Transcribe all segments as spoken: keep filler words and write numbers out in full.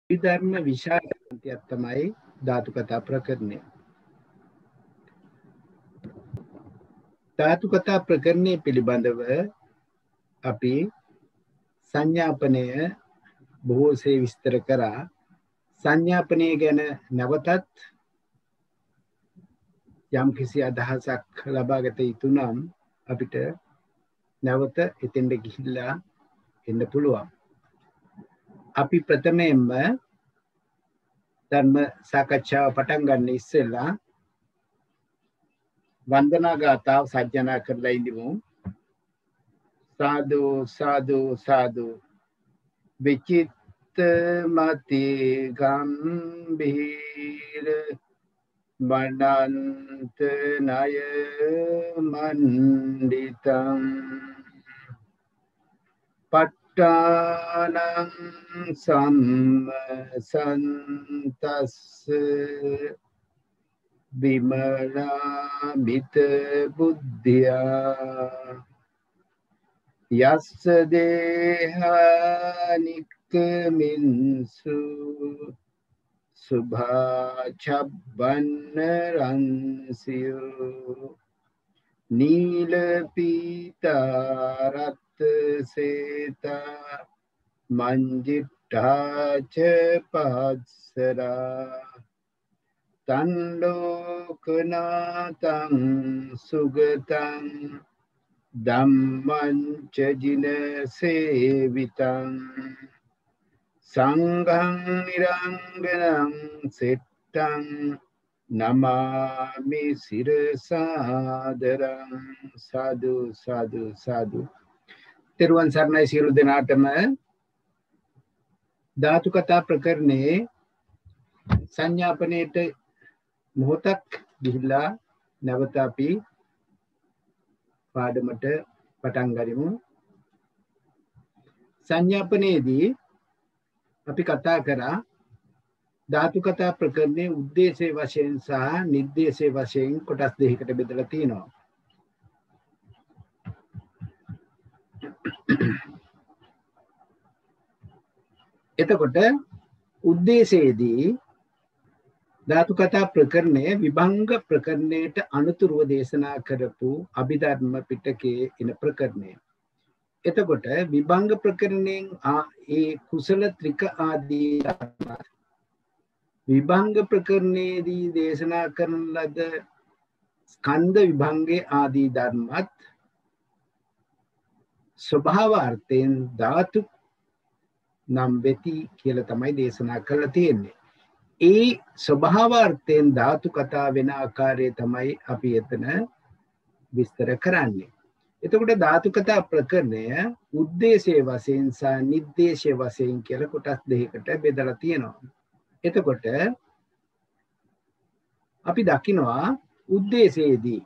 ධර්ම විශාරදන්තියක් තමයි ධාතු කතා ප්‍රකරණය. ධාතු කතා ප්‍රකරණය පිළිබඳව අපි සංඥාපනය බොහෝසේ විස්තර කරා. සංඥාපනය ගැන නැවතත් යම් කිසි අදහසක් ලබාගත යුතු නම් අපිට නැවත එතෙන්ට ගිහිල්ලා එන්න පුළුවන්. අපි ප්‍රථමයෙන්ම ධර්ම සාකච්ඡාව පටන් ගන්න ඉස්සෙල්ලා වන්දනා ගාථාව සජ්ජනා කරලා ඉඳිමු. සාදු සාදු සාදු විචිත්ත මති ගම්භීර මනන්ත ණය මණ්ඩිතං පට්ඨානං සම්සන්තස්ස විමලාමිත බුද්ධියා යස්ස දේහනික්කමින්සු සුභාචබ්බන්න රන්සියෝ නීල පීතාරත් සේතා මංජිට්ඨාච පස්සරා තන්ලෝකනාතං සුගතං ධම්මං ච ජින සේවිතං සංඝං නිරංගනං සෙට්ටං නමාමි සිරසාදරං. සාදු සාදු සාදු. තෙරුවන් සරණයි සියලු දෙනාටම. ධාතු කතා ප්‍රකරණේ සංඥාපනයේට මොහොතක් ගිහිල්ලා නැවත අපි පාඩමට පටන් ගනිමු. සංඥාපනයේදී අපි කතා කරා ධාතු කතා ප්‍රකරණයේ උද්දේශයේ වශයෙන් සහ නිर्देशයේ වශයෙන් කොටස් දෙකකට බෙදලා තියෙනවා. එතකොට උද්දේශයේදී ධාතු කතා ප්‍රකරණයේ විභංග ප්‍රකරණයට අනුතුරුව දේශනා කරපු අභිධර්ම පිටකයේ එන ප්‍රකරණය. එතකොට විභංග ප්‍රකරණයෙන් ඒ කුසල ත්‍රික ආදී විභංග ප්‍රකරණයේදී දේශනා කරන ලද ස්කන්ධ විභංගයේ ආදී ධර්මත් ස්වභාව අර්ථයෙන් ධාතු නම් වෙති කියලා තමයි දේශනා කරලා තියෙන්නේ. ඒ ස්වභාව අර්ථයෙන් ධාතු කතා වෙන ආකාරය තමයි අපි එතන විස්තර කරන්නේ. එතකොට ධාතු කතා ප්‍රකරණය උද්දේශයේ වශයෙන් සහ නිर्देशයේ වශයෙන් කියලා කොටස් දෙකකට බෙදලා තියෙනවා. එතකොට අපි දකිනවා උද්දේශයේදී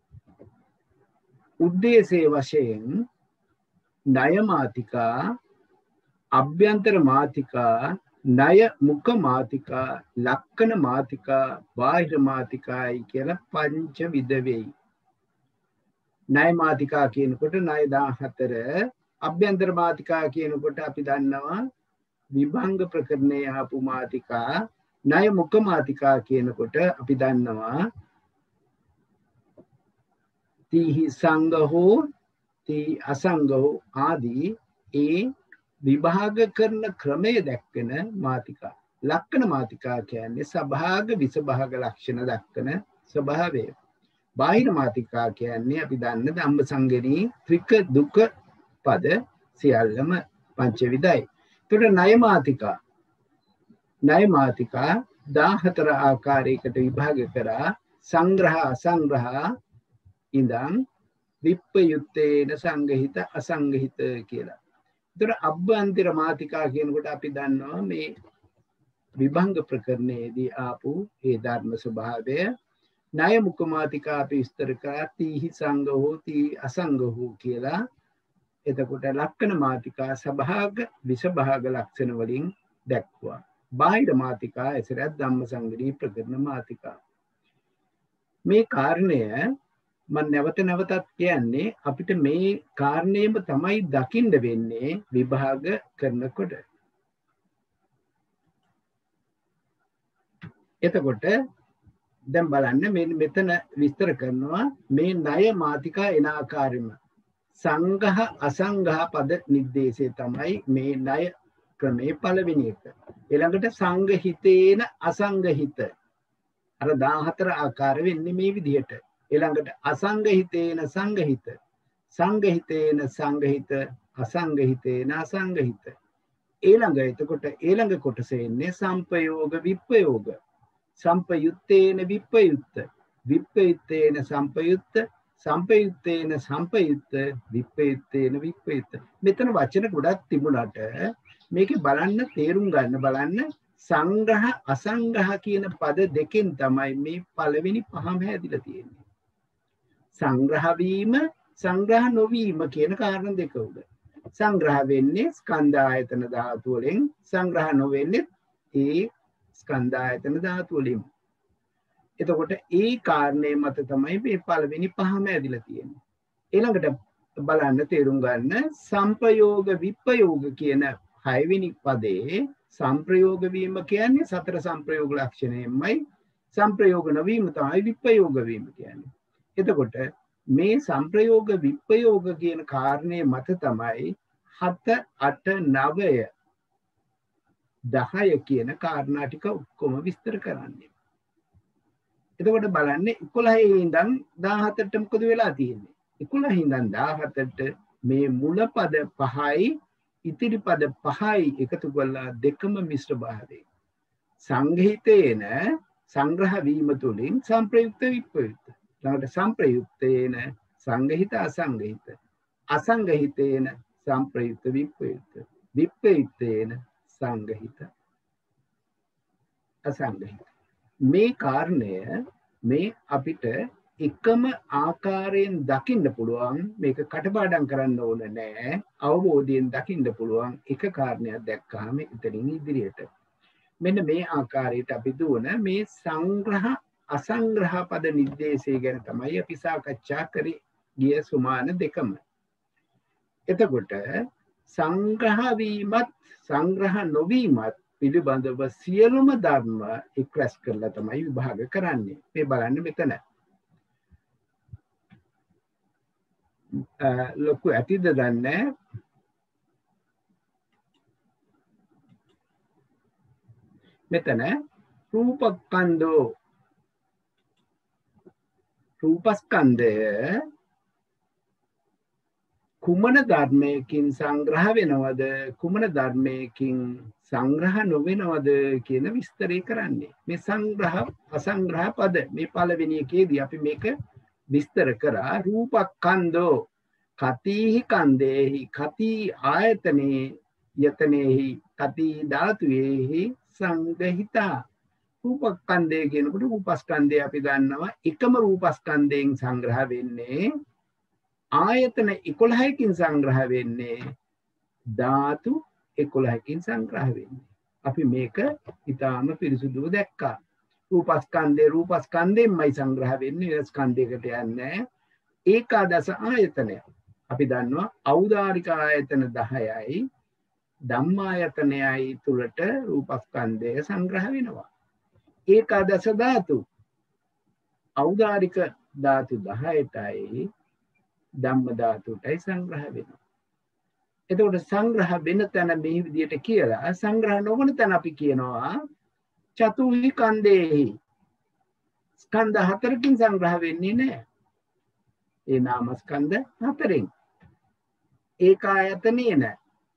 උද්දේශයේ වශයෙන් ණය මාතිකා, අභ්‍යන්තර මාතිකා, ණය මුඛ මාතිකා, ලක්කන මාතිකා, බාහිර මාතිකායි කියලා පංච විද වෙයි. ණය මාතිකා කියනකොට ණය දාහතර, අභ්‍යන්තර මාතිකා කියනකොට අපි දන්නවා විභංග ප්‍රකරණයේ ආපු මාතිකා, ණය මුඛ මාතිකා කියනකොට අපි දන්නවා තීහි සංඝහෝ තී අසංඝහෝ ආදී ඒ විභාග කරන ක්‍රමය දැක්වෙන මාතිකා. ලක්කන මාතිකා කියන්නේ සභාග විසභාග ලක්ෂණ දක්වන ස්වභාවය. බාහිර මාතිකා කියන්නේ අපි දන්න ධම්මසංගණී ත්‍රික දුක පද සියල්ලම පංචවිධයි. ඒතර ණය මාතිකා ණය මාතිකා දාහතර ආකාරයකට විභාග කරා සංග්‍රහ අසංග්‍රහ ඉඳන් විප්පයුත්තේන සංගහිත අසංගහිත කියලා. ඒතර අභ්‍යන්තර මාතිකා කියනකොට අපි දන්නවා මේ විභංග ප්‍රකරණයේදී ආපු ඒ ධර්ම ස්වභාවය. ණය මුඛ මාතිකා අපි විස්තර කරා තීහි සංඝහෝ තී අසංඝහෝ කියලා. එතකොට ලක්කන මාතිකා සභාග විසභාග ලක්ෂණ වලින් දැක්වුවා. බාහිර මාතිකා එසරත් ධම්මසංගණී ප්‍රකරණ මාතිකා. මේ කාරණය මම නැවත නැවතත් කියන්නේ අපිට මේ කාරණේම තමයි දකින්න වෙන්නේ විභාග කරනකොට. එතකොට දැන් බලන්න මේ මෙතන විස්තර කරනවා මේ ණය මාතිකා එන ආකාරෙම සංඝහ අසංඝහ පද නිर्देशය තමයි මේ ණය ක්‍රමේ පළවෙනි එක. ඊළඟට සංඝහිතේන අසංඝහිත අර දාහතර ආකාර වෙන්නේ මේ විදිහට. ඊළඟට අසංඝහිතේන සංඝහිත සංඝහිතේන සංඝහිත අසංඝහිතේන අසංඝහිත. ඊළඟ එතකොට ඊළඟ කොටස එන්නේ සම්පයෝග විප්පයෝග. සම්පයුත්තේන විප්පයුත්ත විප්පයුත්තේන සම්පයුත්ත සම්පයුත්තේන සම්පයුත්ත විප්පයුත්තේන විප්පයුත්ත. මෙතන වචන ගොඩක් තිබුණාට මේකේ බලන්න තේරුම් ගන්න බලන්න සංග්‍රහ අසංග්‍රහ කියන පද දෙකෙන් තමයි මේ පළවෙනි පහම හැදිලා තියෙන්නේ. සංග්‍රහ වීම සංග්‍රහ නොවීම කියන කාරණා දෙක උඩ. සංග්‍රහ වෙන්නේ ස්කන්ධ ආයතන ධාතු වලින් සංග්‍රහ නොවෙන්නේ ඒ ස්කන්ධ ආයතන ධාතු වලින්. එතකොට ඒ කාරණේ මත තමයි මේ පළවෙනි පහම ඇදිලා තියෙන්නේ. ඊළඟට බලන්න තේරුම් ගන්න සංපයෝග විප්පයෝග කියන හයවෙනි පදේ සංප්‍රයෝග වීම කියන්නේ සතර සංප්‍රයෝග ලක්ෂණයෙන්මයි සංප්‍රයෝග නොවීම තමයි විප්පයෝග වීම කියන්නේ. එතකොට මේ සංප්‍රයෝග විප්පයෝග කියන කාරණේ මත තමයි හත අට නවය දහය කියන කාරණා ටික ඔක්කොම විස්තර කරන්නේ. එතකොට බලන්න එකොළහේ ඉඳන් දාහතරට මොකද වෙලා තියෙන්නේ? එකොළහේ ඉඳන් දාහතරට මේ මුල පද පහයි ඉතිරි පද පහයි එකතු කරලා දෙකම මිශ්‍ර භාවයෙන් සංඝහිතේන සංග්‍රහ වීම තුළින් සංප්‍රයුක්ත විප්‍රයුක්ත. ළඟට සංප්‍රයුක්තේන සංඝහිත අසංඝහිත අසංඝහිතේන සංප්‍රයුක්ත විප්‍රයුක්ත විප්‍රයුක්තේන සංඝහිත අසංඝහිත. මේ කාරණය මේ අපිට එකම ආකාරයෙන් දකින්න පුළුවන්. මේක කටපාඩම් කරන්න ඕන නෑ. අවබෝධයෙන් දකින්න පුළුවන් එක කාරණයක් දැක්කහම එතනින් ඉදිරියට මෙන්න මේ ආකාරයට අපි දුවන මේ සංග්‍රහ අසංග්‍රහ පද නිर्देशය ගැන තමයි අපි සාකච්ඡා කරේ ගිය සුමාන දෙකම. එතකොට සංග්‍රහ වීමත් සංග්‍රහ නොවීමත් පිළිබඳව සියලුම ධර්ම එක්රැස් කරලා තමයි විභාග කරන්නේ. මේ බලන්න මෙතන ලොකු ඇතිද දන්නේ මෙතන රූපස්කන්ධෝ රූපස්කන්ධය කුමන ධර්මයකින් සංග්‍රහ වෙනවද කුමන ධර්මයකින් සංග්‍රහ නොවෙනවද කියන විස්තරය කරන්නේ. මේ සංග්‍රහ අසංග්‍රහ පද මේ පළවෙනි එකේදී අපි මේක විස්තර කරා. රූපස්කන්ධෝ කතිහි කන්දේහි කති ආයතනේ යතනේහි කති ධාතුවේහි සංගහිතා. රූපස්කන්ධය කියනකොට රූපස්කන්ධය අපි ගන්නවා එකම රූපස්කන්ධයෙන් සංග්‍රහ වෙන්නේ ආයතන එකොළහකින් සංග්‍රහ වෙන්නේ ධාතු එකොළහකින් සංග්‍රහ වෙන්නේ. අපි මේක ඊටාම පිරිසුදුව දැක්කා. රූපස්කන්ධේ රූපස්කන්ධයෙන්මයි සංග්‍රහ වෙන්නේ ස්කන්ධයකට යන්නේ. ඒකාදස ආයතනය අපි දන්නවා ඖදාරික ආයතන දහයයි ධම්මායතනයයි තුලට රූපස්කන්ධය සංග්‍රහ වෙනවා. ඒකාදස ධාතු ඖදාරික ධාතු දහයටයි ධම්ම ධාතුටයි සංග්‍රහ වෙනවා. එතකොට සංග්‍රහ වෙන තැන මේ විදිහට කියලා සංග්‍රහ නොවන තැන අපි කියනවා චතුහි කන්දේහි ස්කන්ධ හතරකින් සංග්‍රහ වෙන්නේ නැහැ. ඒ නාමස්කන්ධ හතරෙන් ඒකායතනේ නැහැ.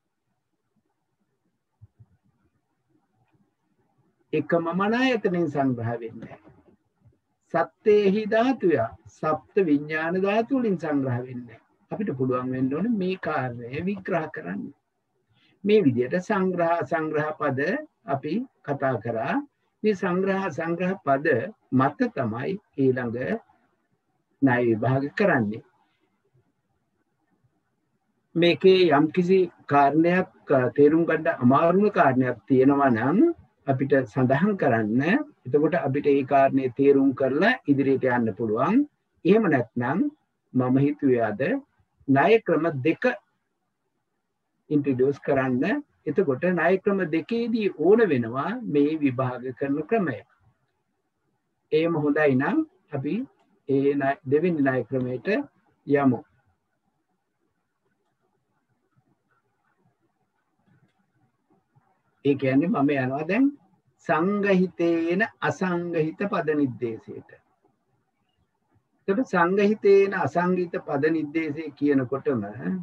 එකම මනායතනෙන් සංග්‍රහ වෙන්නේ. සත්තේහි ධාතුය සප්ත විඥාන ධාතු වලින් සංග්‍රහ වෙන්නේ. අපිට පුළුවන් වෙන්න ඕනේ මේ කාර්යය විග්‍රහ කරන්න. මේ විදිහට සංග්‍රහ සංග්‍රහ පද අපි කතා කරා. මේ සංග්‍රහ සංග්‍රහ පද මත තමයි ඊළඟ ණය විභාග කරන්නේ. මේකේ යම්කිසි කාරණයක් තේරුම් ගන්න අමාරුම කාරණයක් තියෙනවා නම් අපිට සඳහන් කරන්න. එතකොට අපිට ඒ කාරණේ තේරුම් කරලා ඉදිරියට යන්න පුළුවන්. එහෙම නැත්නම් මම හිතුවේ අද ණය ක්‍රම දෙක ඉන්ට්‍රොඩියුස් කරන්න. එතකොට ණය ක්‍රම දෙකේදී ඕන වෙනවා මේ විභාග කරන ක්‍රමය. එහෙම හොඳයි නම් අපි ඒ දෙවෙනි ණය ක්‍රමයට යමු. ඒ කියන්නේ මම යනවා දැන් සංගහිතේන අසංගහිත පද නිर्देशයට. එතකොට සංගහිතේන අසංගහිත පද නිर्देशය කියනකොටම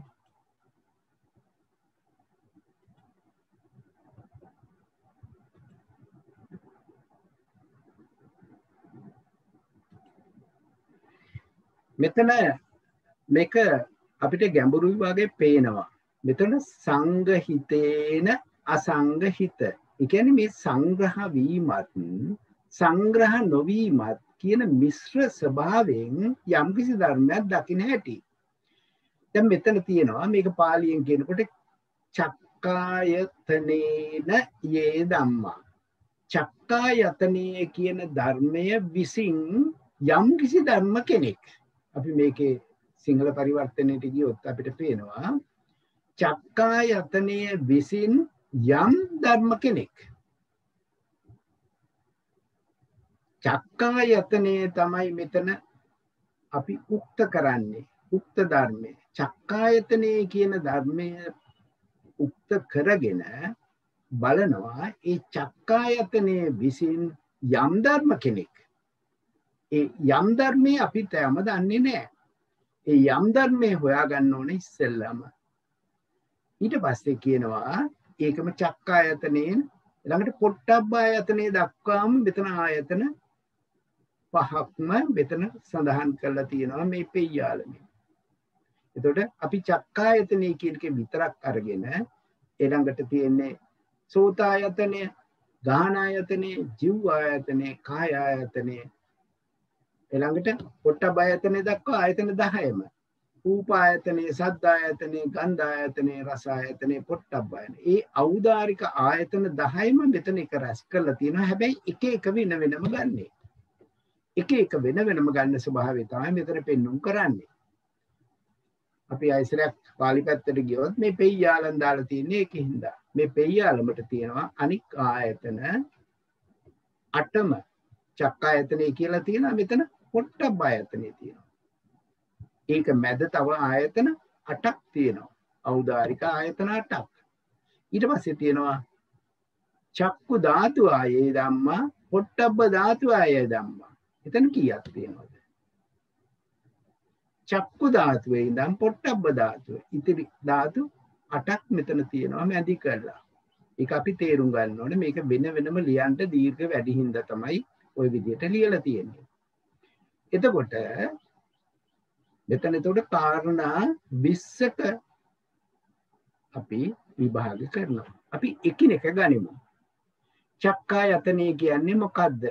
මෙතන මේක අපිට ගැඹුරුයි වගේ පේනවා. මෙතන සංගහිතේන අසංගහිත. ඒ කියන්නේ මේ සංග්‍රහ වීමත් සංග්‍රහ නොවීමත් කියන මිශ්‍ර ස්වභාවයෙන් යම්කිසි ධර්මයක් දකින්න හැටි. දැන් මෙතන තියෙනවා මේක පාලියෙන් කියනකොට චක්කායතනේන යේ ධම්මා. චක්කායතනයේ කියන ධර්මය විසින් යම්කිසි ධර්ම කෙනෙක්. අපි මේකේ සිංහල පරිවර්තනයට ගියොත් අපිට පේනවා චක්කායතනයේ විසින් යම් ධර්ම කෙනෙක්. චක්කායතනයේ තමයි මෙතන අපි උක්ත කරන්නේ. උක්ත ධර්මය. චක්කායතනයේ කියන ධර්මය උක්ත කරගෙන බලනවා ඒ චක්කායතනයේ විසින් යම් ධර්ම කෙනෙක්. ඒ යම් ධර්මයේ අපි තෑම දන්නේ නැහැ. ඒ යම් ධර්මයේ හොයාගන්න ඕනේ ඉස්සෙල්ලාම. ඊට පස්සේ කියනවා ඒකම චක්කායතනයෙන් ළඟට පොට්ටබ්බ ආයතනයේ දක්වාම මෙතන ආයතන පහක්ම මෙතන සඳහන් කරලා තියෙනවා මේ පෙය්‍යාලමේ. එතකොට අපි චක්කායතනයේ කියන එක විතරක් අරගෙන ඊළඟට තියෙන්නේ සෝතායතනය, ගාහනායතනය, ජීවායතනය, කායායතනය ඊළඟට පොට්ටබ්බ ආයතනයේ දක්වා ආයතන දහයම. රූපායතනය, සද්දායතනය, ගන්ධායතනය, රසායතනය, පොට්ටබ්බායතනය. ඒ ඖදාරික ආයතන දහයම මෙතන එක රැස් කරලා තියෙනවා. හැබැයි එක එක වෙන වෙනම ගන්නෙ. එක එක වෙන වෙනම ගන්න ස්වභාවය තමයි මෙතන පෙන්වුම් කරන්නේ. අපි ආයසරයක් පාලි පැත්තට ගියොත් මේ පෙය්‍යාලම් දාලා තියෙන්නේ ඒකින්ද. මේ පෙය්‍යාලමට තියෙනවා අනික් ආයතන අටම. චක්කායතනය කියලා තියෙනවා මෙතන පොට්ටබ්බ ආයතනය තියෙනවා. ඒක මැද තව ආයතන අටක් තියෙනවා. ඖදාරික ආයතන අටක්. ඊට පස්සේ තියෙනවා චක්කු ධාතු ආයේ ධම්මා, පොට්ටබ්බ ධාතු ආයේ ධම්මා. එතන කීයක් තියෙනවද? චක්කු ධාතුවේ ඉඳන් පොට්ටබ්බ ධාතුව. ඉතිරි ධාතු අටක් මෙතන තියෙනවා මැදි කරලා. ඒක අපි තේරුම් ගන්න ඕනේ. මේක වෙන වෙනම ලියන්න දීර්ඝ වැඩි හින්දා තමයි ওই විදිහට ලියලා තියෙන්නේ. එතකොට මෙතන එතකොට කාරණා විස්සක අපි විභාග කරනවා. අපි එකිනෙක ගනිමු. චක්කායතනය කියන්නේ මොකද්ද?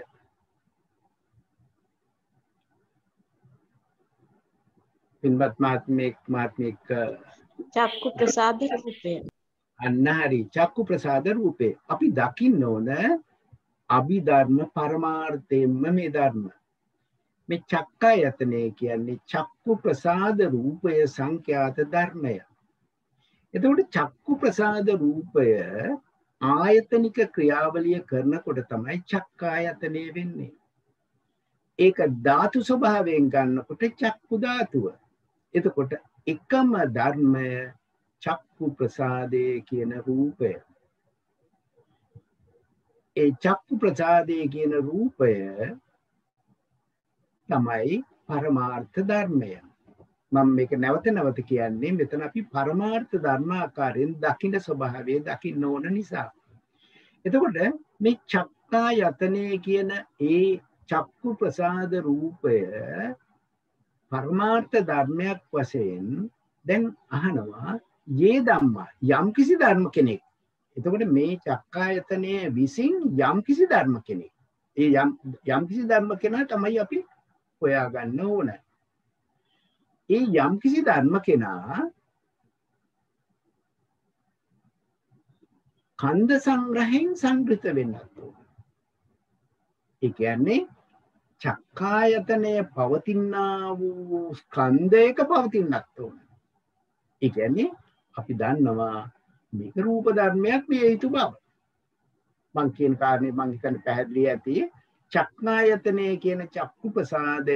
පින්වත් මාත්මික මාත්මික චක්කු ප්‍රසාද රූපය. අන්න හරි. චක්කු ප්‍රසාද රූපේ අපි දකින්න ඕන අභිධර්ම පරමාර්ථයෙන්ම මේ ධර්ම. මේ චක්කායතනය කියන්නේ චක්කු ප්‍රසාද රූපය සංඛ්‍යාත ධර්මය. එතකොට චක්කු ප්‍රසාද රූපය ආයතනික ක්‍රියාවලිය කරනකොට තමයි චක්කායතනය වෙන්නේ. ඒක ධාතු ස්වභාවයෙන් ගන්නකොට චක්කු ධාතුව. එතකොට එකම ධර්මය චක්කු ප්‍රසාදේ කියන රූපය. ඒ චක්කු ප්‍රසාදේ කියන රූපය තමයි පරමාර්ථ ධර්මය. මම මේක නැවත නැවත කියන්නේ මෙතන අපි පරමාර්ථ ධර්ම ආකාරයෙන් දකින්න ස්වභාවය දකින්න ඕන නිසා. එතකොට මේ චක්කායතනය කියන ඒ චක්කු ප්‍රසාද රූපය පරමාර්ථ ධර්මයක් වශයෙන් දැන් අහනවා යේ ධම්මා යම් කිසි ධර්ම කෙනෙක්. එතකොට මේ චක්කායතනයේ විසින් යම් කිසි ධර්ම කෙනෙක්. ඒ යම් යම් කිසි ධර්ම කෙනා තමයි අපි හොයාගන්න ඕන. ඒ යම් කිසි ධර්ම කෙනා කන්ද සංග්‍රහයෙන් සංග්‍රහිත වෙන්නත් ඕන. ඒ කියන්නේ චක්කායතනය පවතිනා වූ ස්කන්ධයක පවතින්නත් ඕන. ඒ කියන්නේ අපි දන්නවා මේක රූප ධර්මයක් විය යුතු බව. මං කියන කාරණේ මං හිතන්නේ පැහැදිලි ඇති. චක්කායතනය කියන චක්කු ප්‍රසාදය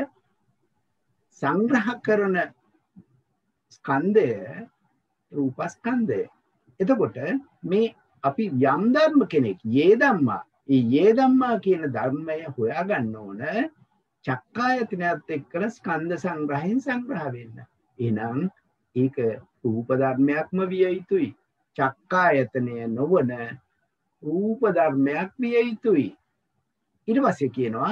සංග්‍රහ කරන ස්කන්ධය රූපස්කන්ධය. එතකොට මේ අපි යම් ධර්ම කෙනෙක් යේ ධම්මා, ඒ යේ ධම්මා කියන ධර්මය හොයාගන්න ඕන චක්කායතනයත් එක්කලා ස්කන්ධ සංග්‍රහයෙන් සංග්‍රහ වෙන්න. එහෙනම් ඒක රූප ධර්මයක්ම විය යුතුයි. චක්කායතනය නොවන රූප ධර්මයක් විය යුතුයි. ඊට පස්සේ කියනවා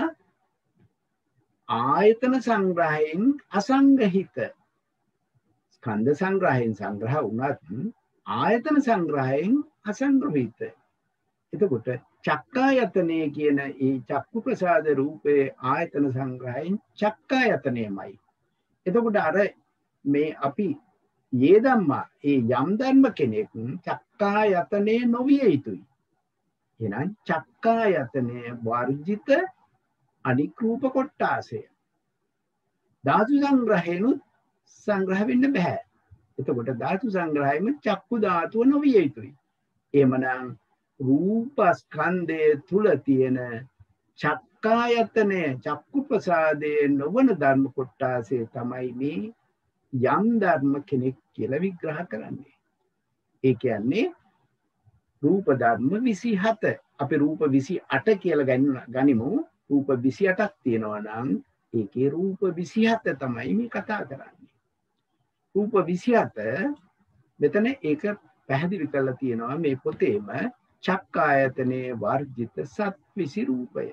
ආයතන සංග්‍රහයෙන් අසංගහිත. ස්කන්ධ සංග්‍රහයෙන් සංග්‍රහ වුණත් ආයතන සංග්‍රහයෙන් අසංග්‍රහිත. එතකොට චක්කායතනය කියන ඒ චක්කු ප්‍රසාද රූපේ ආයතන සංග්‍රහයෙන් චක්කායතනයමයි. එතකොට අර මේ අපි යේ ධම්මා ඒ යම් ධර්ම කෙනෙක් චක්කායතනය නොවිය යුතුයි. එහෙනම් චක්කායතනය වර්ජිත අනික් රූප කොටාසය. ධාතු සංග්‍රහයෙන්ුත් සංග්‍රහ වෙන්න බෑ. එතකොට ධාතු සංග්‍රහයෙම චක්කු ධාතුව නොවිය යුතුයි. එහෙමනම් රූප ස්කන්ධය තුල තියෙන චක්කායතනය චක්කු ප්‍රසාදයේ නොවන ධර්ම කොටාසය තමයි මේ යම් ධර්ම කෙනෙක් කියලා විග්‍රහ කරන්නේ. ඒ කියන්නේ රූප ධර්ම විසිහත. අපි රූප විසිඅට කියලා ගනිමු. රූප විසිඅටක් තියෙනවා නම් ඒකේ රූප විසිහත තමයි මේ කතා කරන්නේ. රූප විසිහත මෙතන ඒක පැහැදිලි කරලා තියෙනවා මේ පොතේම චක්කායතනයේ වර්ජිත සත්විසි රූපය.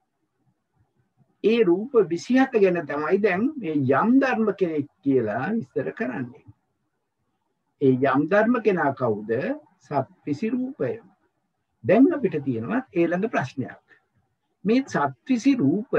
ඒ රූප විසිහත ගැන තමයි දැන් මේ යම් ධර්ම කෙනෙක් කියලා විස්තර කරන්නේ. ඒ යම් ධර්ම කෙනා කවුද? සත්විසි රූපය. දැන් අපිට තියෙනවා ඊළඟ ප්‍රශ්නයක්. මේ සත්විසි රූපය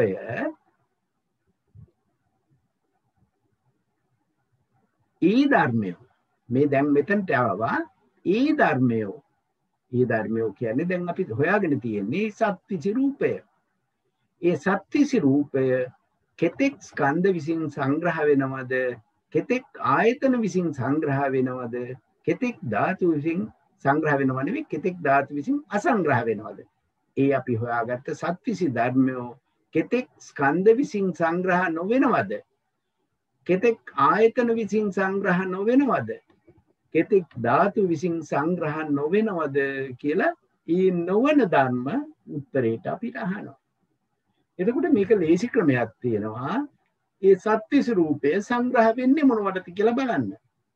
ඒ ධර්මය මේ දැන් මෙතනට ආවා ඒ ධර්මය ඒ ධර්මය කියන්නේ දැන් අපි හොයාගෙන තියෙන්නේ සත්විසි රූපය. ඒ සත්විසි රූපය කෙතෙක් ස්කන්ධ විසින් සංග්‍රහ වෙනවද? කෙතෙක් ආයතන විසින් සංග්‍රහ වෙනවද? කෙතෙක් ධාතු විසින් සංග්‍රහ වෙනව නෙවෙයි කෙතෙක් ධාතු විසින් අසංග්‍රහ වෙනවද? ඒ අපි හොයාගත්ත සත්විසි ධර්මය කෙතෙක් ස්කන්ධ විසින් සංග්‍රහ නොවෙනවද? කෙතෙක් ආයතන විසින් සංග්‍රහ නොවෙනවද? කෙතෙක් ධාතු විසින් සංග්‍රහ නොවෙනවද කියලා ඊ නොවන ධර්ම උත්තරේට අපිට අහනවා. එතකොට මේක ලේසි ක්‍රමයක් තියෙනවා. ඒ සත්විසි රූපය සංග්‍රහ වෙන්නේ මොනවටද කියලා බලන්න.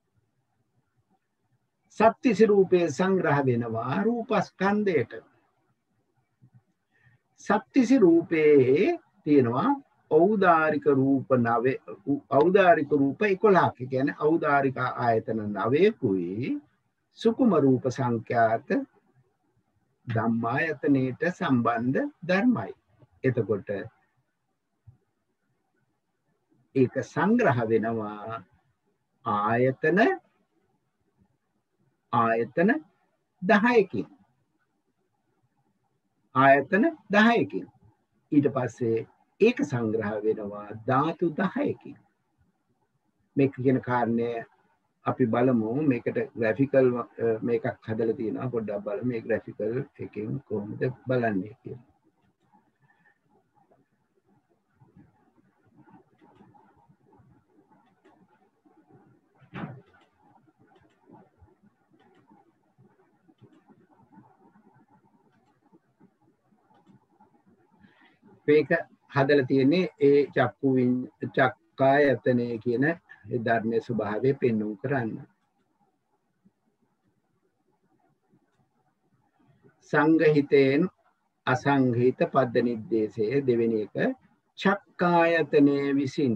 සත්විසි රූපය සංග්‍රහ වෙනවා රූපස්කන්ධයට. සත්විසි රූපේ තියෙනවා ඖදාරික රූප නවය ඖදාරික රූප එකොළහක්. කියන්නේ ඖදාරික ආයතන නවයකුයි සුකුම රූප සංඛ්‍යාත ධම්මායතනයට සම්බන්ධ ධර්මයි. එතකොට ඒක සංග්‍රහ වෙනවා ආයතන ආයතන දහයකින්. ආයතන දහයකින්. ඊට පස්සේ ඒක සංග්‍රහ වෙනවා ධාතු දහයකින්. මේක කියන කාරණය අපි බලමු. මේකට ග්‍රැෆිකල් මේකක් හදලා තියෙනවා. පොඩ්ඩක් බලමු මේ ග්‍රැෆිකල් එකෙන් කොහොමද බලන්නේ කියලා. මේක හදලා තියෙන්නේ ඒ චක්කු චක්කායතනය කියන ඒ ධර්මයේ ස්වභාවය පෙන්වු කරන්න. සංගහිතෙන් අසංගහිත පද්ද නිर्देशයේ දෙවෙනි එක චක්කායතනයේ විසින්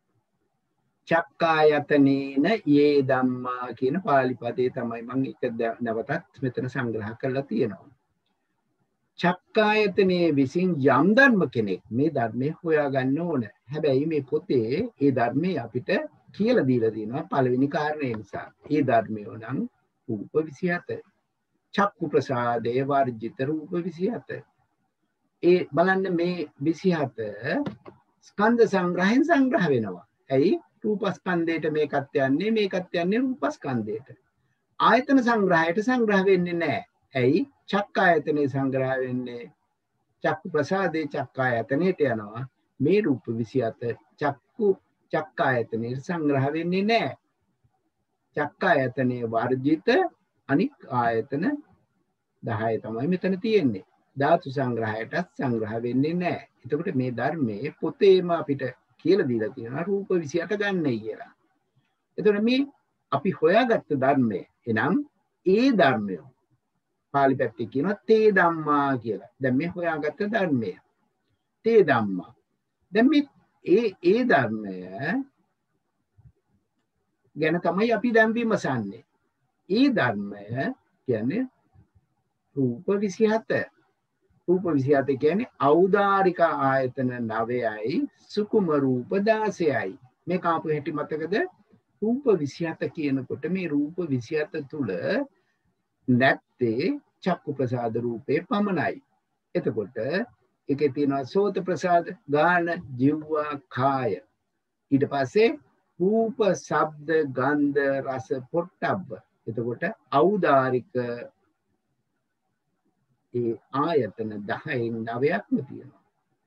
චක්කායතනේන යේ ධම්මා කියන පාලි පදේ තමයි මම එක නැවතත් මෙතන සංග්‍රහ කරලා තියෙනවා. චක්කායතනයේ විසින් යම් ධර්ම කෙනෙක් මේ ධර්මය හොයාගන්න ඕන. හැබැයි මේ පොතේ ඒ ධර්මයේ අපිට කියලා දීලා තියෙනවා පළවෙනි කාරණේ නිසා. ඒ ධර්මය නම් රූප විසිහත. චක්කු ප්‍රසාදේ වර්ජිත රූප විසිහත. ඒ බලන්න මේ විසිහත ස්කන්ධ සංග්‍රහයෙන් සංග්‍රහ වෙනවා. ඇයි? රූපස්කන්ධයට මේකත් යන්නේ මේකත් යන්නේ රූපස්කන්ධයට. ආයතන සංග්‍රහයට සංග්‍රහ වෙන්නේ නැහැ. ඇයි? චක්කායතනේ සංග්‍රහ වෙන්නේ චක්කු ප්‍රසාදේ චක්කායතනෙට යනවා. මේ රූප විසිහත චක්කු චක්කායතනෙට සංග්‍රහ වෙන්නේ නැහැ. චක්කායතනයේ වර්ජිත අනික් ආයතන දහය තමයි මෙතන තියෙන්නේ. ධාතු සංග්‍රහයටත් සංග්‍රහ වෙන්නේ නැහැ. එතකොට මේ ධර්මයේ පොතේම අපිට කියලා දීලා තියෙනවා රූප විසිහත ගන්නයි කියලා. එතකොට මේ අපි හොයාගත්ත ධර්මය එනම් ඒ ධර්මය පාලි පැත්තේ කියනවා තේ ධම්මා කියලා. දැන් මේ හොයාගත්ත ධර්මය තේ ධම්මා. දැන් මේ ඒ ඒ ධර්මය ගැන තමයි අපි දැන් විමසන්නේ. ඒ ධර්මය කියන්නේ රූප විසිහත. රූප විසිහත කියන්නේ ඖදාරික ආයතන නවයයි සුකුම රූප දාසයයි. මේ කාපු හැටි මතකද? රූප විසිහත කියනකොට මේ රූප විසිහත තුල නැත්තේ චක්කු ප්‍රසාද රූපේ පමණයි. එතකොට ඒකේ තියෙනවා සෝත ප්‍රසාද, ගාන, ජීවවා, කාය. ඊට පස්සේ රූප, ශබ්ද, ගන්ධ, රස, පොට්ටබ්බ. එතකොට ඖදාරික ඒ ආයතන දහයෙන් නවයක්ම තියෙනවා.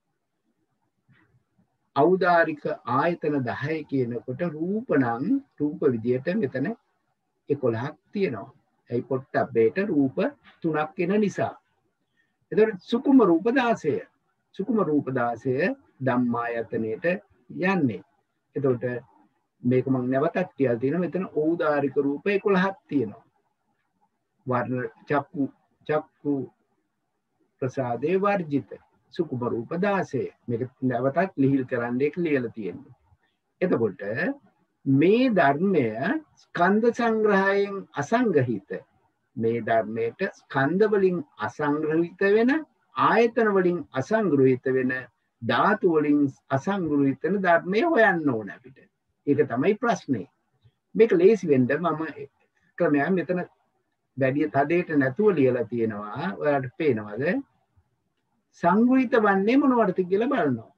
ඖදාරික ආයතන දහය කියනකොට රූප නම් රූප විදියට මෙතන එකොළහක් තියෙනවා. ඒ පොට්ටබ්බේට රූප තුනක් එන නිසා. එතකොට සුකුම රූප දාසය. සුකුම රූප දාසය ධම්මායතනෙට යන්නේ. එතකොට මේක මම නැවතත් කියලා තියෙනවා මෙතන ඖදාරික රූප එකොළහක් තියෙනවා. වර්ණ චක්කු චක්කු ප්‍රසාදේ වර්ජිත සුකුම රූප දාසය. මේක නැවතත් ලිහිල් කරන්න එක ලියලා තියෙනවා. එතකොට මේ ධර්මය ස්කන්ධ සංග්‍රහයෙන් අසංගහිත. මේ ධර්මයට ස්කන්ධ වලින් අසංග්‍රහිත වෙන, ආයතන වලින් අසංග්‍රහිත වෙන, ධාතු වලින් අසංග්‍රහිත වෙන ධර්මය හොයන්න ඕන අපිට. ඒක තමයි ප්‍රශ්නේ. මේක ලේසි වෙන්න මම ක්‍රමයක් මෙතන වැඩි තදේට නැතුව ලියලා තියෙනවා. ඔයාලට පේනවද? සංග්‍රහිත වන්නේ මොනවටද කියලා බලනවා.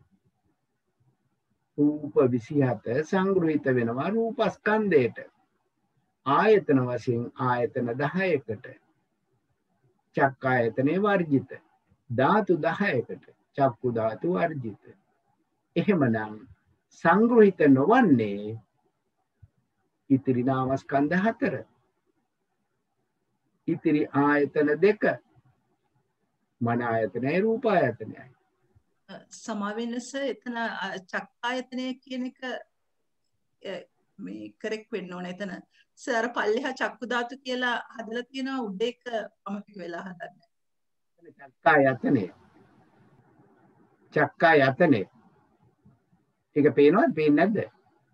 රූප විසිහත සංග්‍රහිත වෙනවා රූපස්කන්ධයට. ආයතන වශයෙන් ආයතන දහයකට. චක්කායතනේ වර්ජිත. ධාතු දහයකට. චක්කු ධාතු වර්ජිත. එහෙමනම් සංග්‍රහිත නොවන්නේ ඉතිරි නාමස්කන්ධ හතර. ඉතිරි ආයතන දෙක. මන ආයතනයි රූප ආයතනයි. සමාවෙන්නස එතන චක්කායතනය කියන එක මේ කරෙක්ට් වෙන්න ඕන. එතන සර් පල්ලෙහා චක්කු ධාතු කියලා හදලා තියෙනවා උඩ එක අමතක වෙලා හදන්න. චක්කායතනය. චක්කායතනය. ඒක පේනවද? පේන්නේ නැද්ද?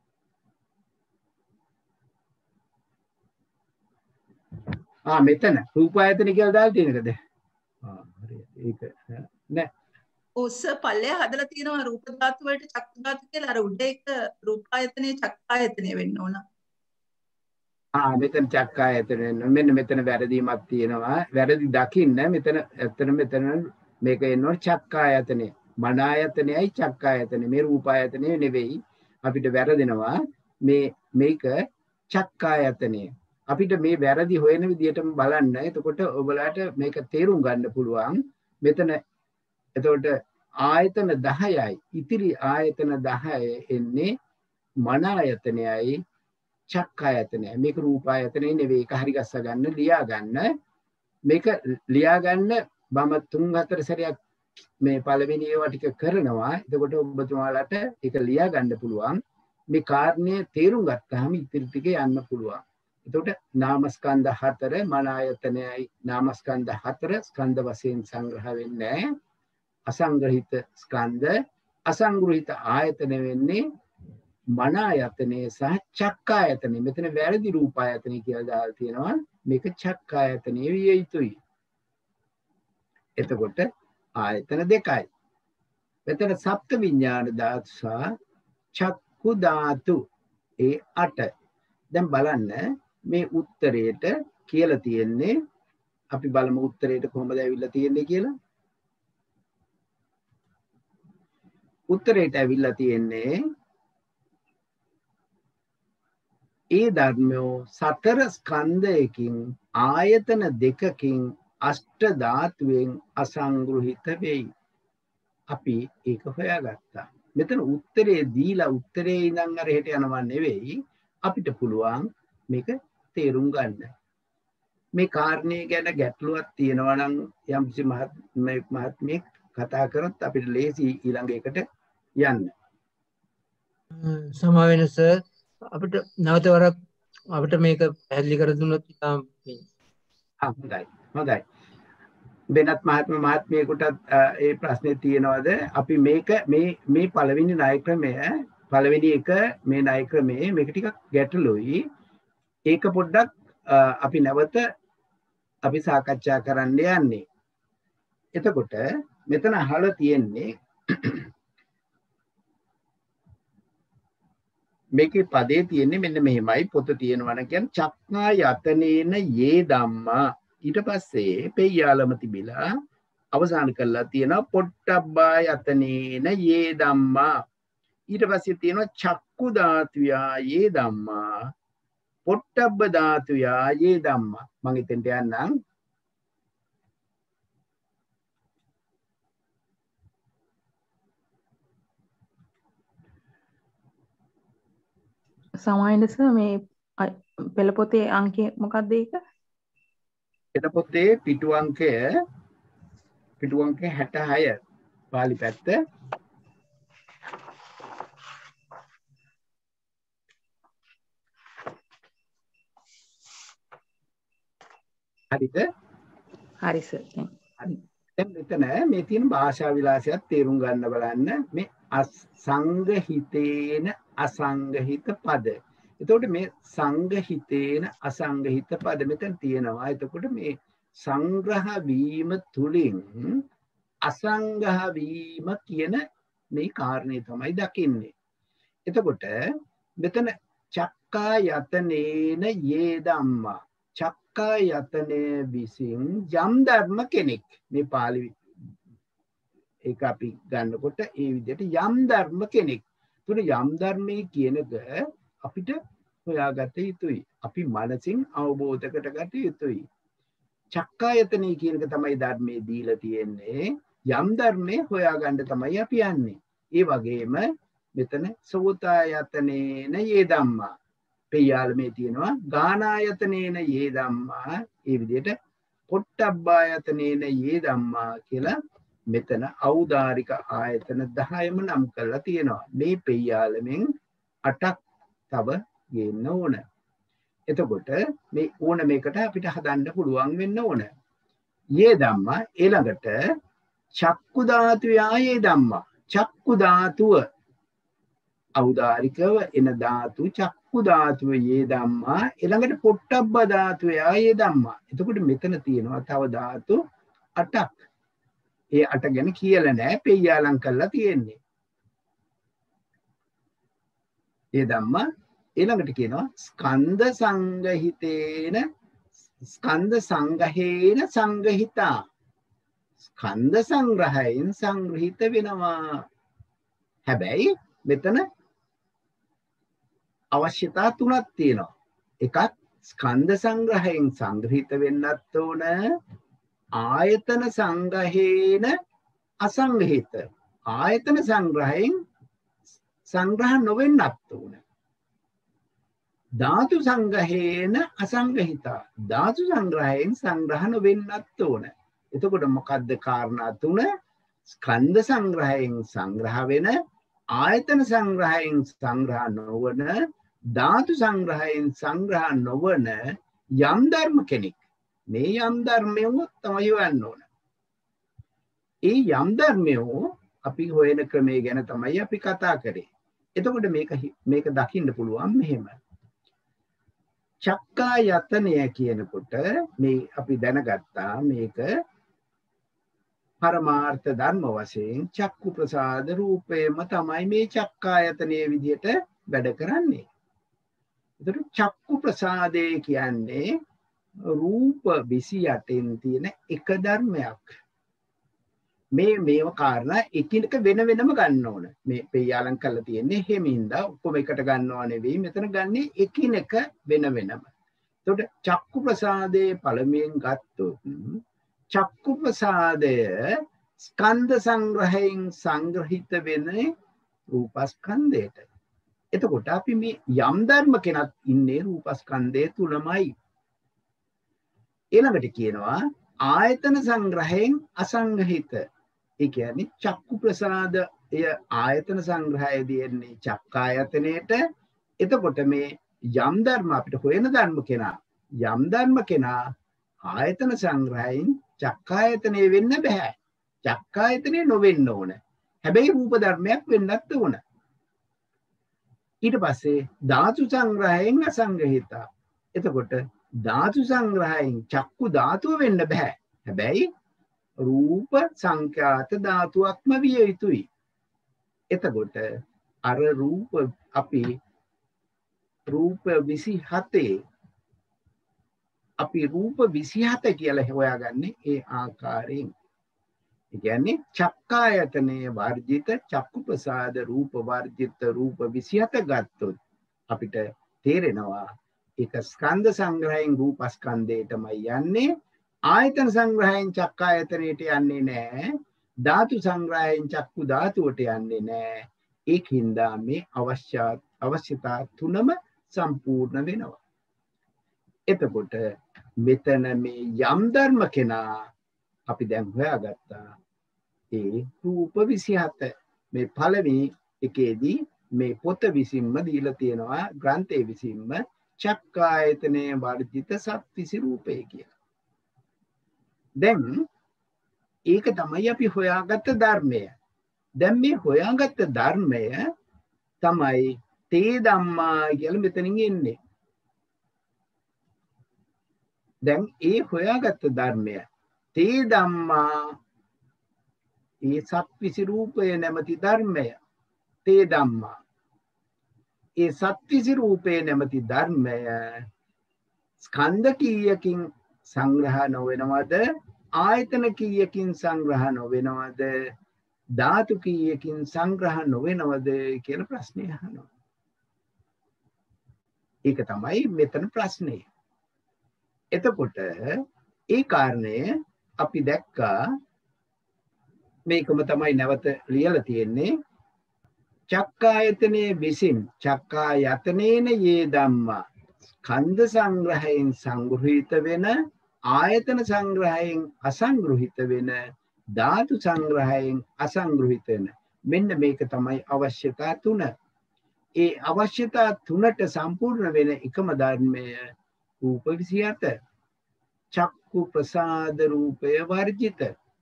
ආ මෙතන රූපායතන කියලා දාලා තියෙනකද? ආ හරියට. ඒක නෑ. ඔස්ස පල්ලෙහා හදලා තියෙනවා රූප ධාතු වලට චක්කු ධාතු කියලා. අර උඩ එක රූපායතනේ චක්කායතනේ වෙන්න ඕන. ආ මෙතන චක්කායතන මෙන්න මෙතන වැරදීමක් තියෙනවා. වැරදි දකින්න මෙතන ඇත්තට මෙතන මේක එනවා චක්කායතනේ. මන ආයතනයයි චක්කායතනේ. මේ රූපායතනේ නෙවෙයි. අපිට වැරදෙනවා. මේ මේක චක්කායතනේ. අපිට මේ වැරදි හොයන විදිහටම බලන්න. එතකොට ඔයගලට මේක තේරුම් ගන්න පුළුවන්. මෙතන එතකොට ආයතන දහයයි ඉතිරි ආයතන දහය එන්නේ මන ආයතනයයි චක්කායතනයයි. මේක රූපායතනය නෙවෙයි. ඒක හරි ගස්ස ගන්න ලියා ගන්න. මේක ලියා ගන්න මම තුන් හතර සැරයක් මේ පළවෙනි ඒවා ටික කරනවා. එතකොට ඔබතුමාලට ඒක ලියා ගන්න පුළුවන්. මේ කාරණේ තේරුම් ගත්තාම ඉතිරි ටික යන්න පුළුවන්. එතකොට නාමස්කන්ධ හතර මන ආයතනයයි නාමස්කන්ධ හතර ස්කන්ධ වශයෙන් සංග්‍රහ වෙන්නේ නැහැ. අසංග්‍රහිත ස්කන්ධ අසංග්‍රහිත ආයතන වෙන්නේ මන ආයතනය සහ චක්කායතනය. මෙතන වැරදි රූපායතනය කියලා දාලා තියෙනවා. මේක චක්කායතනය විය යුතුයි. එතකොට ආයතන දෙකයි. මෙතන සප්ත විඥාන ධාතු සහ චක්කු ධාතු ඒ අට. දැන් බලන්න මේ උත්තරේට කියලා තියෙන්නේ අපි බලමු උත්තරේට කොහොමද ඇවිල්ලා තියෙන්නේ කියලා. උත්තරේට ඇවිල්ලා තියෙන්නේ ඒ ධර්මෝ සතර ස්කන්ධයකින් ආයතන දෙකකින් අෂ්ට ධාතුවෙන් අසංග්‍රහිත වෙයි. අපි ඒක හොයාගත්තා. මෙතන උත්තරේ දීලා උත්තරේ ඉඳන් අර හෙට යනවා නෙවෙයි අපිට පුළුවන් මේක තේරුම් ගන්න. මේ කාරණේ ගැන ගැටලුවක් තියෙනවා නම් යම්කිසි මහත්මයෙක් මහත්මියක් කතා කරොත් අපිට ලේසි ඊළඟ එකට යන්න. සමා වෙන සර් අපිට නැවත වරක් අපිට මේක පැහැදිලි කර දුන්නොත් ඉතාම ආ හොඳයි. හොඳයි. වෙනත් මහත්ම මහත්මියෙකුටත් ඒ ප්‍රශ්නේ තියෙනවද? අපි මේක මේ මේ පළවෙනි ණය ක්‍රමය පළවෙනි එක මේ ණය ක්‍රමයේ මේක ටිකක් ගැටලුයි. ඒක පොඩ්ඩක් අපි නැවත අපි සාකච්ඡා කරන්න යන්නේ. එතකොට මෙතන අහලා තියෙන්නේ මේකේ පදේ තියෙන්නේ මෙන්න මෙහෙමයි. පොත තියෙනවා නම් කියන්නේ චක්ඛා යතනේන යේ ධම්මා. ඊට පස්සේ පෙය්‍යාලම තිබිලා අවසන් කරලා තියෙනවා පොට්ටබ්බා යතනේන යේ ධම්මා. ඊට පස්සේ තියෙනවා චක්කු ධාතුයා යේ ධම්මා. පොට්ටබ්බ ධාතුයා යේ ධම්මා. මම එතෙන්ට යන්නම්. සමාවෙන්න සර් මේ පෙළ පොතේ අංකය මොකක්ද ඒක? පෙළ පොතේ පිටු අංකය පිටු අංකය හැටහය පාලි පැත්ත. හරිද? හරි සර්. දැන් මෙතන මේ තියෙන භාෂා විලාසයත් තේරුම් ගන්න බලන්න. මේ සංගහිතේන අසංගහිත පද. එතකොට මේ සංගහිතේන අසංගහිත පද මෙතන තියෙනවා. එතකොට මේ සංග්‍රහ වීම තුලින් අසංගහ වීම කියන මේ කාරණේ තමයි දකින්නේ. එතකොට මෙතන චක්කා යතනේන යේ ධම්මා. චක්කා යතනේ විසින් යම් ධර්ම කෙනෙක් මේ පාලි ඒක අපි ගන්නකොට ඒ විදිහට යම් ධර්ම කෙනෙක්. තුන යම් ධර්මයේ කියනක අපිට හොයාගත යුතුයි. අපි මනසින් අවබෝධ කරගත යුතුයි. චක්කායතනෙ කියන එක තමයි ධර්මයේ දීලා තියෙන්නේ. යම් ධර්මයේ හොයාගන්න තමයි අපි යන්නේ. ඒ වගේම මෙතන සෝතායතනේන යේ ධම්මා. පෙය්‍යාලමේ තියෙනවා ගානායතනේන යේ ධම්මා. ඒ විදිහට පොට්ටබ්බායතනේන යේ ධම්මා කියලා මෙතන ඖදාරික ආයතන දහයම නම් කරලා තියෙනවා. මේ පෙය්‍යාලමෙන් අටක් තව ගේන්න ඕන. එතකොට මේ ඕන මේකට අපිට හදන්න පුළුවන් වෙන්න ඕන. යේ ධම්මා ඊළඟට චක්කු ධාතුයා යේ ධම්මා. චක්කු ධාතුව ඖදාරිකව එන ධාතු චක්කු ධාතුව යේ ධම්මා. ඊළඟට පොට්ටබ්බ ධාතුයා යේ ධම්මා. එතකොට මෙතන තියෙනවා තව ධාතු අටක්. ඒ අට ගැන කියලා නෑ පෙය්‍යාලම් කරලා තියෙන්නේ. ඒ ධම්මා ඊළඟට කියනවා ස්කන්ධ සංගහිතේන ස්කන්ධ සංගහේන සංගහිතා. ස්කන්ධ සංග්‍රහයෙන් සංග්‍රහිත වෙනවා. හැබැයි මෙතන අවශ්‍යතා තුනක් තියෙනවා. එකක් ස්කන්ධ සංග්‍රහයෙන් සංග්‍රහිත වෙන්නත් ඕන. ආයතන සංග්‍රහේන අසංගහිත. ආයතන සංග්‍රහයෙන් සංග්‍රහ නොවෙන්නත් ඕන. ධාතු සංග්‍රහේන අසංගහිතා. ධාතු සංග්‍රහයෙන් සංග්‍රහ නොවෙන්නත් ඕන. එතකොට මොකද්ද කාරණා තුන? ස්කන්ධ සංග්‍රහයෙන් සංග්‍රහ වෙන, ආයතන සංග්‍රහයෙන් සංග්‍රහ නොවන, ධාතු සංග්‍රහයෙන් සංග්‍රහ නොවන යම් ධර්ම කෙනෙක්. මේ යම් ධර්මයෝ තමයි හොයන්න ඕන. ඒ යම් ධර්මයෝ අපි හොයන ක්‍රමය ගැන තමයි අපි කතා කරේ. එතකොට මේක මේක දකින්න පුළුවන් මෙහෙම. චක්කා යතනය කියනකොට මේ අපි දැනගත්තා මේක පරමාර්ථ ධර්ම වශයෙන් චක්කු ප්‍රසාද රූපේම තමයි මේ චක්කායතනයේ විදියට වැඩ කරන්නේ. ඒතර චක්කු ප්‍රසාදේ කියන්නේ රූප විසිඅටෙන් තියෙන එක ධර්මයක්. මේ මේව කාරණා එකිනෙක වෙන වෙනම ගන්න ඕන. මේ පෙය්‍යාලම් කරලා තියෙන්නේ හැමින්දා ඔක්කොම එකට ගන්නව නෙවෙයි. මෙතන ගන්නේ එකිනෙක වෙන වෙනම. එතකොට චක්කු ප්‍රසාදේ පළමුවෙන් ගත්තොත් චක්කු ප්‍රසාදය ස්කන්ධ සංග්‍රහයෙන් සංග්‍රහිත වෙන්නේ රූපස්කන්ධයට. එතකොට අපි මේ යම් ධර්ම කෙනක් ඉන්නේ රූපස්කන්ධය තුලමයි. ඊළඟට කියනවා ආයතන සංග්‍රහයෙන් අසංගහිත. ඒ කියන්නේ චක්කු ප්‍රසාදය ආයතන සංග්‍රහය දෙන්නේ චක්කායතනයේට. එතකොට මේ යම් ධර්ම අපිට හොයන ධර්ම කෙනා යම් ධර්ම කෙනා ආයතන සංග්‍රහයෙන් චක්කායතනෙ වෙන්න බෑ. චක්කායතනෙ නොවෙන්න ඕන. හැබැයි රූප ධර්මයක් වෙන්නත් ඕන. ඊට පස්සේ ධාතු සංග්‍රහයෙන් අසංගහිත. එතකොට ධාතු සංග්‍රහයෙන් චක්කු ධාතුව වෙන්න බෑ. හැබැයි රූප සංඛ්‍යාත ධාතුවක්ම විය යුතුයි. එතකොට අර රූප අපි රූප විසිහතේ අපි රූප විසිහත කියලා හොයාගන්නේ ඒ ආකාරයෙන්. ඒ කියන්නේ චක්කායතනයේ වර්ජිත චක්කු ප්‍රසාද රූප වර්ජිත රූප විසිහත ගත්තොත් අපිට තේරෙනවා ඒක ස්කන්ධ සංග්‍රහයෙන් රූපස්කන්ධයටමයි යන්නේ. ආයතන සංග්‍රහයෙන් චක්කායතනයට යන්නේ නැහැ. ධාතු සංග්‍රහයෙන් චක්කු ධාතුවට යන්නේ නැහැ. ඒකින්ද මේ අවශ්‍ය අවශ්‍යතා තුනම සම්පූර්ණ වෙනවා. එතකොට මෙතන මේ යම් ධර්ම කෙනා අපි දැන් හොයාගත්තා ඒ රූප විසිහත. මේ පළවෙනි එකේදී මේ පොත විසින්ම දීලා තියෙනවා ග්‍රන්ථයේ විසින්ම චක්කායතනයේ වර්ජිත සත්විසි රූපය කියලා. දැන් ඒක තමයි අපි හොයාගත්ත ධර්මය. දැන් මේ හොයාගත්ත ධර්මය තමයි තේ ධම්මා කියලා මෙතනින් එන්නේ. දැන් ඒ හොයාගත්ත ධර්මය තේ ධම්මා ඒ සත්විසි රූපය නැමැති ධර්මය තේ ධම්මා. ඒ සත්විසි රූපය නැමැති ධර්මය ස්කන්ධ කීයකින් සංග්‍රහ නොවෙනවද? ආයතන කීයකින් සංග්‍රහ නොවෙනවද? ධාතු කීයකින් සංග්‍රහ නොවෙනවද කියලා ප්‍රශ්නේ අහනවා. ඒක තමයි මෙතන ප්‍රශ්නේ. එතකොට ඒ කාරණය අපි දැක්කා මේකම තමයි නැවත ලියලා තියෙන්නේ. චක්කායතනයේ විසින් චක්කායතනේන යේ ධම්මා ස්කන්ධ සංග්‍රහයෙන් සංග්‍රහිත වෙන ආයතන සංග්‍රහයෙන් අසංග්‍රහිත වෙන ධාතු සංග්‍රහයෙන් අසංග්‍රහිත වෙන මෙන්න මේක තමයි අවශ්‍යතා තුන. ඒ අවශ්‍යතා තුනට සම්පූර්ණ වෙන එකම ධර්මය රූප විසිහත. චක්කු ප්‍රසාද රූපය වර්ජිත.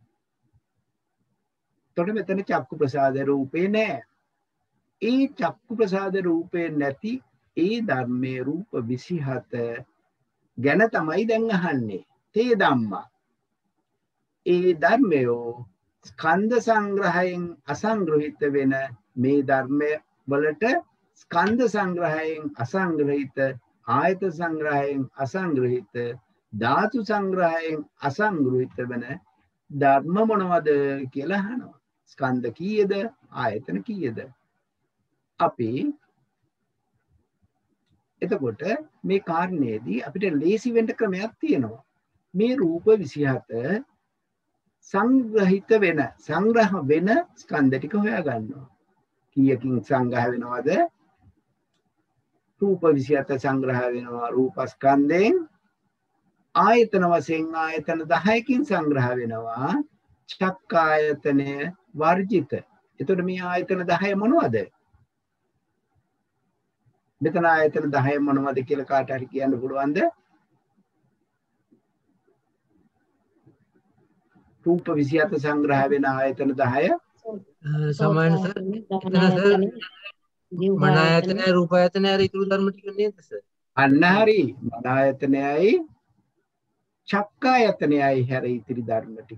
තොට මෙතන චක්කු ප්‍රසාද රූපේ නෑ. ඒ චක්කු ප්‍රසාද රූපේ නැති ඒ ධර්මයේ රූප විසිහත ගැන තමයි දැන් අහන්නේ. තේ ධම්මා. ඒ ධර්මයෝ ස්කන්ධ සංග්‍රහයෙන් අසංග්‍රහිත වෙන මේ ධර්මය වලට ස්කන්ධ සංග්‍රහයෙන් අසංග්‍රහිත ආයත සංග්‍රහයෙන් අසංග්‍රහිත ධාතු සංග්‍රහයෙන් අසංග්‍රහිත වෙන ධර්ම මොනවද කියලා අහනවා. ස්කන්ධ කීයද? ආයතන කීයද? අපි එතකොට මේ කාරණේදී අපිට ලේසි වෙන්න ක්‍රමයක් තියෙනවා. මේ රූප විසිහත සංග්‍රහිත වෙන සංග්‍රහ වෙන ස්කන්ධ ටික හොයා ගන්නවා. කීයකින් සංග්‍රහ වෙනවද? රූප විසිහත සංග්‍රහ වෙනවා රූපස්කන්ධයෙන්. ආයතන වශයෙන් ආයතන දහයකින් සංග්‍රහ වෙනවා චක්කායතනය වර්ජිත. එතකොට මේ ආයතන දහය මොනවද? මෙතන ආයතන දහය මොනවද කියලා කාට හරි කියන්න පුළුවන්ද? රූප විසිහත සංග්‍රහ වෙන ආයතන දහය සමාන සර් මන ආයතනය රූප ආයතනය හරි ඉතුරු ධර්ම ටික නේද සර්? අන්න හරි. මන ආයතනයයි චක්කායතනයයි හැර ඉතිරි ධර්ම ටික.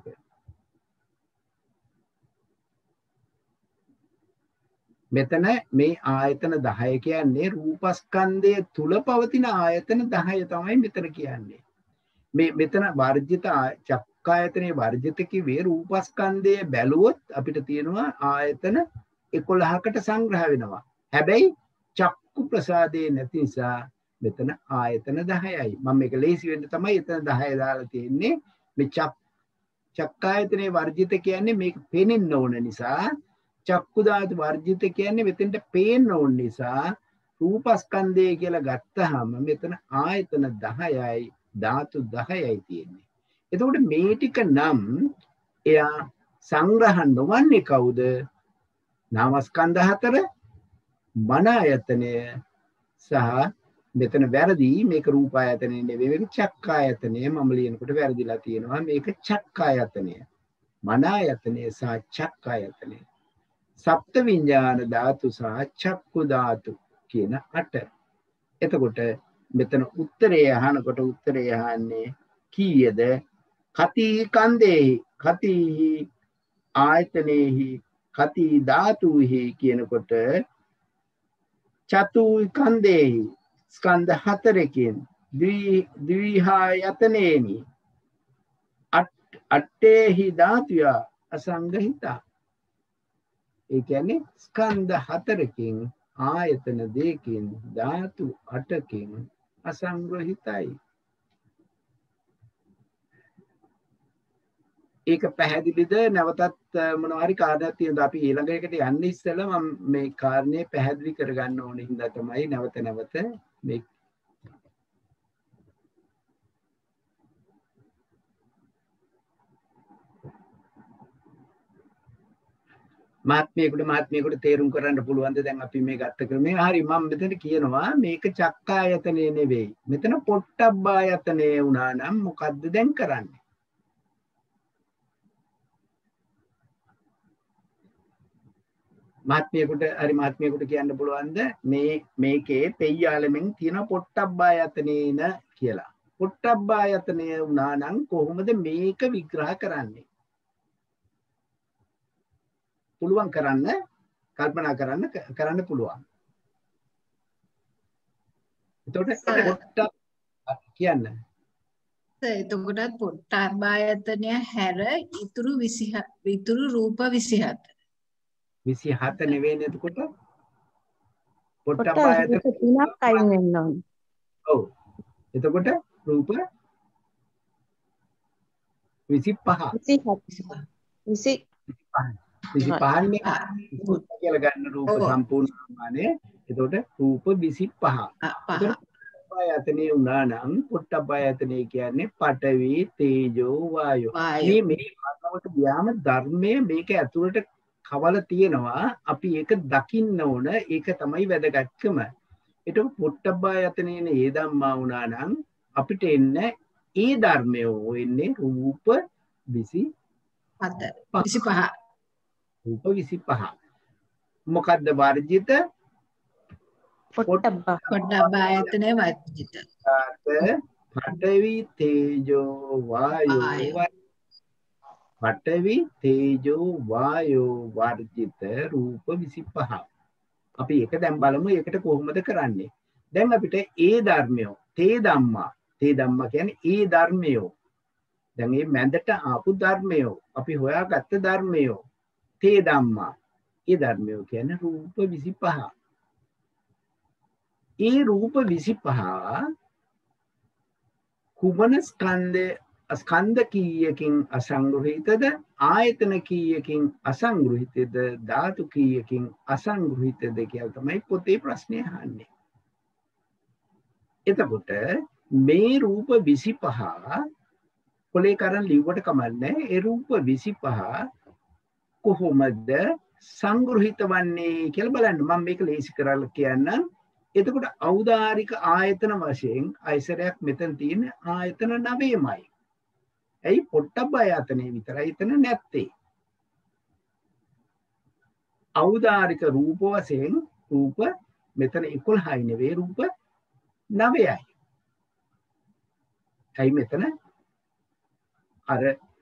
මෙතන මේ ආයතන දහය කියන්නේ රූපස්කන්ධය තුල පවතින ආයතන දහය තමයි මෙතන කියන්නේ. මේ මෙතන වර්ජිත චක්කායතනයේ වර්ජිත කිව්වේ රූපස්කන්ධය බැලුවොත් අපිට තියෙනවා ආයතන එකොළහකට සංග්‍රහ වෙනවා. හැබැයි චක්කු ප්‍රසාදේ නැති නිසා මෙතන ආයතන දහයයි. මම මේක ලේසි වෙන්න තමයි එතන දහය දාලා තියෙන්නේ. මේ චක්කායතනේ වර්ජිත කියන්නේ මේක පේනෙන්න ඕන නිසා. චක්කු ධාතු වර්ජිත කියන්නේ මෙතෙන්ට පේන්න ඕන නිසා. රූපස්කන්ධය කියලා ගත්තාම මෙතන ආයතන දහයයි ධාතු දහයයි තියෙන්නේ. එතකොට මේ ටික නම් එයා සංග්‍රහ නොවන්නේ කවුද? නාමස්කන්ධ හතර, මන ආයතනය සහ මෙතන වැරදි මේක රූපායතනය නෙවෙයි මේක චක්කායතනය. මම ලියනකොට වැරදිලා තියෙනවා. මේක චක්කායතනය. මන ආයතනය සහ චක්කායතනය. සප්ත විඤ්ඤාණ ධාතු සහ චක්කු ධාතු කියන අට. එතකොට මෙතන උත්තරේ අහනකොට උත්තරේ අහන්නේ කීයද? කති කන්දේහි කති ආයතනේහි කති ධාතුහි කියනකොට චතු කන්දේහි ස්කන්ධ හතරකින් ද්විහායතනේනි අට්ඨේහි ධාතුය අසංගහිතා. ඒ කියන්නේ ස්කන්ධ හතරකින් ආයතන දෙකකින් ධාතු අටකින් අසංග්‍රහිතයි. ඒක පැහැදිලිද? නැවතත් මොනවා හරි කාරණයක් තියෙනවද? අපි ඊළඟ එකට යන්න ඉස්සෙල්ලා මම මේ කාරණේ පැහැදිලි කරගන්න ඕනේ හින්දා තමයි නැවත නැවත මේ මාත්මියකට මාත්මියකට තේරුම් කරන්න පුළුවන්ද? දැන් අපි මේ ගත්ත ක්‍රමය හරි. මම මෙතන කියනවා මේක චක්කායතනේ නෙවෙයි. මෙතන පොට්ටබ්බායතනේ වුණා නම් මොකද්ද දැන් කරන්නේ? මාත්මියකට හරි මාත්මියකට කියන්න පුළුවන්ද මේ මේකේ පෙය්‍යාලෙමින් තියෙන පොට්ටබ්බායතනේන කියලා. පොට්ටබ්බායතනය වුණා නම් කොහොමද මේක විග්‍රහ කරන්නේ? පුළුවන් කරන්න කල්පනා කරන්න කරන්න පුළුවන්. එතකොට පොට්ටබ් කියන්න. එතකොට පොට්ටබ්බායතනය හැර ඉතුරු විසිහ ඉතුරු රූප විසිහත. විසිහත නෙවෙයි එතකොට පොට්ටබ්බායතන තුනක් අයින් වෙන්න ඕනේ. ඔව්. එතකොට රූප විසිපහ. විසිහත. විසි විසිපහ නේ කියලා ගන්න රූප සම්පූර්ණ ප්‍රමාණය. එතකොට රූප විසිපහ. පොට්ටබ්බායතනේ වුණා නම් පොට්ටබ්බායතනේ කියන්නේ පඨවි, තේජෝ, වායෝ. මේ මේ කතාවට ගියාම ධර්මයේ මේක ඇතුළට කවල තියෙනවා. අපි ඒක දකින්න ඕන. ඒක තමයි වැදගත්කම. ඒක පොට්ටබ්බායතනේන ඒ ධම්මා වුණා නම් අපිට එන්න ඒ ධර්මය වෙන්නේ රූප විසිහත. විසිපහ. රූප විසිපහ. මොකද්ද වර්ජිත? පොට්ටබ්බා. පොට්ටබ්බායතනේ වර්ජිත. පඨවි, තේජෝ, වායෝ. පඨවි, තේජෝ, වායෝ වර්ජිත රූප විසිපහ. අපි ඒක දැන් බලමු ඒකට කොහොමද කරන්නේ. දැන් අපිට ඒ ධර්මය තේ ධම්මා තේ ධම්මා කියන්නේ ඒ ධර්මය. දැන් මේ මැදට ආපු ධර්මය අපි හොයාගත්ත ධර්මය තේ ධම්මා. ඒ ධර්මය කියන්නේ රූප විසිපහ. ඒ රූප විසිපහ කුමන ස්කන්ධ ස්කන්ධ කීයකින් අසංග්‍රහිතද? ආයතන කීයකින් අසංග්‍රහිතද? ධාතු කීයකින් අසංග්‍රහිතද කියලා තමයි පොතේ ප්‍රශ්නේ අහන්නේ. එතකොට මේ රූප විසිපහ කොලේ කරන් ලිව්වට කමන්නේ. ඒ රූප විසිපහ කොහොමද සංග්‍රහිත වන්නේ කියලා බලන්න. මම මේක ලේසි කරලා කියන්නම්. එතකොට ඖදාරික ආයතන වශයෙන් අයිසරයක් මෙතන තියෙන ආයතන නවයමයි. ඇයි පොට්ටබ්බායතනේ විතරයි එතන නැත්තේ. ඖදාරික රූප වශයෙන් රූප මෙතන එකොළහයි නෙවෙයි රූප නවයයි. ඇයි මෙතන අර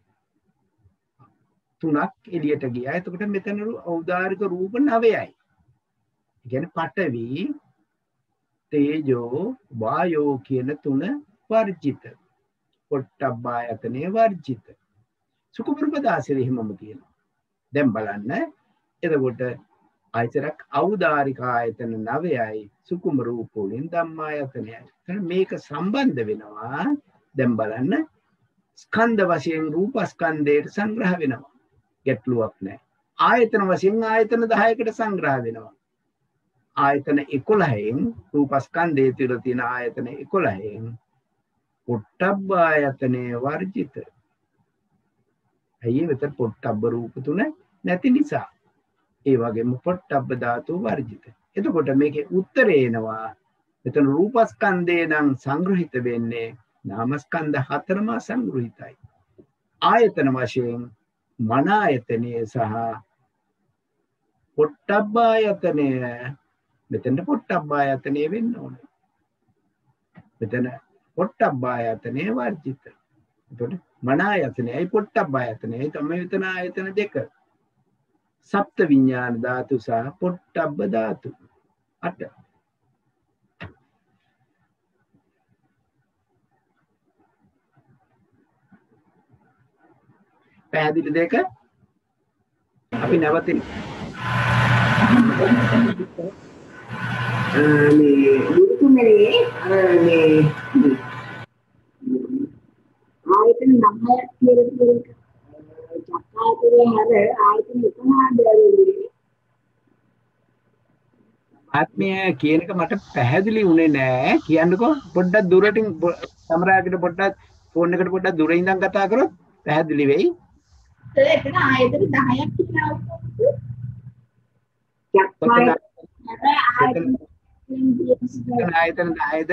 තුනක් එළියට ගියා. එතකොට මෙතන ඖදාරික රූප නවයයි. ඒ කියන්නේ පඨවි, තේජෝ, වායෝ කියන තුන වර්ජිත. පොට්ටබ්බායතනේ වර්ජිත. සුකුප්‍රපදාසෙ එහෙමම කියනවා. දැන් බලන්න. එතකොට ආයතරක් ඖදාරික ආයතන නවයයි සුකුම රූප වලින් ධම්මායතනයයි. මේක සම්බන්ධ වෙනවා. දැන් බලන්න ස්කන්ධ වශයෙන් රූපස්කන්ධයට සංග්‍රහ වෙනවා. ගැටලුවක් නැහැ. ආයතන වශයෙන් ආයතන දහයකට සංග්‍රහ වෙනවා. ආයතන එකොළහෙන් රූපස්කන්ධයේ තුල තියෙන ආයතන එකොළහෙන් පොට්ටබ්බ ආයතනේ වර්ජිත. ඇයි මෙතන පොට්ටබ්බ රූප තුන නැති නිසා. ඒ වගේම පොට්ටබ්බ ධාතු වර්ජිත. එතකොට මේකේ උත්තරේ එනවා මෙතන රූපස්කන්ධේ නම් සංග්‍රහිත වෙන්නේ නාමස්කන්ධ හතරම සංග්‍රහිතයි. ආයතන වශයෙන් මන ආයතනය සහ පොට්ටබ්බ ආයතනය මෙතන පොට්ටබ්බ ආයතනය වෙන්න ඕනේ. මෙතන පොට්ටබ්බ ආයතනය වර්ජිත. එතකොට මන ආයතනයයි පොට්ටබ්බ ආයතනයයි තමයි මෙතන ආයතන දෙක. සප්ත විඥාන ධාතු සහ පොට්ටබ්බ ධාතු අට. පැහැදිලි දෙක අපි නැවතින් මේ දුරුතුමනේ මේ ආයතන නම්බර් කියලා කියන චක්කාතරේ හැර ආයතන එකමාද ආත්මය කියන එක මට පැහැදිලි වුණේ නෑ. කියන්නකෝ පොඩ්ඩක් දුරටින් කැමරාවකට පොඩ්ඩක් ෆෝන් එකට පොඩ්ඩක් දුරින් ඉඳන් කතා කරොත් පැහැදිලි වෙයි. එතන ආයතන දහයක් තියෙනවා. ආයතන දහයද?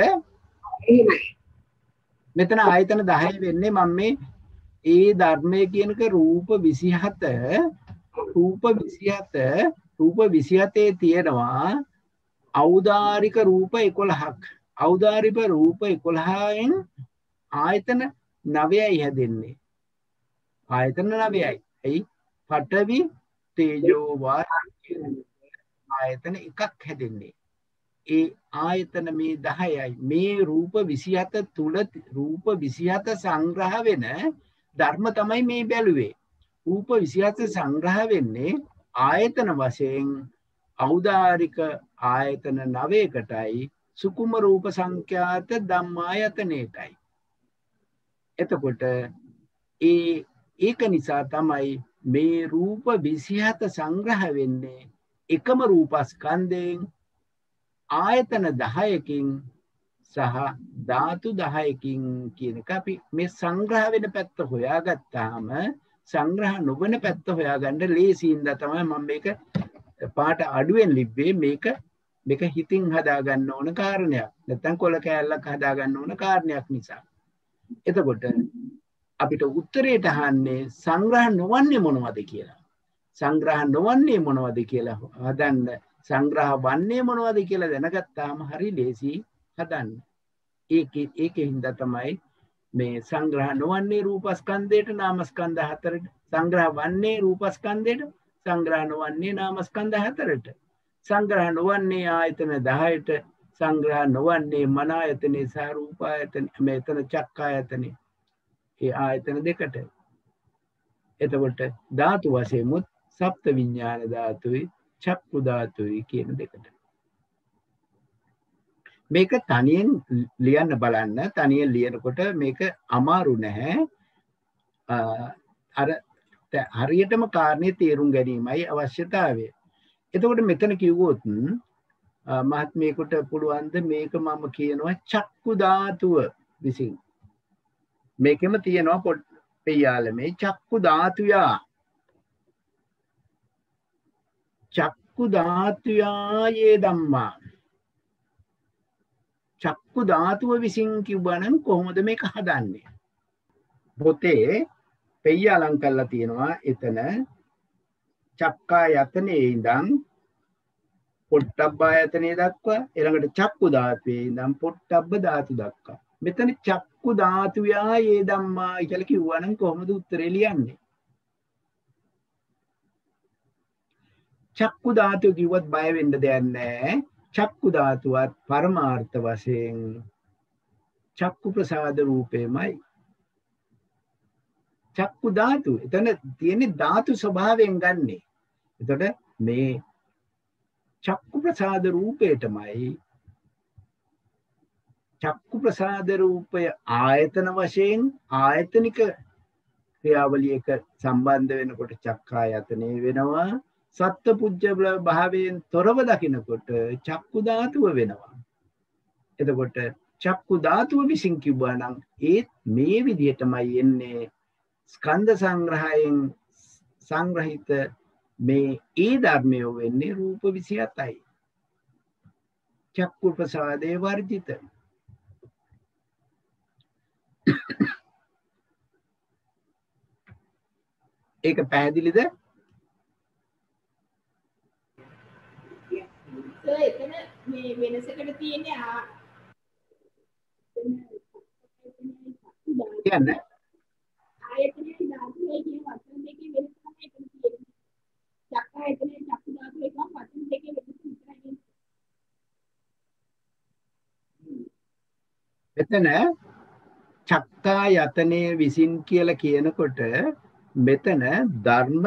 මෙතන ආයතන දහය වෙන්නේ මම මේ ඒ ධර්මයේ කියනක රූප විසිහත රූප විසිහත රූප විසිහතේ තියෙනවා ඖදාරික රූප එකොළහක්. ඖදාරික රූප එකොළහෙන් ආයතන නවයයි හැදෙන්නේ. ආයතන නවයයි. එයි පඨවි තේජෝ වායු ආයතන එකක් හැදෙන්නේ. ඒ ආයතන මේ දහයයි. මේ රූප විසිහත තුල රූප විසිහත සංග්‍රහ වෙන ධර්ම තමයි මේ බැලුවේ. රූප විසිහත සංග්‍රහ වෙන්නේ ආයතන වශයෙන් ඖදාරික ආයතන නවයකටයි සුකුම රූප සංඛ්‍යාත ධම්මායතනයටයි. එතකොට ඒ ඒක නිසා තමයි මේ රූප විසිහත සංග්‍රහ වෙන්නේ එකම රූපස්කන්ධයෙන් ආයතන දහයකින් සහ ධාතු දහයකින් කියන එක අපි මේ සංග්‍රහ වෙන පැත්ත හොයාගත්තාම සංග්‍රහ නොවන පැත්ත හොයාගන්න ලේසියින්ද තමයි මම මේක පාට අඩුවෙන් ලිව්වේ. මේක මේක හිතින් හදා ගන්න ඕන කාරණයක්. නැත්නම් කොල කෑල්ලක් හදා ගන්න ඕන කාරණයක් නිසා. එතකොට අපිට උත්තරේට අහන්නේ සංග්‍රහ නොවන්නේ මොනවද කියලා. සංග්‍රහ නොවන්නේ මොනවද කියලා හදන්න. සංග්‍රහ වන්නේ මොනවද කියලා දැනගත්තාම හරි ලේසි හදන්න. ඒකේ ඒකෙන්ද තමයි මේ සංග්‍රහ නොවන්නේ රූපස්කන්ධයට නාමස්කන්ධ හතරට, සංග්‍රහ වන්නේ රූපස්කන්ධයට, සංග්‍රහ නොවන්නේ නාමස්කන්ධ හතරට, සංග්‍රහ නොවන්නේ ආයතන දහයට, සංග්‍රහ නොවන්නේ මන ආයතනේ සහ රූප ආයතන මෙතන චක්කායතනේ ඒ ආයතන දෙකට. එතකොට ධාතු වශයෙන් මුත් සප්ත විඥාන ධාතුයි චක්කු ධාතුයි කියන දෙකට. මේක තනියෙන් ලියන්න බලන්න. තනියෙන් ලියනකොට මේක අමාරු නැහැ. අර හරියටම කාරණේ තේරුම් ගැනීමයි අවශ්‍යතාවය. එතකොට මෙතන කිව්වොත් මහත්මයෙකුට පුළුවන්ද මේක මම කියනවා චක්කු ධාතුව විසින්. මේකෙම තියෙනවා පොඩ් පෙයාලමේ චක්කු ධාතුයා චක්කු ධාතුයා යේ ධම්මා. චක්කු ධාතුව විසින් කිව්වනම් කොහොමද මේක හදන්නේ? පොතේ පෙයාලම් කරලා තියෙනවා එතන චක්කායතනේ ඉඳන් පොට්ටබ්බායතනේ දක්වා ඊළඟට චක්කු ධාතුවේ ඉඳන් පොට්ටබ්බ ධාතු දක්වා. මෙතන චක්කු ධාතුයා යේ ධම්මා කියලා කිව්වනම් කොහොමද උත්තරේ ලියන්නේ? චක්කු ධාතුව කිව්වත් බය වෙන්න දෙයක් නැහැ. චක්කු ධාතුවත් පරමාර්ථ වශයෙන් චක්කු ප්‍රසාද රූපේමයි. චක්කු ධාතු එතන තියෙන්නේ ධාතු ස්වභාවයෙන් ගන්නෙ. එතකොට මේ චක්කු ප්‍රසාද රූපේටමයි චක්කු ප්‍රසාද රූපය ආයතන වශයෙන් ආයතනික ක්‍රියාවලියක සම්බන්ධ වෙනකොට චක්කායතනේ වෙනවා. සත්පුජ්ජල භාවයෙන් තොරව දකිනකොට චක්කු ධාතුව වෙනවා. එතකොට චක්කු ධාතුව විසින් කිව්වා නම් ඒත් මේ විදිහටමයි එන්නේ ස්කන්ධ සංග්‍රහයෙන් සංග්‍රහිත මේ ඒ ධර්මය වෙන්නේ රූප විසිහතයි. චක්කු ප්‍රසාදේ වර්ජිත. ඒක පැහැදිලිද? එතන මේ වෙනසකට තියෙන්නේ ආ කියන්නේ ආයතනයේ ධාතුවේ කියන වචන දෙකේ වෙනස තමයි එතන තියෙන්නේ. චක්කායතනයේ චක්කු ධාතුවේ කියන වචන දෙකේ වෙනස විතරයි. මෙතන චක්කායතනයේ විසින් කියලා කියනකොට මෙතන ධර්ම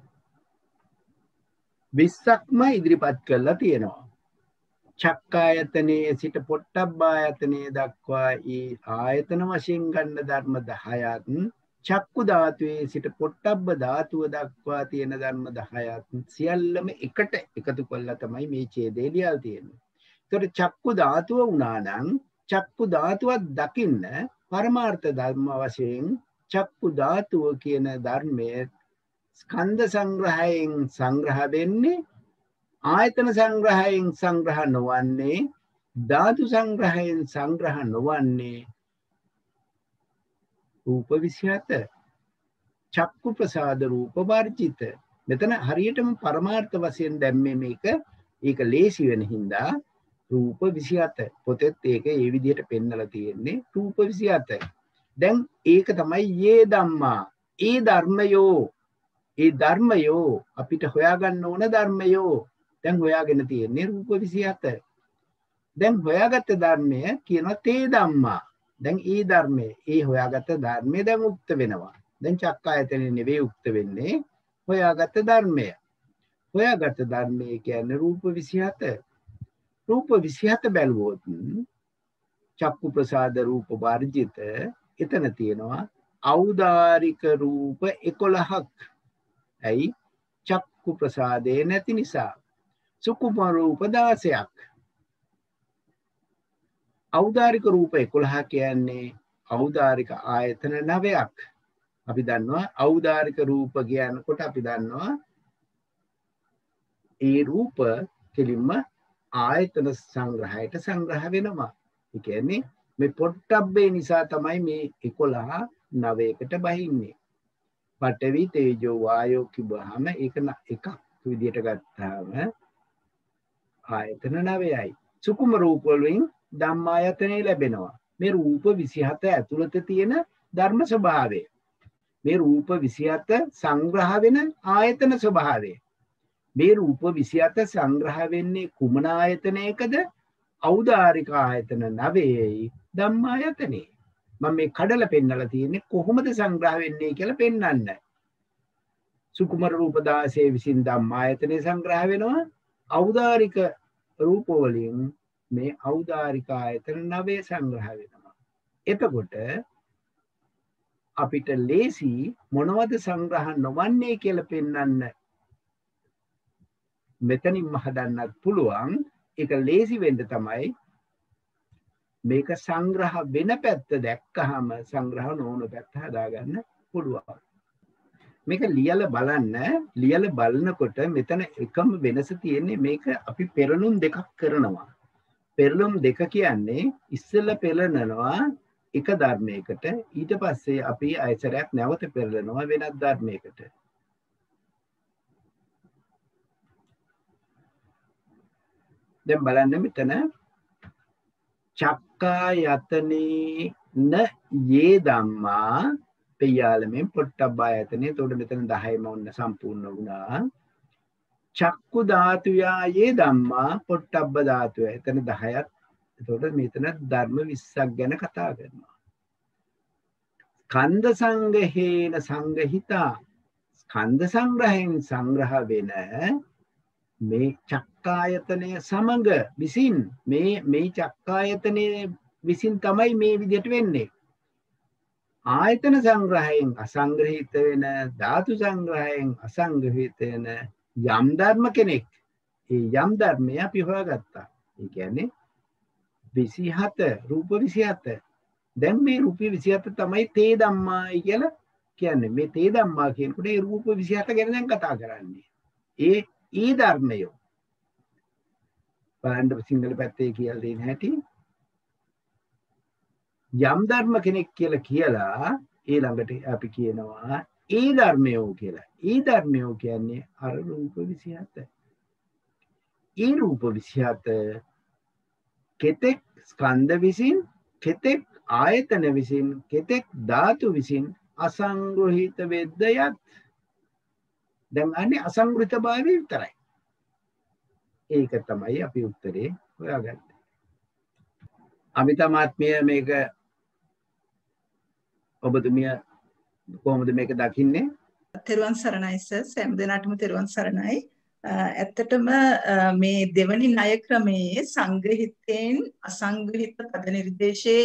විස්සක්ම ඉදිරිපත් කරලා තියෙනවා. චක්කායතනයේ සිට පොට්ටබ්බායතනයේ දක්වා ඒ ආයතන වශයෙන් ගන්න ධර්ම දහයත් චක්කු ධාතුවේ සිට පොට්ටබ්බ ධාතුව දක්වා තියෙන ධර්ම දහයත් සියල්ලම එකට එකතු කරලා තමයි මේ ඡේදය ලියලා තියෙන්නේ. ඒතකොට චක්කු ධාතුව වුණා නම් චක්කු ධාතුවක් දකින්න පරමාර්ථ ධර්ම වශයෙන් චක්කු ධාතුව කියන ධර්මයේ ස්කන්ධ සංග්‍රහයෙන් සංග්‍රහ වෙන්නේ ආයතන සංග්‍රහයෙන් සංග්‍රහ නොවන්නේ ධාතු සංග්‍රහයෙන් සංග්‍රහ නොවන්නේ රූප විසිහත චක්කු ප්‍රසාද රූප වර්ජිත. මෙතන හරියටම පරමාර්ථ වශයෙන් දැම්මේ මේක ඒක ලේසි වෙන හින්දා රූප විසිහත පොතෙත් ඒක ඒ විදිහට පෙන්නලා තියෙන්නේ රූප විසිහත. දැන් ඒක තමයි යේ ධම්මා ඒ ධර්මයෝ ඒ ධර්මයෝ අපිට හොයාගන්න ඕන ධර්මයෝ දැන් හොයාගෙන තියෙන්නේ රූප විසිහත. දැන් හොයාගත්ත ධර්මය කියනවා තේ ධම්මා. දැන් ඒ ධර්මයේ ඒ හොයාගත්ත ධර්මය දැන් උක්ත වෙනවා. දැන් චක්කායතනෙ නෙවෙයි උක්ත වෙන්නේ හොයාගත්ත ධර්මය. හොයාගත්ත ධර්මය කියන්නේ රූප විසිහත. රූප විසිහත බැලුවොත් චක්කු ප්‍රසාද රූප වර්ජිත එතන තියෙනවා ඖදාරික රූප එකොළහක්. ඇයි? චක්කු ප්‍රසාදේ නැති නිසා. සුකුම රූප දාසයක්. ඖදාරික රූප එකොළහ කියන්නේ ඖදාරික ආයතන නවයක්. අපි දන්නවා ඖදාරික රූප කියනකොට අපි දන්නවා ඒ රූප කෙලින්ම ආයතන සංග්‍රහයට සංග්‍රහ වෙනවා. ඒ කියන්නේ මේ පොට්ටබ්බේ නිසා තමයි මේ එකොළහ නවයකට බහින්නේ. පඨවි තේජෝ වායෝ කිව්වහම ඒක එකක් විදියට ගත්තාම ආයතන නවයයි. සුකුම රූප වලින් ධම්මායතනෙ ලැබෙනවා. මේ රූප විසිහත ඇතුළත තියෙන ධර්ම ස්වභාවය. මේ රූප විසිහත සංග්‍රහ වෙන ආයතන ස්වභාවය. මේ රූප විසිහත සංග්‍රහ වෙන්නේ කුමන ආයතනයකද? ඖදාරික ආයතන නවයයි ධම්මායතනෙ. මම මේ කඩලා පෙන්නලා තියෙන්නේ කොහොමද සංග්‍රහ වෙන්නේ කියලා පෙන්වන්න. සුකුමර රූප දාසයේ විසින් ධම්මායතනෙ සංග්‍රහ වෙනවා. ඖදාරික රූප වලින් මේ ඖදාරික ආයතන නවය සංග්‍රහ වෙනවා. එතකොට අපිට ලේසි මොනවද සංග්‍රහ නොවන්නේ කියලා පෙන්වන්න මෙතනින්ම හදන්නත් පුළුවන්. ඒක ලේසි වෙන්න තමයි මේක සංග්‍රහ වෙන පැත්ත දැක්කහම සංග්‍රහ නොවන පැත්ත හදාගන්න පුළුවන්. මේක ලියලා බලන්න. ලියලා බලනකොට මෙතන එකම වෙනස තියෙන්නේ මේක අපි පෙරළුම් දෙකක් කරනවා. පෙරළුම් දෙක කියන්නේ ඉස්සෙල්ලා පෙරලනවා එක ධර්මයකට ඊට පස්සේ අපි ආයතරයක් නැවත පෙරලනවා වෙනත් ධර්මයකට. දැන් බලන්න මෙතන චක්කායතනේ න යේ ධම්මා පෙයාලමෙන් පොට්ටබ්බායතනේ. එතකොට මෙතන දහයම ඔන්න සම්පූර්ණ වුණා. චක්කු ධාතුයා යේ ධම්මා පොට්ටබ්බ ධාතුව. එතන දහයක්. එතකොට මෙතන ධර්ම විස්සක් ගැන කතා කරනවා. ස්කන්ධ සංගහේන සංගහිතා. ස්කන්ධ සංග්‍රහයෙන් සංග්‍රහ වෙන මේ චක්කායතනය සමග විසින් මේ මේ චක්කායතනය විසින් තමයි මේ විදිහට වෙන්නේ. ආයතන සංග්‍රහයෙන් අසංග්‍රහිත වෙන ධාතු සංග්‍රහයෙන් අසංග්‍රහිත වෙන යම් ධර්ම කෙනෙක් ඒ යම් ධර්මය අපි හොයාගත්තා. ඒ කියන්නේ විසිහත රූප විසිහත. දැන් මේ රූප විසිහත තමයි තේ ධම්මායි කියලා කියන්නේ. මේ තේ ධම්මා කියනකොට ඒ රූප විසිහත ගැන දැන් කතා කරන්නේ. ඒ ඊ ධර්මය. බලන්න සිංහල පැත්තේ කියලා දෙන හැටි යම් ධර්ම කෙනෙක් කියලා කියලා ඊළඟට අපි කියනවා ඒ ධර්මයෝ කියලා. ඒ ධර්මයෝ කියන්නේ අර රූප විසිහත. ඒ රූප විසිහත කෙතෙක් ස්කන්ධ විසින් කෙතෙක් ආයතන විසින් කෙතෙක් ධාතු විසින් අසංග්‍රහිත වෙද්දයත් දැන් අන්නේ අසංග්‍රහිත භාවය විතරයි. ඒක තමයි අපි උත්තරේ හොයාගත්තේ. අමිතමාත්මය මේක ඔබතුමිය කොහොමද මේක දකින්නේ? තෙරුවන් සරණයි සර්. සෑම දිනකටම තෙරුවන් සරණයි. ඇත්තටම මේ දෙවනි ණය ක්‍රමයේ සංග්‍රහිතයෙන් අසංග්‍රහිත පද නිර්දේශයේ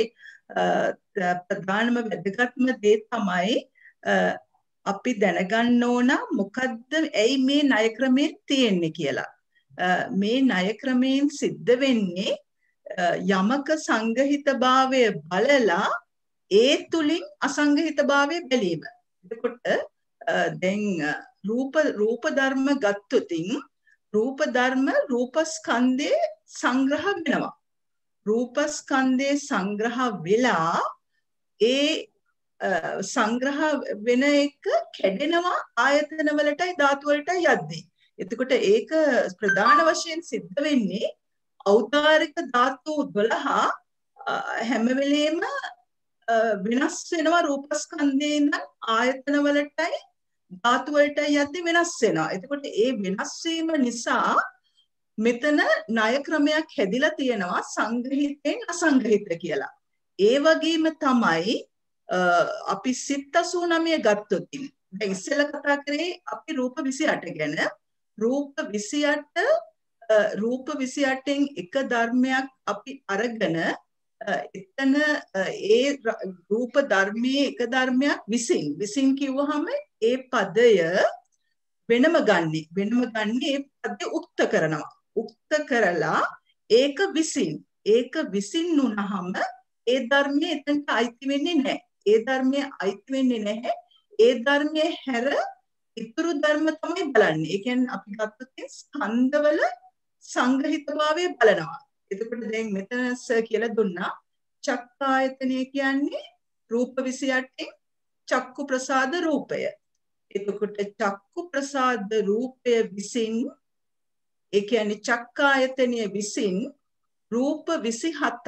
ප්‍රධානම වැදගත්ම දේ තමයි අපි දැනගන්න ඕන මොකද්ද ඇයි මේ ණය ක්‍රමයේ තියෙන්නේ කියලා. මේ ණය ක්‍රමයෙන් සිද්ධ වෙන්නේ යමක සංගහිතභාවය බලලා ඒ තුලින් අසංගහිතභාවය බැලීම. එතකොට දැන් රූප රූප ධර්ම ගත්තොතින් රූප ධර්ම රූපස්කන්ධේ සංග්‍රහ වෙනවා. රූපස්කන්ධේ සංග්‍රහ වෙලා ඒ සංග්‍රහ වෙන එක කැඩෙනවා ආයතන වලටයි ධාතු වලටයි යද්දී. එතකොට ඒක ප්‍රධාන වශයෙන් සිද්ධ වෙන්නේ ඖදාරික ධාතු දොළහ හැම වෙලේම වෙනස් වෙනවා රූපස්කන්ධේ ඉඳන් ආයතන වලටයි ධාතු වලටයි යද්දී වෙනස් වෙනවා. එතකොට ඒ වෙනස් වීම නිසා මෙතන ණය ක්‍රමයක් හැදිලා තියෙනවා සංග්‍රහිතෙන් අසංග්‍රහිත කියලා. ඒ වගේම තමයි අපි සිත් අසූ නවය ගත්තොත් දැන් ඉස්සෙල්ලා කතා කරේ අපි රූප විසිඅට ගැන. රූප විසිඅට රූප විසිඅටෙන් එක ධර්මයක් අපි අරගෙන එතන ඒ රූප ධර්මයේ එක ධර්මයක් විසින් විසින් කිව්වහම ඒ පදය වෙනම ගන්නෙ වෙනම ගන්නෙ ඒ පදේ උක්ත කරනවා. උක්ත කරලා ඒක විසින් ඒක විසින් වුණාම ඒ ධර්මයේ එතනට අයිති වෙන්නේ නැහැ. ඒ ධර්මයේ අයිති වෙන්නේ නැහැ. ඒ ධර්මයේ හැර ඉතුරු ධර්ම තමයි බලන්නේ. ඒ කියන්නේ අපි ගත්තොත් ස්කන්ධවල සංග්‍රහිතභාවය බලනවා. එතකොට දැන් මෙතන සර් කියලා දුන්නා චක්කායතනය කියන්නේ රූප විසිඅටෙන් චක්කු ප්‍රසාද රූපය. එතකොට චක්කු ප්‍රසාද රූපය විසින් ඒ කියන්නේ චක්කායතනය විසින් රූප විසිහතක්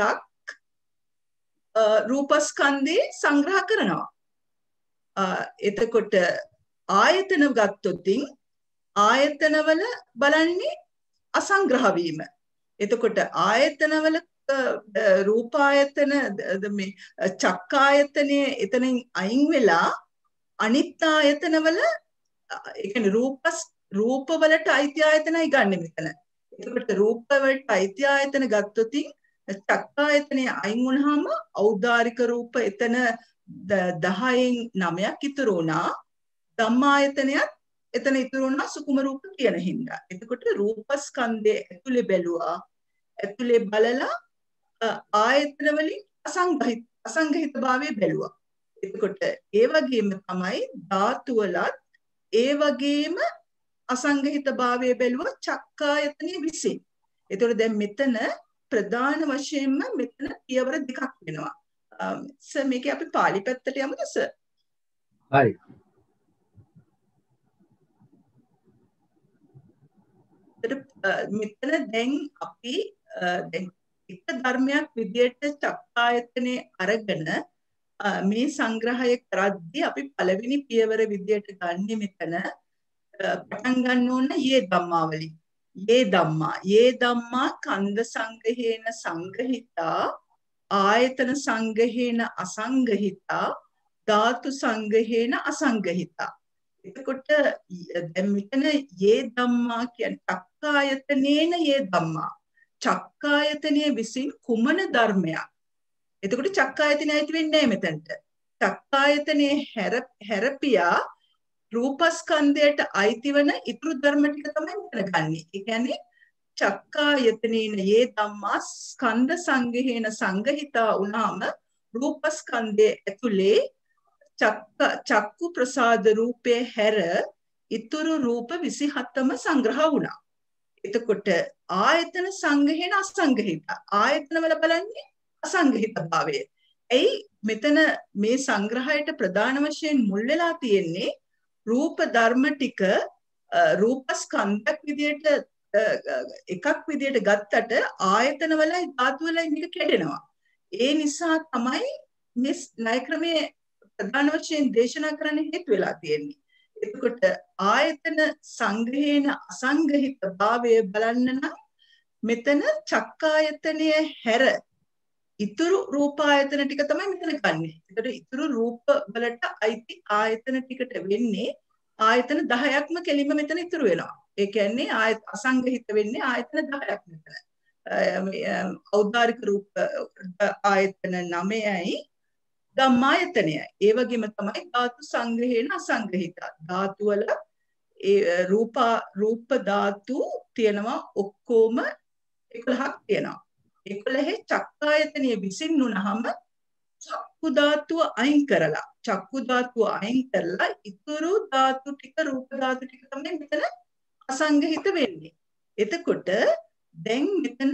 රූපස්කන්ධේ සංග්‍රහ කරනවා. එතකොට ආයතන ගත්තොත් ආයතනවල බලන්නේ අසංග්‍රහ වීම. එතකොට ආයතනවල රූපායතන මේ චක්කායතනයේ එතනින් අයින් වෙලා අනිත් ආයතනවල ඒ කියන්නේ රූප රූපවලට අයිති ආයතනයි ගන්න මෙතන. එතකොට රූපවලට අයිති ආයතන ගත්තොත් චක්කායතනයේ අයින් වුණාම ඖදාරික රූප එතන දහයෙන් නවයක් ඉතුරු වුණා. ධම්මායතනයත් එතන ඉතුරු වුණා සුකුම රූප කියන හින්දා. එතකොට රූපස්කන්ධයේ ඇතුලේ බැලුවා. ඇතුලේ බලලා ආයතන වලින් අසංගහිත අසංගහිත භාවය බැලුවා. එතකොට ඒ වගේම තමයි ධාතු වලත් ඒ වගේම අසංගහිත භාවය බැලුවා චක්කායතනෙ විසින්. එතකොට දැන් මෙතන ප්‍රධාන වශයෙන්ම මෙතන පියවර දෙකක් වෙනවා. සර් මේකේ අපි පාලි පැත්තට යමුද සර්? හරි. මෙතන දැන් අපි දැන් එක ධර්මයක් විදියට චක්කායතනේ අරගෙන මේ සංග්‍රහය කරද්දී අපි පළවෙනි පියවර විදියට ගන්නෙ මෙතන පටන් ගන්න ඕන යේ ධම්මාවලින්. යේ ධම්මා යේ ධම්මා කන්ද සංගහේන සංගහිතා ආයතන සංගහේන අසංගහිතා ධාතු සංගහේන අසංගහිතා. එතකොට දැන් මෙතන යේ ධම්මා කියන්නේ චක්කායතනේන යේ ධම්මා. චක්කායතනයේ විසින් කුමන ධර්මයක් එතකොට චක්කායතනය ඇති වෙන්නේ නැහැ මෙතනට. චක්කායතනේ හැර හැරපියා රූපස්කන්ධයට අයිති වෙන ඉතුරු ධර්ම ටික තමයි මෙතන ගන්නෙ. ඒ කියන්නේ චක්කායතනේන යේ ධම්මා ස්කන්ධ සංගහේන සංගහිතා වුණාම රූපස්කන්ධයේ ඇතුලේ චක්ක චක්කු ප්‍රසාද රූපේ හැර ඉතුරු රූප විසිහතම සංග්‍රහ වුණා. එතකොට ආයතන සංගහේන අසංගහිත. ආයතන වල බලන්නේ අසංගහිත භාවය. එයි මෙතන මේ සංග්‍රහයට ප්‍රධාන වශයෙන් මුල් වෙලා තියෙන්නේ රූප ධර්ම ටික රූපස්කන්ධයක් විදියට එකක් විදියට ගත්තට ආයතන වලයි ධාතු වලයි මේක කැඩෙනවා. ඒ නිසා තමයි මේ ණය ක්‍රමයේ ප්‍රධාන වශයෙන් දේශනා කරන්න හේතු වෙලා තියෙන්නේ. එතකොට ආයතන සංග්‍රහේන අසංගහිත භාවය බලන්න නම් මෙතන චක්කායතනය හැර ඉතුරු රූපායතන ටික තමයි මෙතන ගන්නෙ. ඒකට ඉතුරු රූප වලට අයිති ආයතන ටිකට වෙන්නේ ආයතන දහයක්ම කෙලින්ම මෙතන ඉතුරු වෙනවා. ඒ කියන්නේ ආයත අසංගහිත වෙන්නේ ආයතන දහයක් මෙතන. ඖදාරික රූප ආයතන නවයයි ධම්මායතනයයි. ඒ වගේම තමයි ධාතු සංග්‍රහේන අසංගහිත. ධාතු වල ඒ රූප රූප ධාතු තියෙනවා ඔක්කොම එකොළහක් තියෙනවා. එකොළහේ චක්කායතනය විසින්නුනහම චක්කු ධාතුව අයින් කරලා චක්කු ධාතුව අයින් කරලා ඉතුරු ධාතු ටික රූප ධාතු ටික තමයි මෙතන අසංගහිත වෙන්නේ. එතකොට දැන් මෙතන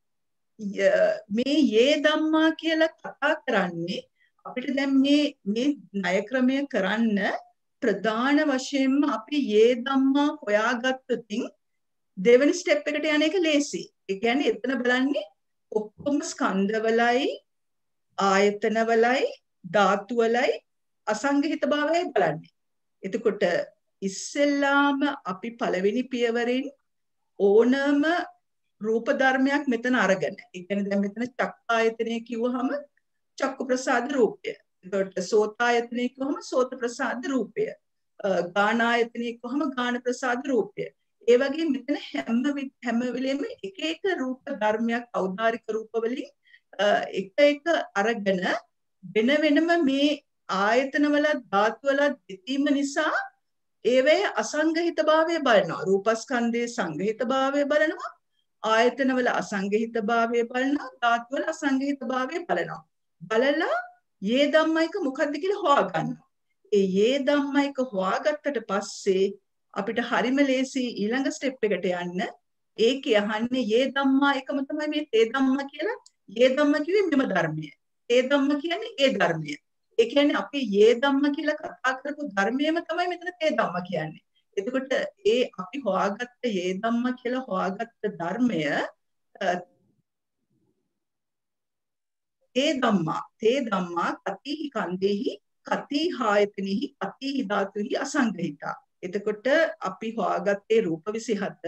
මේ යේ ධම්මා කියලා කතා කරන්නේ අපිට දැන් මේ මේ ණය ක්‍රමය කරන්න ප්‍රධාන වශයෙන්ම අපි යේ ධම්මා හොයාගත්තොත් දෙවෙනි ස්ටෙප් එකට යන එක ලේසි. ඒ කියන්නේ එතන බලන්නේ ඔක්කොම ස්කන්ධවලයි ආයතනවලයි ධාතුවලයි අසංගහිත භාවයයි බලන්නේ. එතකොට ඉස්සෙල්ලාම අපි පළවෙනි පියවරෙන් ඕනම රූප ධර්මයක් මෙතන අරගෙන. ඒ කියන්නේ දැන් මෙතන චක්කායතනය කිව්වහම චක්කු ප්‍රසාද රූපය. එතකොට සෝතායතනය කිව්වහම සෝත ප්‍රසාද රූපය. ගානායතනය කිව්වහම ගාන ප්‍රසාද රූපය. ඒ වගේ මෙතන හැම හැම වෙලෙම එක එක රූප ධර්මයක් ඖදාරික රූප වලින් එක එක අරගෙන වෙන වෙනම මේ ආයතන වල ධාතු වල දෙතීම නිසා ඒවේ අසංගහිත භාවය බලනවා. රූපස්කන්ධයේ සංගහිත භාවය බලනවා. ආයතන වල අසංගහිත භාවය බලනවා. ධාතු වල අසංගහිත භාවය බලනවා. බලලා යේ ධම්මයික මොකද්ද කියලා හොයාගන්නවා. ඒ යේ ධම්මයික හොයාගත්තට පස්සේ අපිට හරිම ලේසි ඊළඟ ස්ටෙප් එකට යන්න. ඒකේ අහන්නේ යේ ධම්මා එකම තමයි මේ තේ ධම්මා කියලා. යේ ධම්මා කිව්වේ මෙම ධර්මය. තේ ධම්මා කියන්නේ ඒ ධර්මය. ඒ කියන්නේ අපි යේ ධම්මා කියලා කතා කරපු ධර්මයම තමයි මෙතන තේ ධම්මා කියන්නේ. එතකොට ඒ අපි හොයාගත්ත යේ ධම්මා කියලා හොයාගත්ත ධර්මය තේ ධම්මා තේ ධම්මා කති කන්දේහි කති ආයතනෙහි කති ධාතුහි අසංගහිතා. එතකොට අපි හොයාගත්තේ රූප විසිහත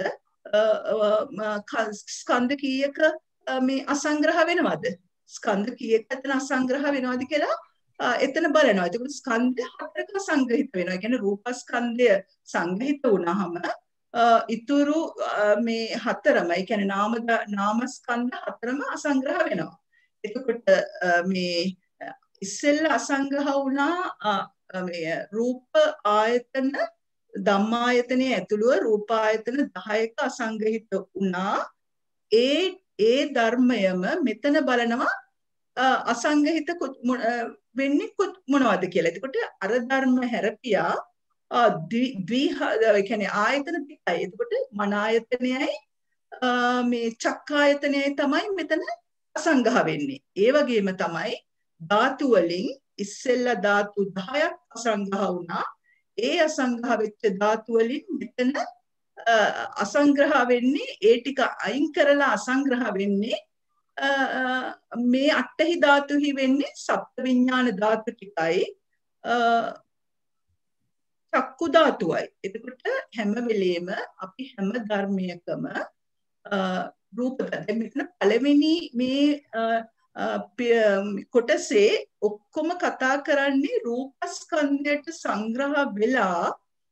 ස්කන්ධ කීයක මේ අසංග්‍රහ වෙනවද? ස්කන්ධ කීයක එතන අසංග්‍රහ වෙනවද කියලා එතන බලනවා. එතකොට ස්කන්ධ හතරක සංග්‍රහිත වෙනවා. ඒ කියන්නේ රූපස්කන්ධය සංග්‍රහිත වුණාම ඉතුරු මේ හතරම ඒ කියන්නේ නාම නාමස්කන්ධ හතරම අසංග්‍රහ වෙනවා. එතකොට මේ ඉස්සෙල්ල අසංග්‍රහ වුණා මේ රූප ආයතන ධම්මායතනයේ ඇතුළුව රූපායතන දහයක අසංගහිත වුණා. ඒ ඒ ධර්මයම මෙතන බලනවා අසංගහිත වෙන්නේ මොනවද කියලා. එතකොට අර ධර්ම හැරපියා ද්වි ඒ කියන්නේ ආයතන දෙකයි. එතකොට මන ආයතනයයි මේ චක්කායතනයයි තමයි මෙතන අසංගහ වෙන්නේ. ඒ වගේම තමයි ධාතු වලින් ඉස්සෙල්ලා ධාතු දහයක් අසංගහ වුණා. ඒ අසංගහ වෙච්ච ධාතු වලින් මෙතන අසංග්‍රහ වෙන්නේ ඒ ටික අයින් කරලා අසංග්‍රහ වෙන්නේ මේ අට්ඨහි ධාතුහි වෙන්නේ සප්ත විඥාන ධාතු ටිකයි චක්කු ධාතුවයි. එතකොට හැම වෙලේම අපි හැම ධර්මයකම රූප දැන් මෙතන පළවෙනි මේ කොටසේ ඔක්කොම කතා කරන්නේ රූපස්කන්ධයට සංග්‍රහ වෙලා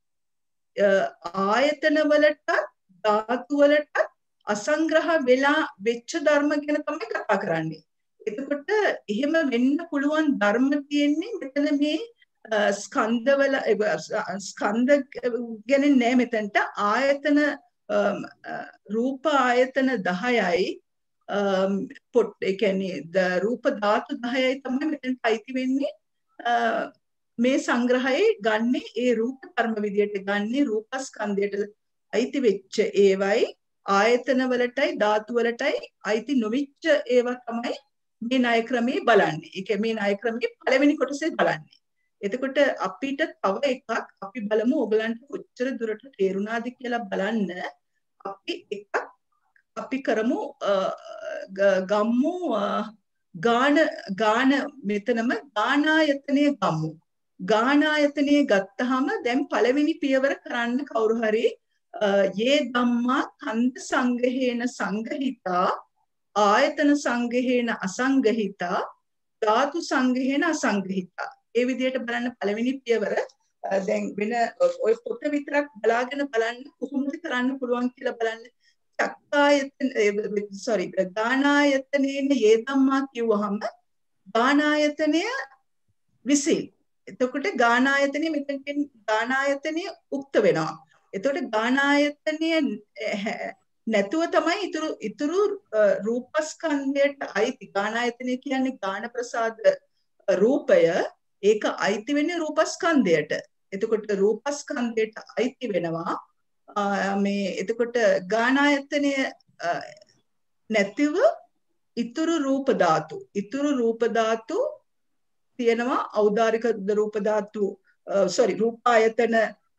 ආයතන වලට ධාතු වලට අසංග්‍රහ වෙලා වෙච්ච ධර්ම ගැන තමයි කතා කරන්නේ. එතකොට එහෙම වෙන්න පුළුවන් ධර්ම තියෙන්නේ මෙතන මේ ස්කන්ධවල ස්කන්ධ ගැන නෑ මෙතනට ආයතන රූප ආයතන දහයයි පොට් ඒ කියන්නේ රූප ධාතු දහයයි තමයි මෙතනට අයිති වෙන්නේ මේ සංග්‍රහයේ ගන්නේ ඒ රූප ධර්ම විදියට ගන්නේ රූපස්කන්ධයට අයිති වෙච්ච ඒවයි ආයතන වලටයි ධාතු වලටයි අයිති නොවිච්ච ඒවා තමයි මේ ණය ක්‍රමයේ බලන්නේ. ඒ කියන්නේ මේ ණය ක්‍රමයේ පළවෙනි කොටසේ බලන්නේ. එතකොට අපිට තව එකක් අපි බලමු ඔයගලන්ට කොච්චර දුරට තේරුණාද කියලා බලන්න. අපි එකක් අපි කරමු ගම්මු ගාන ගාන මෙතනම ගානායතනය ගම්මු. ගානායතනය ගත්තාම දැන් පළවෙනි පියවර කරන්න කවුරු හරි යේ ධම්මා කන්ද සංගහේන සංගහිතා ආයතන සංගහේන අසංගහිතා ධාතු සංගහේන අසංගහිතා ඒ විදිහට බලන්න පළවෙනි පියවර දැන් වෙන ඔය පොත විතරක් බලාගෙන බලන්න කොහොමද කරන්න පුළුවන් කියලා බලන්න චක්කායතන sorry ගානායතනේන යේ ධම්මා කිව්වහම ගානායතනය විසින් එතකොට ගානායතනය මෙතෙන් ගානායතනය උක්ත වෙනවා. එතකොට ගානායතනය නැතුව තමයි ඉතුරු ඉතුරු රූපස්කන්ධයට අයිති ගානායතනය කියන්නේ ගාන ප්‍රසාද රූපය ඒක අයිති වෙන්නේ රූපස්කන්ධයට. එතකොට රූපස්කන්ධයට අයිති වෙනවා මේ එතකොට ගානායතනය නැතිව ඉතුරු රූප ධාතු ඉතුරු රූප ධාතු තියෙනවා ඖදාරික රූප ධාතු sorry රූපායතන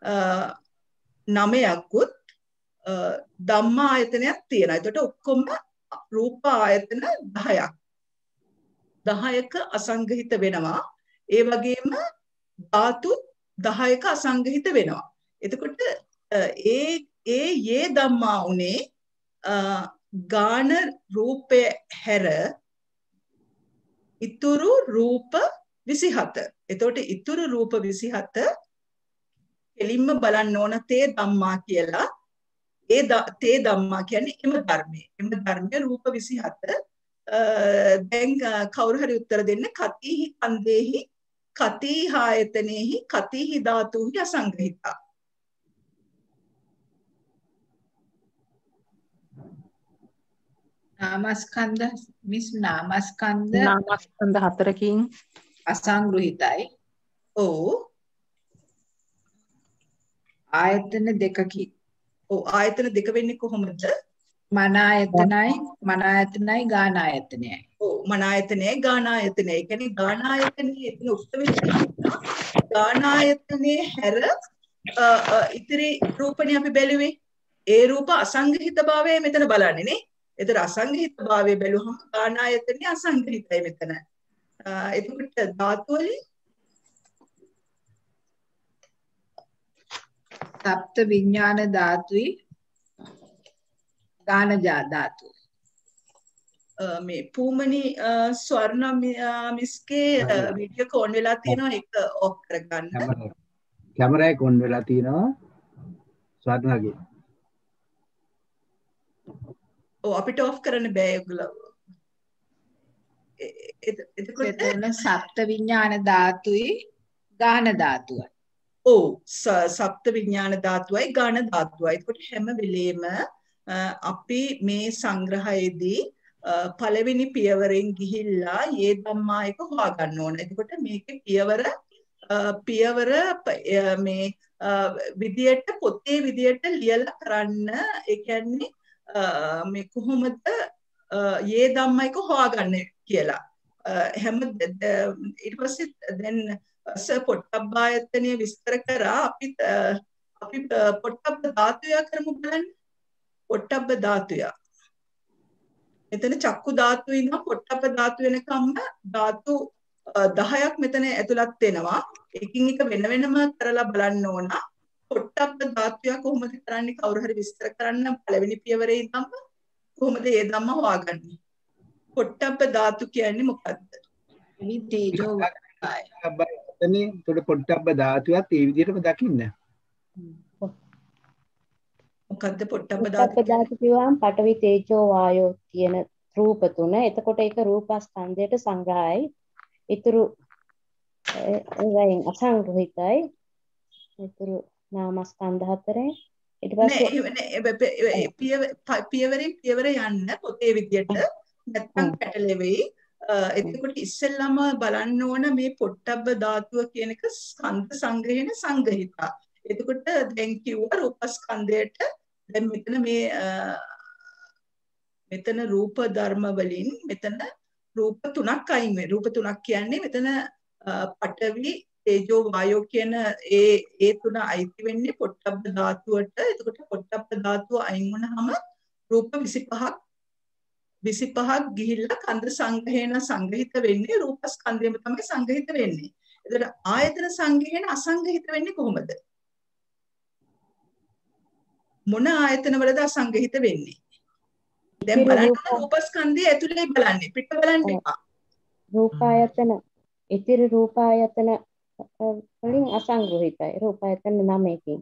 නවයක්කුත් ධම්මා ආයතනයක් තියෙනවා. එතකොට ඔක්කොම රූප ආයතන දහයක්. දහයක අසංගහිත වෙනවා. ඒ වගේම ධාතු දහයක අසංගහිත වෙනවා. එතකොට ඒ ඒ යේ ධම්මා උනේ ගාන රූපය හැර ඉතුරු රූප විසිහත. එතකොට ඉතුරු රූප විසිහත එලින්ම බලන්න ඕන තේ ධම්මා කියලා. ඒ තේ ධම්මා කියන්නේ එම ධර්මයේ. එම ධර්මයේ රූප විසිහත. දැන් කවුරු හරි උත්තර දෙන්න කතිහි කන්දේහි කතිහි ආයතනේහි කතිහි ධාතුහි අසංගහිතා. නාමස්කන්ධ මිස් නාමස්කන්ධ නාමස්කන්ධ හතරකින් අසංග්‍රහිතයි. ඔව්. ආයතන දෙකකින්. ඔව් ආයතන දෙක වෙන්නේ කොහොමද? මන ආයතනයි මන ආයතනයි ගාන ආයතනයයි. ඔව් මන ආයතනයයි ගාන ආයතනයයි. ඒ කියන්නේ ගාන ආයතනයේ එතන උත්තරෙ ගාන ආයතනයේ හැර ඉතිරි රූපණි අපි බැලුවේ. ඒ රූප අසංගහිත භාවය මෙතන බලන්නේ නේ. ඒතර අසංගහිත භාවය බැලුවහම ගාන ආයතනය අසංගහිතයි මෙතන. එතකොට ධාතු වලින් සප්ත විඥාන ධාතුයි ගාන ධාතු. මේ පූමනි ස්වර්ණ මිස්කේ වීඩියෝ එක ඔන් වෙලා තියෙනවා ඒක ඔෆ් කරගන්න. කැමරා එක ඔන් වෙලා තියෙනවා ස්වර්ණගේ. ඔව් අපිට ඔෆ් කරන්න බෑ ඒගොල්ලෝ. එතකොට සප්ත විඥාන ධාතුයි ගාන ධාතුවයි. ඔව් සප්ත විඥාන ධාතුවයි ගාන ධාතුවයි. එතකොට හැම වෙලේම අපි මේ සංග්‍රහයේදී පළවෙනි පියවරෙන් ගිහිල්ලා යේ ධම්මා එක හොයාගන්න ඕන. එතකොට මේකේ පියවර පියවර මේ විදියට පොතේ විදියට ලියලා කරන්න. ඒ කියන්නේ මේ කොහොමද යේ ධම්මා එක හොයාගන්නේ කියලා. හැම ඊට පස්සේ දැන් සර් පොට්ටබ්බායතනය විස්තර කරා අපි අපි පොට්ටබ්බ ධාතුය කරමු බලන්න. පොට්ටබ්බ ධාතුය. මෙතන චක්කු ධාතුවේ ඉඳන් පොට්ටබ්බ ධාතු වෙනකම්ම ධාතු දහයක් මෙතන ඇතුළත් වෙනවා. එකින් එක වෙන වෙනම කරලා බලන්න ඕන. පොට්ටබ්බ ධාතුය කොහොමද කරන්නේ කවුරු හරි විස්තර කරන්න පළවෙනි පියවරේ ඉඳන්ම කොහොමද ඒ ධම්ම හොයාගන්නේ? පොට්ටබ්බ ධාතු කියන්නේ මොකද්ද? මේ තේජෝ එතනේ උඩ පොට්ටබ්බ ධාතුවත් ඒ විදිහටම දකින්න. මොකද්ද පොට්ටබ්බ ධාතු? පොට්ටබ්බ ධාතු කියවම් පඨවි තේජෝ වායෝ තියෙන රූප තුන. එතකොට ඒක රූපස්කන්ධයට සංග්‍රහයි. ඊතුරු ඒවයින් අසංග්‍රහිතයි. ඊතුරු නාමස්කන්ධ හතරෙන් ඊට පස්සේ පියවරින් පියවර යන්න පොතේ විදියට නැත්තම් පැටලෙවෙයි. එතකොට ඉස්සෙල්ලාම බලන්න ඕන මේ පොට්ටබ්බ ධාතුව කියන එක ස්කන්ධ සංග්‍රහණ සංගහිතා. එතකොට දැන් කිව්වා රූපස්කන්ධයට දැන් මෙතන මේ මෙතන රූප ධර්ම වලින් මෙතන රූප තුනක් අයින් වෙයි. රූප තුනක් කියන්නේ මෙතන පඨවි තේජෝ වායෝ කියන ඒ ඒ තුන අයිති වෙන්නේ පොට්ටබ්බ ධාතුවට. එතකොට පොට්ටබ්බ ධාතුව අයින් වුණාම රූප විසිපහක් විසිපහක් ගිහිල්ලා කන්ද සංග්‍රහණ සංගහිත වෙන්නේ රූපස්කන්ධයම තමයි සංගහිත වෙන්නේ. එතකොට ආයතන සංග්‍රහණ අසංගහිත වෙන්නේ කොහොමද? මොන ආයතන වලද අසංගහිත වෙන්නේ? දැන් බලන්න රූපස්කන්ධය ඇතුලේ බලන්නේ පිට බලන්න එපා. රූපායතන ඉතිරි රූපායතන වලින් අසංග්‍රහිතයි. රූපායතන නවයකින්.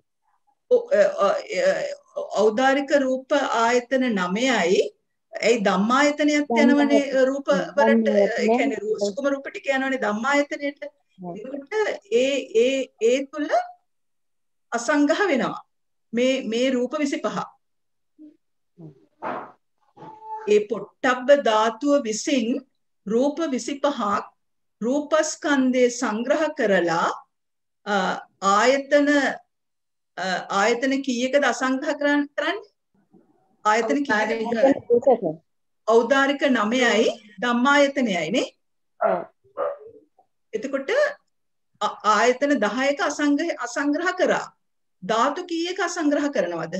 ඖදාරික රූප ආයතන නවයයි ඒ ධම්මායතනයත් යනවනේ රූප වලට. ඒ කියන්නේ සුකුම රූප ටික යනවනේ ධම්මායතනයට. ඒකට ඒ ඒ ඒ තුල අසංගහ වෙනවා. මේ මේ රූප විසිපහ. ඒ පොට්ටබ්බ ධාතුව විසින් රූප විසිපහක් රූපස්කන්ධේ සංග්‍රහ කරලා ආයතන ආයතන කීයකද අසංග්‍රහ කරන්නේ? ආයතන කීයක? ඖදාරික නවයයි ධම්මායතනයයි නේ. එතකොට ආයතන දහයක අසංග්‍රහ අසංග්‍රහ කරා. ධාතු කීයක අසංග්‍රහ කරනවද?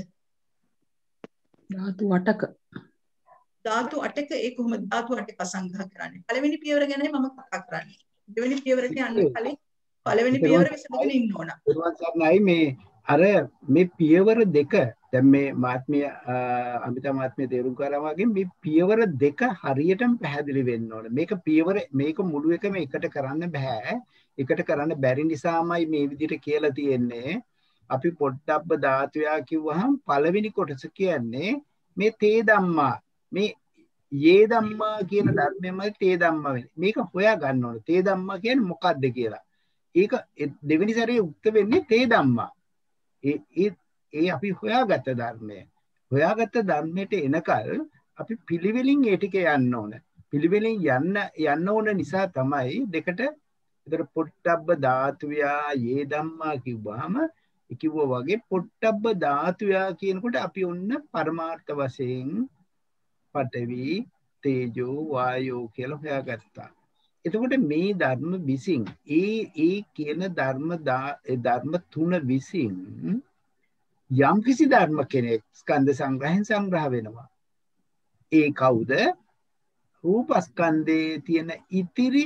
ධාතු අටක. ධාතු අටක ඒ කොහොමද ධාතු අටක අසංග්‍රහ කරන්නේ? පළවෙනි පියවර ගැනයි මම කතා කරන්නේ. දෙවෙනි පියවරට යන්න කලින් පළවෙනි පියවර විසඳගෙන ඉන්න ඕන. පුරවන්සර්ණයි මේ අර මේ පියවර දෙක දැන් මේ මාත්මිය අමිතා මාත්මිය තේරුම් කරා වගේ මේ පියවර දෙක හරියටම පැහැදිලි වෙන්න ඕන. මේක පියවර මේක මුළු එකම එකට කරන්න බෑ. එකට කරන්න බැරි නිසාමයි මේ විදිහට කියලා තියෙන්නේ. අපි පොට්ටබ්බ ධාතුයා කිව්වහම පළවෙනි කොටස කියන්නේ මේ තේ ධම්මා මේ යේ ධම්මා කියන ධර්මයමයි තේ ධම්මා වෙන්නේ. මේක හොයා ගන්න ඕනේ. තේ ධම්මා කියන්නේ මොකක්ද කියලා. ඒක දෙවෙනි සැරේ උත්තර වෙන්නේ තේ ධම්මා. ඒ ඒ ඒ අපි හොයාගත්ත ධර්මය. හොයාගත්ත ධර්මයට එනකල් අපි පිළිවෙලින් ඒ ටික යන්න ඕන. පිළිවෙලින් යන්න යන්න ඕන නිසා තමයි දෙකට ඒතර පොට්ටබ්බ ධාතුයා යේ ධම්මා කිව්වහම කිව්වා වගේ පොට්ටබ්බ ධාතුයා කියනකොට අපි ඔන්න පරමාර්ථ වශයෙන් පඨවි තේජෝ වායෝ කියලා හොයාගත්තා. එතකොට මේ ධර්ම විසින් ඒ ඒ කියන ධර්ම ධර්ම තුන විසින් යම් කිසි ධර්ම කෙනෙක් ස්කන්ධ සංග්‍රහයෙන් සංග්‍රහ වෙනවා. ඒ කවුද? රූපස්කන්ධයේ තියෙන ඉතිරි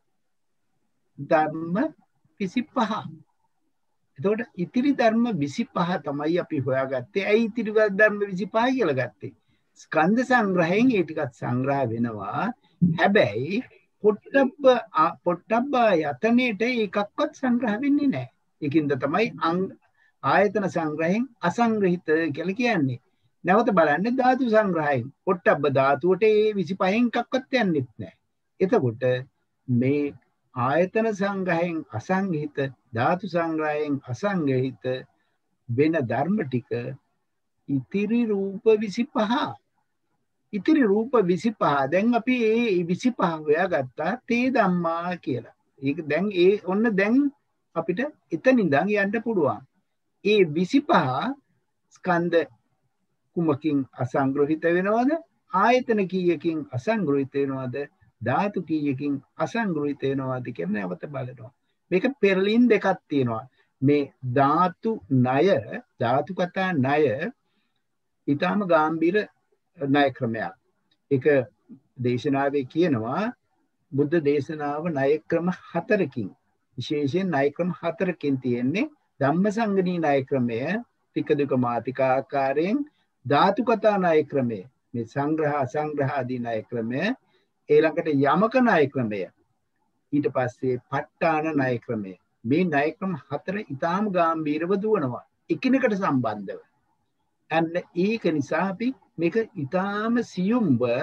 ධර්ම විසිපහ. එතකොට ඉතිරි ධර්ම විසිපහ තමයි අපි හොයාගත්තේ. ඇයි ඉතිරි ධර්ම විසිපහ කියලා ගත්තේ? ස්කන්ධ සංග්‍රහයෙන් ඒ ටිකත් සංග්‍රහ වෙනවා. හැබැයි පොට්ටබ්බ පොට්ටබ්බ යතනෙට එකක්වත් සංග්‍රහ වෙන්නේ නැහැ. ඒකින්ද තමයි ආයතන සංග්‍රහයෙන් අසංග්‍රහිත කියලා කියන්නේ. නැවත බලන්න ධාතු සංග්‍රහයෙන් පොට්ටබ්බ ධාතුවට ඒ විසිපහෙන් එකක්වත් යන්නේ නැහැ. එතකොට මේ ආයතන සංග්‍රහයෙන් අසංගහිත ධාතු සංග්‍රහයෙන් අසංගහිත වෙන ධර්ම ටික ඉතිරි රූප විසිපහ. ඉතිරි රූප විසිපහ දැන් අපි ඒ විසිපහ හොයාගත්තා තේ ධම්මා කියලා. ඒක දැන් ඒ ඔන්න දැන් අපිට එතන ඉඳන් යන්න පුළුවන්. ඒ විසිපහ ස්කන්ධ කුමකින් අසංග්‍රහිත වෙනවද? ආයතන කීයකින් අසංග්‍රහිත වෙනවද? ධාතු කීයකින් අසංග්‍රහිත වෙනවද කියන නැවත බලනවා. මේක පෙරලින් දෙකක් තියෙනවා. මේ ධාතු ණය ධාතු කතා ණය ඊටම ගැඹීර ණය ක්‍රමයක්. ඒක දේශනාවේ කියනවා බුද්ධ දේශනාව ණය ක්‍රම හතරකින් විශේෂයෙන් ණය ක්‍රම හතරකින් තියෙන්නේ ධම්මසංගණී ණය ක්‍රමය, ටික දුක මාතිකා ආකාරයෙන් ධාතු කතා ණය ක්‍රමය, මේ සංග්‍රහ අසංග්‍රහ ආදී ණය ක්‍රමය, ඊළඟට යමක ණය ක්‍රමය, ඊට පස්සේ ප ဋ ාණ ණය ක්‍රමය. මේ ණය ක්‍රම හතර ඊටාම ගැඹීරව දුවනවා එකිනෙකට සම්බන්ධව. අන්න ඒක නිසා අපි මේක ඊටාම සියුම්ව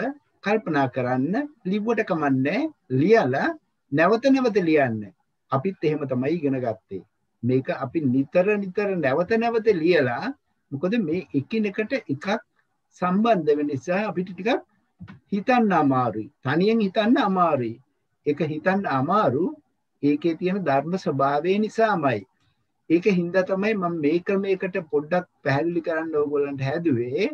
කල්පනා කරන්න ලිව්වට කමන්නේ ලියලා නැවත නැවත ලියන්න. අපිත් එහෙම තමයි ඉගෙන ගත්තේ. මේක අපි නිතර නිතර නැවත නැවත ලියලා මොකද මේ එකිනෙකට එකක් සම්බන්ධ වෙන නිසා අපිට ටිකක් හිතන්න අමාරුයි. තනියෙන් හිතන්න අමාරුයි. ඒක හිතන්න අමාරු ඒකේ තියෙන ධර්ම ස්වභාවය නිසාමයි. ඒක හින්දා තමයි මම මේ ක්‍රමයකට පොඩ්ඩක් පැහැදිලි කරන්න ඕගොල්ලන්ට හැදුවේ.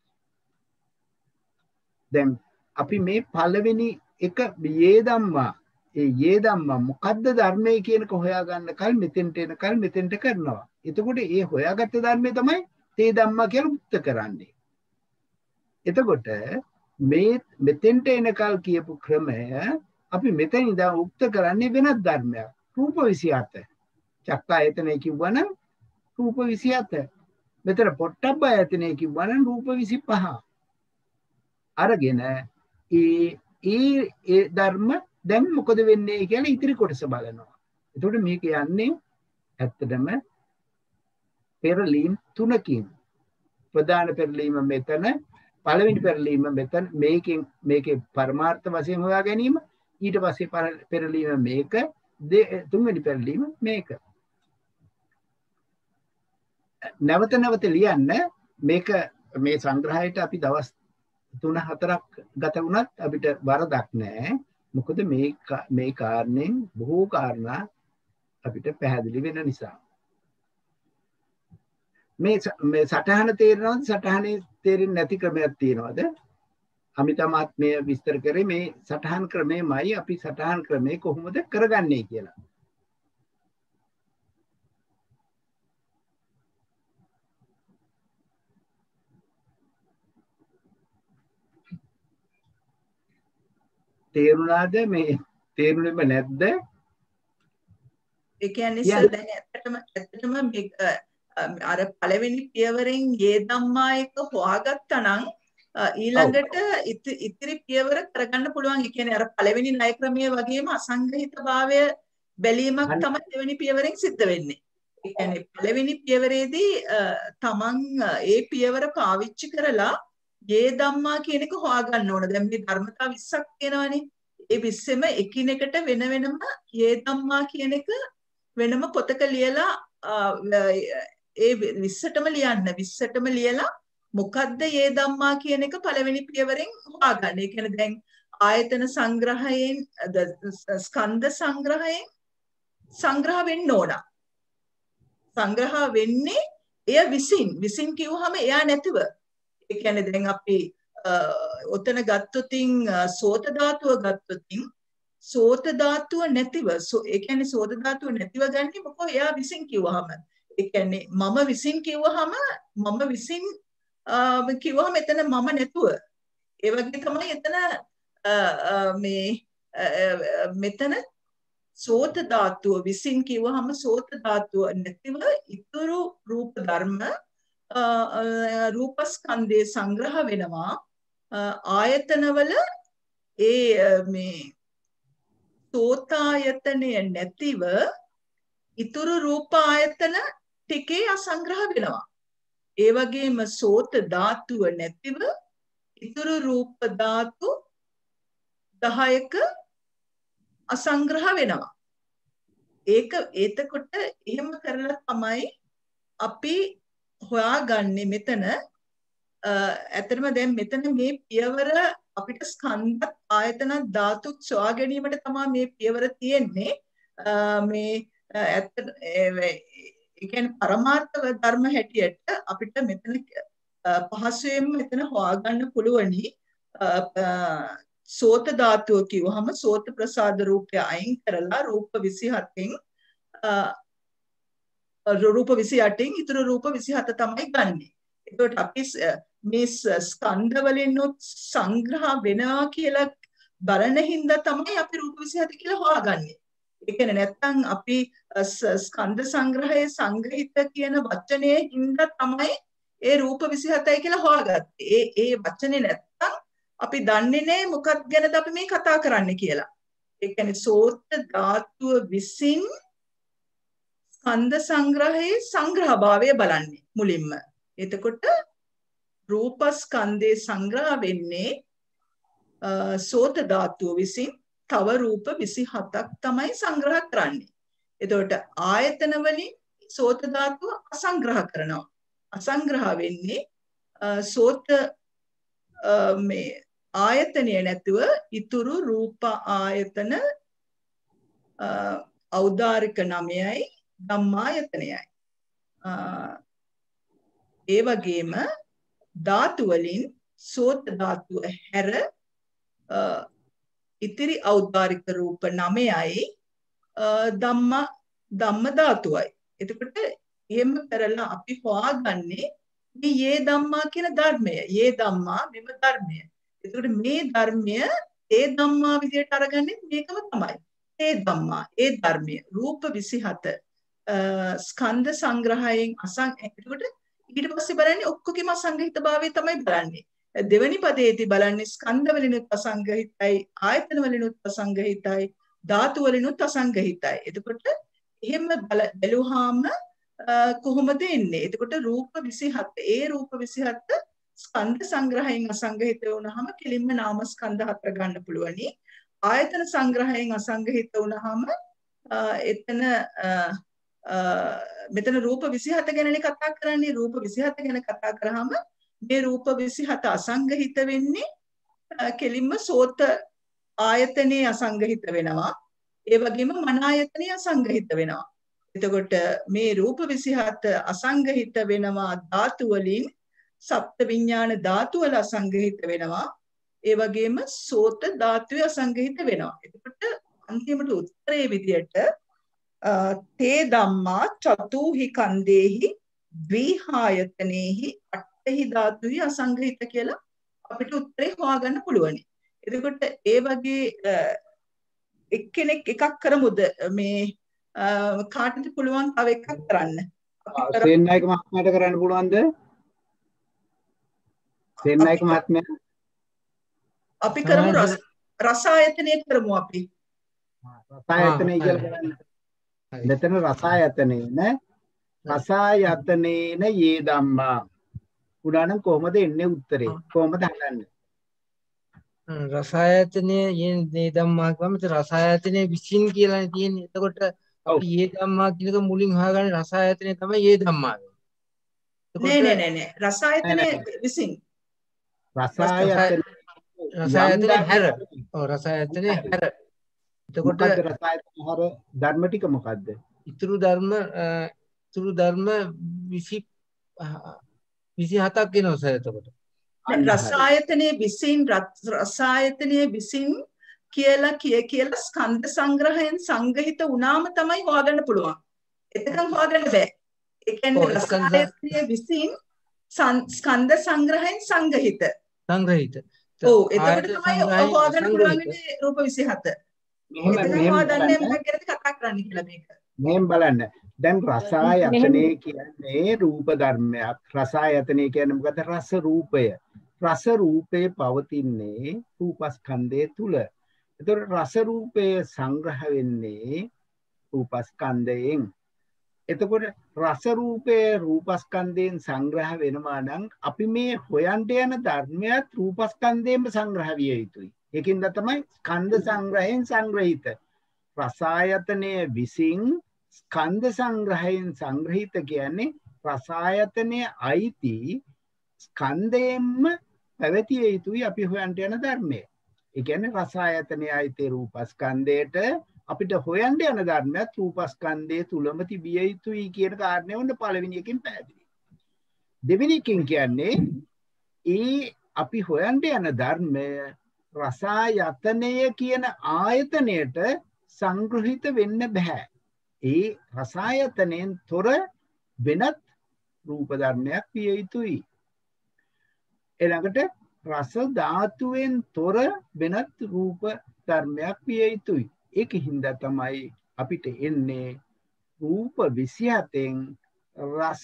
දැන් අපි මේ පළවෙනි එක යේ ධම්මා ඒ යේ ධම්මා මොකද්ද ධර්මයේ කියනක හොයාගන්න කල් මෙතෙන්ට එනකල් මෙතෙන්ට කරනවා. එතකොට ඒ හොයාගත්ත ධර්මයේ තමයි තේ ධම්මා කියලා උත්ත කරන්නේ. එතකොට මේ මෙතෙන්ට එනකල් කියපු ක්‍රමය අපි මෙතන ඉඳන් උක්ත කරන්නේ වෙනත් ධර්මයක්. රූප විසිහත. චක්කායතනය කිව්වනම් රූප විසිහත. මෙතන පොට්ටබ්බායතනය කිව්වනම් රූප විසිපහ. අරගෙන ඒ ඒ ධර්ම දැන් මොකද වෙන්නේ කියලා ඉතිරි කොටස බලනවා. එතකොට මේක යන්නේ ඇත්තටම පෙරලීම් තුනකින්. ප්‍රධාන පෙරලීම මෙතන, පළවෙනි පෙරලීම මෙතන, මේකෙන් මේකේ පරමාර්ථ වශයෙන් හොයා ගැනීම, ඊට පස්සේ පෙරලීම මේක, තුන්වෙනි පෙරලීම මේක. නැවත නැවත ලියන්න මේක මේ සංග්‍රහයට අපි දවස් තුන හතරක් ගත වුණත් අපිට වරදක් නැහැ. මොකද මේ මේ කාරණෙන් බොහෝ කාරණා අපිට පැහැදිලි වෙන නිසා. මේ මේ සටහන තේරෙනවද? සටහනේ තේරෙන්නේ නැති ක්‍රමයක් තියෙනවද? අමිතමත් මේ විස්තර කරේ මේ සටහන් ක්‍රමයමයි අපි සටහන් ක්‍රමේ කොහොමද කරගන්නේ කියලා. තේරුණාද? මේ තේරුණෙම නැද්ද? ඒ කියන්නේ සර් දැන් ඇත්තටම ඇත්තටම මේ අර පළවෙනි පියවරෙන් යේ ධම්මා එක හොයාගත්තා නම් ඊළඟට ඉතිරි පියවර කරගන්න පුළුවන්. ඒ කියන්නේ අර පළවෙනි ණය ක්‍රමයේ වගේම අසංගහිත භාවය බැලීමක් තමයි දෙවෙනි පියවරෙන් සිද්ධ වෙන්නේ. ඒ කියන්නේ පළවෙනි පියවරේදී තමන් ඒ පියවර පාවිච්චි කරලා යේ ධම්මා කියන එක හොයාගන්න ඕන. දැන් මේ ධර්මතා විස්සක් තියෙනවානේ. ඒ විස්සෙම එකිනෙකට වෙන වෙනම යේ ධම්මා කියන එක වෙනම පොතක ලියලා ඒ විස්සටම ලියන්න. විස්සටම ලියලා මොකද්ද යේ ධම්මා කියන එක පළවෙනි පියවරෙන් හොයාගන්න. ඒ කියන්නේ දැන් ආයතන සංග්‍රහයෙන් ස්කන්ධ සංග්‍රහයෙන් සංග්‍රහ වෙන්න ඕන. සංග්‍රහ වෙන්නේ එය විසින්. විසින් කිව්වහම එයා නැතිව. ඒ කියන්නේ දැන් අපි ඔතන ගත්තොතින් සෝත ධාතුව ගත්තොතින් සෝත ධාතුව නැතිව ඒ කියන්නේ සෝත ධාතුව නැතිව ගන්නේ මොකෝ එයා විසින් කිව්වහම. ඒ කියන්නේ මම විසින් කිව්වහම මම විසින් කිව්වහම එතන මම නැතුව. ඒ වගේ තමයි එතන මේ මෙතන සෝත ධාතුව විසින් කිව්වහම සෝත ධාතුව නැතිව ඉතුරු රූප ධර්ම රූපස්කන්ධේ සංග්‍රහ වෙනවා. ආයතනවල ඒ මේ සෝතායතනය නැතිව ඉතුරු රූප ආයතන ටිකේ අසංග්‍රහ වෙනවා. ඒ වගේම සෝත ධාතුව නැතිව ඉතුරු රූප ධාතු දහයක අසංග්‍රහ වෙනවා. ඒක එතකොට එහෙම කරලා තමයි අපි හොයාගන්නේ මෙතන. ඇත්තටම දැන් මෙතන මේ පියවර අපිට ස්කන්ධ ආයතන ධාතු සොයා ගැනීමට තමයි මේ පියවර තියෙන්නේ. මේ ඇත්ත ඒ කියන්නේ පරමාර්ථ ධර්ම හැටියට අපිට මෙතන පහසුවෙන්ම මෙතන හොයාගන්න පුළුවනි. සෝත ධාතුව කිව්වහම සෝත ප්‍රසාද රූපය අයින් කරලා රූප විසිහතෙන් රූප විසිඅටෙන් ඉතුරු රූප විසිහත තමයි ගන්නෙ. ඒකට අපි මේ ස්කන්ධ වලින් සංග්‍රහ වෙනවා කියලා බලන හින්දා තමයි අපි රූප විසිහත කියලා හොයාගන්නේ. ඒ කියන්නේ නැත්තම් අපි ස්කන්ධ සංග්‍රහයේ සංග්‍රහිත කියන වචනේ හින්දා තමයි ඒ රූප විසිහතයි කියලා හොයාගත්තේ. ඒ ඒ වචනේ නැත්තම් අපි දන්නේ නැහැ මොකක් ගැනද අපි මේ කතා කරන්නේ කියලා. ඒ කියන්නේ සෝත ධාතුව විසින් ස්කන්ධ සංග්‍රහයේ සංග්‍රහභාවය බලන්නේ මුලින්ම. එතකොට රූපස්කන්ධේ සංග්‍රහ වෙන්නේ සෝත ධාතුව විසින් තව රූප විසිහතක් තමයි සංග්‍රහ කරන්නේ. එතකොට ආයතන වලින් සෝත ධාතුව අසංග්‍රහ කරනවා. අසංග්‍රහ වෙන්නේ සෝත මේ ආයතනය නැතුව ඉතුරු රූප ආයතන ඖදාරික නමයයි ධම්මායතනයයි. ඒ වගේම ධාතු වලින් සෝත ධාතුව හැර ඉතිරි ඖදාරික රූප නමයයි ධම්ම ධම්ම ධාතුවයි. එතකොට එහෙම කරලා අපි හොයාගන්නේ මේ යේ ධම්මා කියන ධර්මය. යේ ධම්මා මෙම ධර්මය. එතකොට මේ ධර්මය ඒ ධම්මා විදියට අරගන්නේ මේකම තමයි. ඒ ධම්මා ඒ ධර්මය රූප විසිහත ස්කන්ධ සංග්‍රහයෙන් අසං එතකොට ඊට පස්සේ බලන්නේ ඔක්කොගේම අසංගහිත භාවය තමයි බලන්නේ. දෙවනි පදයේදී බලන්නේ ස්කන්ධ වලිනුත් අසංගහිතයි, ආයතන වලිනුත් අසංගහිතයි, ධාතු වලිනුත් අසංගහිතයි. එතකොට එහෙම බැලුවාම කොහොමද එන්නේ? එතකොට රූප විසිහත ඒ රූප විසිහත ස්කන්ධ සංග්‍රහයෙන් අසංගහිත වුණාම කෙලින්ම නාම ස්කන්ධ හතර ගන්න පුළුවනි. ආයතන සංග්‍රහයෙන් අසංගහිත වුණාම එතන මෙතන රූප විසිහත ගැනනේ කතා කරන්නේ. රූප විසිහත ගැන කතා කරාම මේ රූප විසිහත අසංගහිත වෙන්නේ කෙලින්ම සෝත ආයතනයේ අසංගහිත වෙනවා. ඒ වගේම මන ආයතනයේ අසංගහිත වෙනවා. එතකොට මේ රූප විසිහත අසංගහිත වෙනවා ධාතු වලින්, සප්ත විඥාන ධාතු වල අසංගහිත වෙනවා. ඒ වගේම සෝත ධාතුවේ අසංගහිත වෙනවා. එතකොට අන්තිමට උත්තරයේ විදියට තේ ධම්මා චතුහි කන්දේහි ද්විහායතනේහි අට්ඨහි ධාතුහි අසංගහිත කියලා අපිට උත්තරේ හොයාගන්න පුළුවනි. එතකොට ඒ වගේ එක්කෙනෙක් එකක් කරමුද? මේ කාටද පුළුවන් තව එකක් කරන්න? සේනායක මහත්මයාට කරන්න පුළුවන්ද? සේනායක මහත්මයා අපි කරමු රසායතනය කරමු අපි. රසායතනය කියලා බලන්න. මෙතන රසායතනේන රසායතනේන යේ ධම්මා උඩානම් කොහොමද එන්නේ උත්තරේ? කොහොමද හදන්නේ? රසායතනයේ යේ ධම්මා කියවම රසායතනයේ විසින් කියලානේ තියෙන්නේ. එතකොට අපි යේ ධම්මා කියන එක මුලින් හොයාගන්නේ රසායතනය තමයි යේ ධම්මා වෙන්නේ. නෑ නෑ නෑ රසායතනයේ විසින් රසායතන රසායතනයේ හැර. ඔව් රසායතනයේ හැර. එතකොට රසායතන හැර ධර්ම ටික මොකද්ද? ඉතුරු ධර්ම ඉතුරු ධර්ම විසිහතක් වෙනවා සර්. එතකොට රසායතනයේ විසින් රසායතනයේ විසින් කියලා කිය කියලා ස්කන්ධ සංග්‍රහයෙන් සංගහිත වුණාම තමයි හොයාගන්න පුළුවන්. එතකන් හොයාගන්න බෑ. ඒ කියන්නේ රසායතනයේ විසින් ස්කන්ධ සංග්‍රහයෙන් සංගහිත සංග්‍රහිත. ඔව් එතකොට තමයි හොයාගන්න පුළුවන් මේ රූප විසිහත. මෙහෙම හොයාගන්නේ මොකක්ද කතා කරන්නේ කියලා මේක. මෙහෙම බලන්න. දැන් රසායතනයේ කියන්නේ රූප ධර්මයක්. රසායතනයේ කියන්නේ මොකද? රස රූපය. රස රූපේ පවතින්නේ රූපස්කන්ධය තුල. එතකොට රස රූපය සංග්‍රහ වෙන්නේ රූපස්කන්ධයෙන්. එතකොට රස රූපේ රූපස්කන්ධයෙන් සංග්‍රහ වෙනවා නම් අපි මේ හොයන්ට යන ධර්මයක් රූපස්කන්ධයෙන්ම සංග්‍රහ විය යුතුයි. ඒකින්ද තමයි ස්කන්ධ සංග්‍රහයෙන් සංග්‍රහිත. රසායතනයේ විසින් ස්කන්ධ සංග්‍රහයෙන් සංග්‍රහිත කියන්නේ රසායතනයේ අයිති ස්කන්ධයෙන්ම පැවතිය යුතුයි අපි හොයන්ට යන ධර්මය. ඒ කියන්නේ රසායතනයේ අයිති රූපස්කන්ධයට අපිට හොයන්න යන ධර්මයක් රූපස්කන්ධය තුලම තිබිය යුතුයි කියන කාරණය වුණ පළවෙනි එකෙන් පැහැදිලි. දෙවෙනි එකෙන් කියන්නේ ඒ අපි හොයන්න යන ධර්මය රසායතනය කියන ආයතනයට සංග්‍රහිත වෙන්න බෑ. ඒ රසායතනයෙන් තොර වෙනත් රූප ධර්මයක් විය යුතුයි. ඊළඟට රස ධාතුවෙන් තොර වෙනත් රූප ධර්මයක් විය යුතුයි. ඒක හින්දා තමයි අපිට එන්නේ රූප විසිහතෙන් රස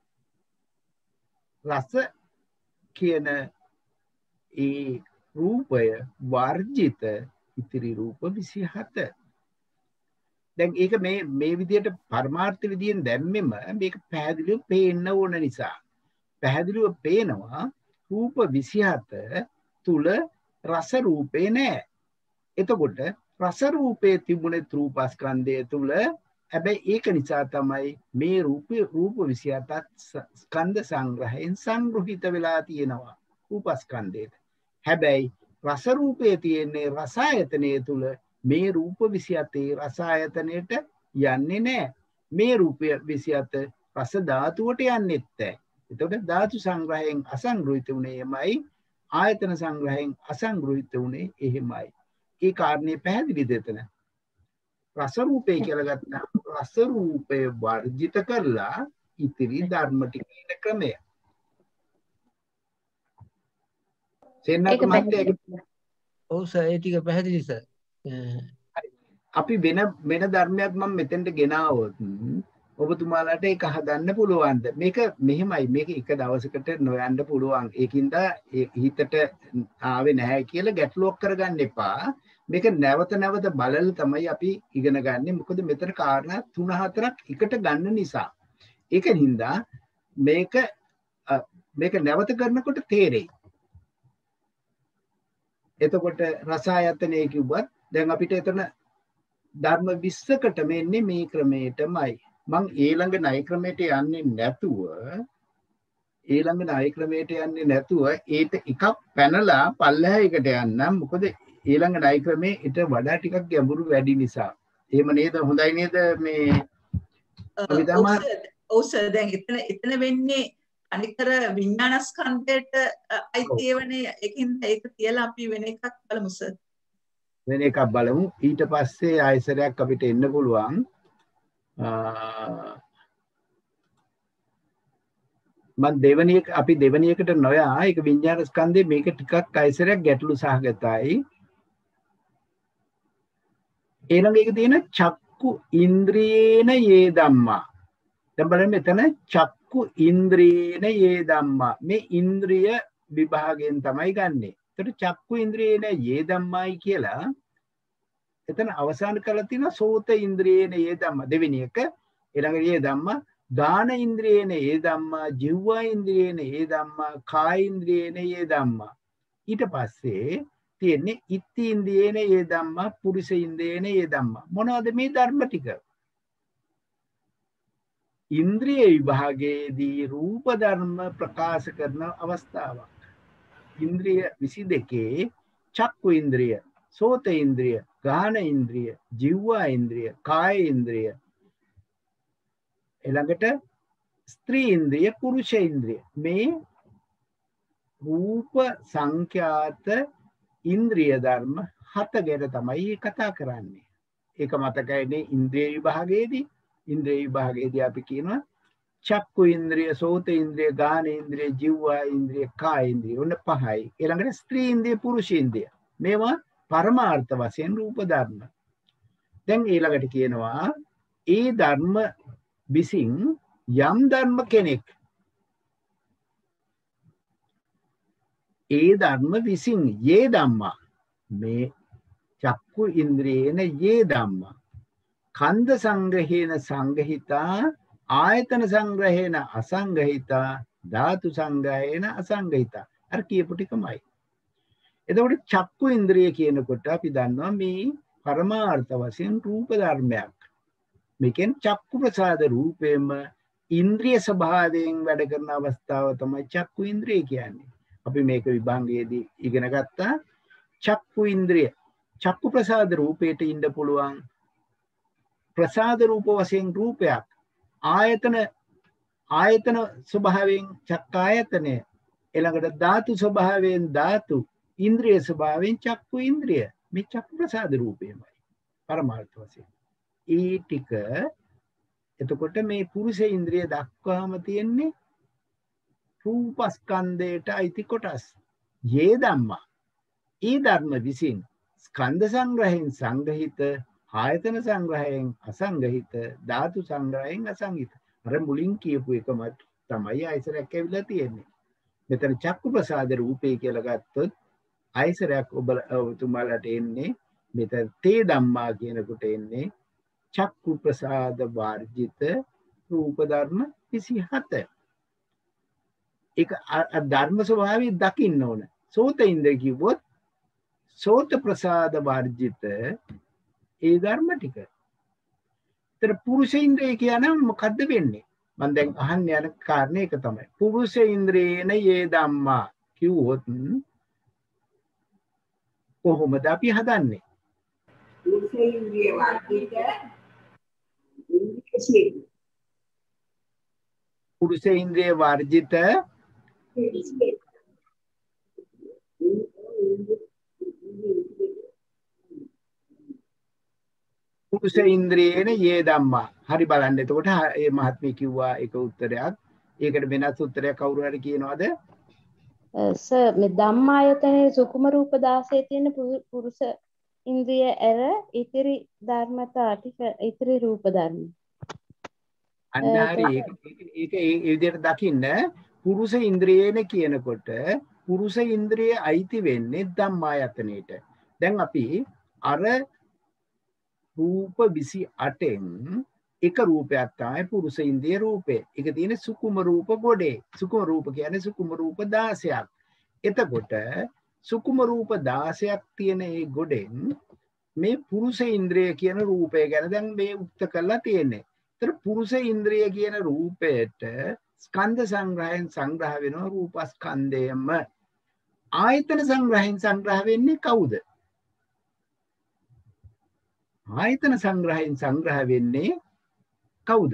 රස කියන ඒ රූපය වර්ජිත ඉතිරි රූප විසිහත. දැන් ඒක මේ මේ විදිහට පරමාර්ථ විදියෙන් දැම්මෙම මේක පැහැදිලිව පේන්න ඕන නිසා පැහැදිලිව පේනවා රූප විසිහත තුල රස රූපේ නෑ. එතකොට රස රූපේ තිබුණේ රූපස්කන්ධය තුල. හැබැයි ඒක නිසා තමයි මේ රූපේ රූප විෂය හතත් ස්කන්ධ සංග්‍රහයෙන් සංග්‍රහිත වෙලා තියෙනවා රූපස්කන්ධයට. හැබැයි රස රූපේ තියෙන්නේ රස ආයතනය තුල. මේ රූප විෂය හතේ රස ආයතනයට යන්නේ නැහැ. මේ රූපය විෂය හත රස ධාතුවට යන්නේත් නැහැ. එතකොට ධාතු සංග්‍රහයෙන් අසංග්‍රහිත උනේ එමයි. ආයතන සංග්‍රහයෙන් අසංග්‍රහිත උනේ එහෙමයි. ඒ කාරණේ පැහැදිලිද එතන? රස රූපේ කියලා ගත්තා. රස රූපය වර්ජිත කරලා ඉතිරි ධර්ම ටික ඉන ක්‍රමය. සෙන්නක මහත්තයා ඔව් සර් ඒ ටික පැහැදිලි සර්. අපි වෙන වෙන ධර්මයක් මම මෙතෙන්ට ගෙනාවොත් ඔබතුමාලාට ඒක හදන්න පුළුවන්ද? මේක මෙහෙමයි. මේක එක දවසකට නොයන්න පුළුවන්. ඒකින්ද හිතට ආවේ නැහැ කියලා ගැටලුවක් කරගන්න එපා. මේක නැවත නැවත බලලා තමයි අපි ඉගෙන ගන්නෙ. මොකද මෙතන කාරණා තුන හතරක් එකට ගන්න නිසා. ඒකින්ද මේක මේක නැවත කරනකොට තේරෙයි. එතකොට රස ආයතනය කිව්වත් දැන් අපිට එතන ධර්ම විස්සකට මෙන්නේ මේ ක්‍රමයටමයි. මං ඊළඟ ණය ක්‍රමයට යන්නේ නැතුව ඊළඟ ණය ක්‍රමයට යන්නේ නැතුව ඒට එකක් පැනලා පල්ලෙහායකට යන්නම්. මොකද ඊළඟ ණය ක්‍රමේ ඊට වඩා ටිකක් ගැඹුරු වැඩි නිසා. එහෙම නේද? හොඳයි නේද? මේ ඔව් සර්. දැන් එතන එතන වෙන්නේ අනිකර විඥානස්කන්ධයට අයිති ඒවනේ. ඒකින්ද ඒක තියලා අපි වෙන එකක් බලමු සර්. වෙන එකක් බලමු. ඊට පස්සේ ආයසරයක් අපිට එන්න පුළුවන්. මම දෙවනි එක අපි දෙවනි එකට නොයා ඒක විඤ්ඤාණ ස්කන්ධේ මේක ටිකක් ආයසරයක් ගැටලු සහගතයි. ඊළඟ එක තියෙන චක්කු ඉන්ද්‍රියේන යේ ධම්මා. දැන් බලන්න මෙතන චක්කු ඉන්ද්‍රියේන යේ ධම්මා. මේ ඉන්ද්‍රිය විභාගයෙන් තමයි ගන්නෙ. ඒතර චක්කු ඉන්ද්‍රියේන යේ ධම්මායි කියලා එතන අවසාන කරලා තියෙනවා සෝත ඉන්ද්‍රියේන යේ ධම්මා දෙවෙනි එක. ඊළඟ යේ ධම්මා ගාන ඉන්ද්‍රියේන යේ ධම්මා ජීවා ඉන්ද්‍රියේන යේ ධම්මා කාය ඉන්ද්‍රියේන යේ ධම්මා. ඊට පස්සේ තියෙන්නේ ඉත්ති ඉන්ද්‍රියේන යේ ධම්මා පුරුෂ ඉන්ද්‍රියේන යේ ධම්මා. මොනවද මේ ධර්ම ටික? ඉන්ද්‍රිය විභාගයේදී රූප ධර්ම ප්‍රකාශ කරන අවස්ථාවක්. ඉන්ද්‍රිය විසි දෙකේ චක්කු ඉන්ද්‍රිය, සෝත ඉන්ද්‍රිය, ගාන ඉන්ද්‍රිය, ජීවා ඉන්ද්‍රිය, කාය ඉන්ද්‍රිය, ඊළඟට ස්ත්‍රී ඉන්ද්‍රිය, පුරුෂ ඉන්ද්‍රිය. මේ රූප සංඛ්‍යාත ඉන්ද්‍රිය ධර්ම හත ගැන තමයි කතා කරන්නේ. ඒක මතකයිනේ ඉන්ද්‍රිය විභාගයේදී. ඉන්ද්‍රිය විභාගයේදී අපි කියනවා චක්කු ඉන්ද්‍රිය, සෝත ඉන්ද්‍රිය, ගාන ඉන්ද්‍රිය, ජීවා ඉන්ද්‍රිය, කාය ඉන්ද්‍රිය. ඔන්න පහයි. ඊළඟට ස්ත්‍රී ඉන්ද්‍රිය, පුරුෂ ඉන්ද්‍රිය. මේවා පරමාර්ථ වශයෙන් රූප ධර්ම. දැන් ඊළඟට කියනවා ඒ ධර්ම විසින් යම් ධර්ම කෙනෙක් ඒ ධර්ම විසින් යේ ධම්මා මේ චක්කු ඉන්ද්‍රියේන යේ ධම්මා කන්ද සංග්‍රහේන සංගහිතා ආයතන සංග්‍රහේන අසංගහිතා ධාතු සංග්‍රහේන අසංගහිතා. අර කියපු ටිකමයි. එතකොට චක්කු ඉන්ද්‍රිය කියනකොට අපි දන්නවා මේ පරමාර්ථ වශයෙන් රූප ධර්මයක්. මේකෙන් චක්කු ප්‍රසාද රූපේම ඉන්ද්‍රිය ස්වභාවයෙන් වැඩ කරන අවස්ථාව තමයි චක්කු ඉන්ද්‍රිය කියන්නේ. අපි මේක විභාගයේදී ඉගෙන ගත්තා. චක්කු ඉන්ද්‍රිය චක්කු ප්‍රසාද රූපයට ඉන්න පුළුවන්. ප්‍රසාද රූප වශයෙන් රූපයක්. ආයතන ආයතන ස්වභාවයෙන් චක්කායතනය. ඊළඟට ධාතු ස්වභාවයෙන් ධාතු. ඉන්ද්‍රිය ස්වභාවයෙන් චක්කු ඉන්ද්‍රිය. මේ චක්කු ප්‍රසාද රූපයමයි පරමාර්ථ වශයෙන්. ඒ ටික එතකොට මේ පුරුෂ ඉන්ද්‍රිය දක්වාම තියෙන්නේ රූපස්කන්ධයට අයිති කොටස්. යේ ධම්මා. ඒ ධර්ම විසින් ස්කන්ධ සංග්‍රහයෙන් සංගහිත, ආයතන සංග්‍රහයෙන් අසංගහිත, ධාතු සංග්‍රහයෙන් අසංගහිත. අර මුලින් කියපු එකම තමයි ආයසරයක් ඇවිල්ලා තියෙන්නේ. මෙතන චක්කු ප්‍රසාද රූපේ කියලා ගත්තොත් ආයසරයක් ඔබ ඔබතුමාලට එන්නේ මෙතන තේ ධම්මා කියනකොට එන්නේ චක්කු ප්‍රසාද වර්ජිත රූප ධර්ම විසි හත. ඒක ධර්ම ස්වභාවය දකින්න ඕන. සෝත ඉන්ද්‍රිය කිව්වොත් සෝත ප්‍රසාද වර්ජිත ඒ ධර්ම ටික. ඒතර පුරුෂ ඉන්ද්‍රිය කියනම මොකද්ද වෙන්නේ? මම දැන් අහන්න යන කාරණේ ඒක තමයි. පුරුෂ ඉන්ද්‍රියේන යේ ධම්මා කිව්වොත් කොහොමද අපි හදන්නේ? පුරුෂ ඉන්ද්‍රිය වර්ගිත ඉන්ද්‍රිය පුරුෂ ඉන්ද්‍රිය වර්ජිත පුරුෂ ඉන්ද්‍රියේන යේ ධම්මා. හරි බලන්න. එතකොට මේ මහත්මිය කිව්වා එක උත්තරයක්. ඒකට වෙනස් උත්තරයක් කවුරු හරි කියනවද? සර් මේ ධම්මායතනයේ සුකුම රූප දාසයේ තියෙන පුරුෂ ඉන්ද්‍රිය ඇර ඉතිරි ධර්මතා ටික ඉතිරි රූප ධර්ම. අන්නාරි ඒක ඒක ඒ විදිහට දකින්න පුරුෂ ඉන්ද්‍රියේන කියනකොට පුරුෂ ඉන්ද්‍රිය අයිති වෙන්නේ ධම්මායතනෙට. දැන් අපි අර රූප විසි අටෙන් එක රූපයක් තමයි පුරුෂ ඉන්ද්‍රිය රූපේ. ඒක තියෙන සුකුම රූප ගොඩේ. සුකුම රූප කියන්නේ සුකුම රූප දාසයක්. එතකොට සුකුම රූප දාසයක් තියෙන ඒ ගොඩෙන් මේ පුරුෂ ඉන්ද්‍රිය කියන රූපය ගැන දැන් මේ උක්ත කරලා තියෙන්නේ. ඒතර පුරුෂ ඉන්ද්‍රිය කියන රූපයට ස්කන්ධ සංග්‍රහයෙන් සංග්‍රහ වෙනවා රූපස්කන්ධයම. ආයතන සංග්‍රහයෙන් සංග්‍රහ වෙන්නේ කවුද? ආයතන සංග්‍රහයෙන් සංග්‍රහ වෙන්නේ කවුද?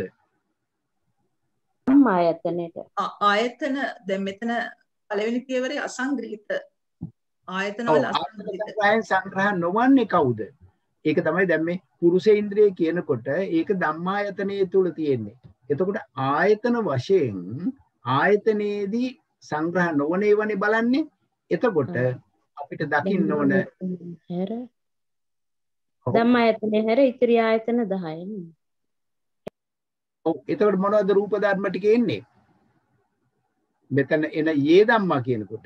ධම්මායතනෙට. ආයතන දැන් මෙතන පළවෙනි පියවරේ අසංග්‍රහිත ආයතන වල අසංග්‍රහයෙන් සංග්‍රහ නොවන්නේ කවුද? ඒක තමයි දැන් මේ පුරුෂ ඉන්ද්‍රිය කියනකොට ඒක ධම්මායතනයේ තුල තියෙන්නේ. එතකොට ආයතන වශයෙන් ආයතනයේදී සංග්‍රහ නොවන ඒවානේ බලන්නේ. එතකොට අපිට දකින්න ඕන හැර ධම්මායතනේ හැර ඉතිරි ආයතන දහය. ඔව් එතකොට මොනවද රූප ධර්ම ටික එන්නේ? මෙතන එන යේ ධම්මා කියනකොට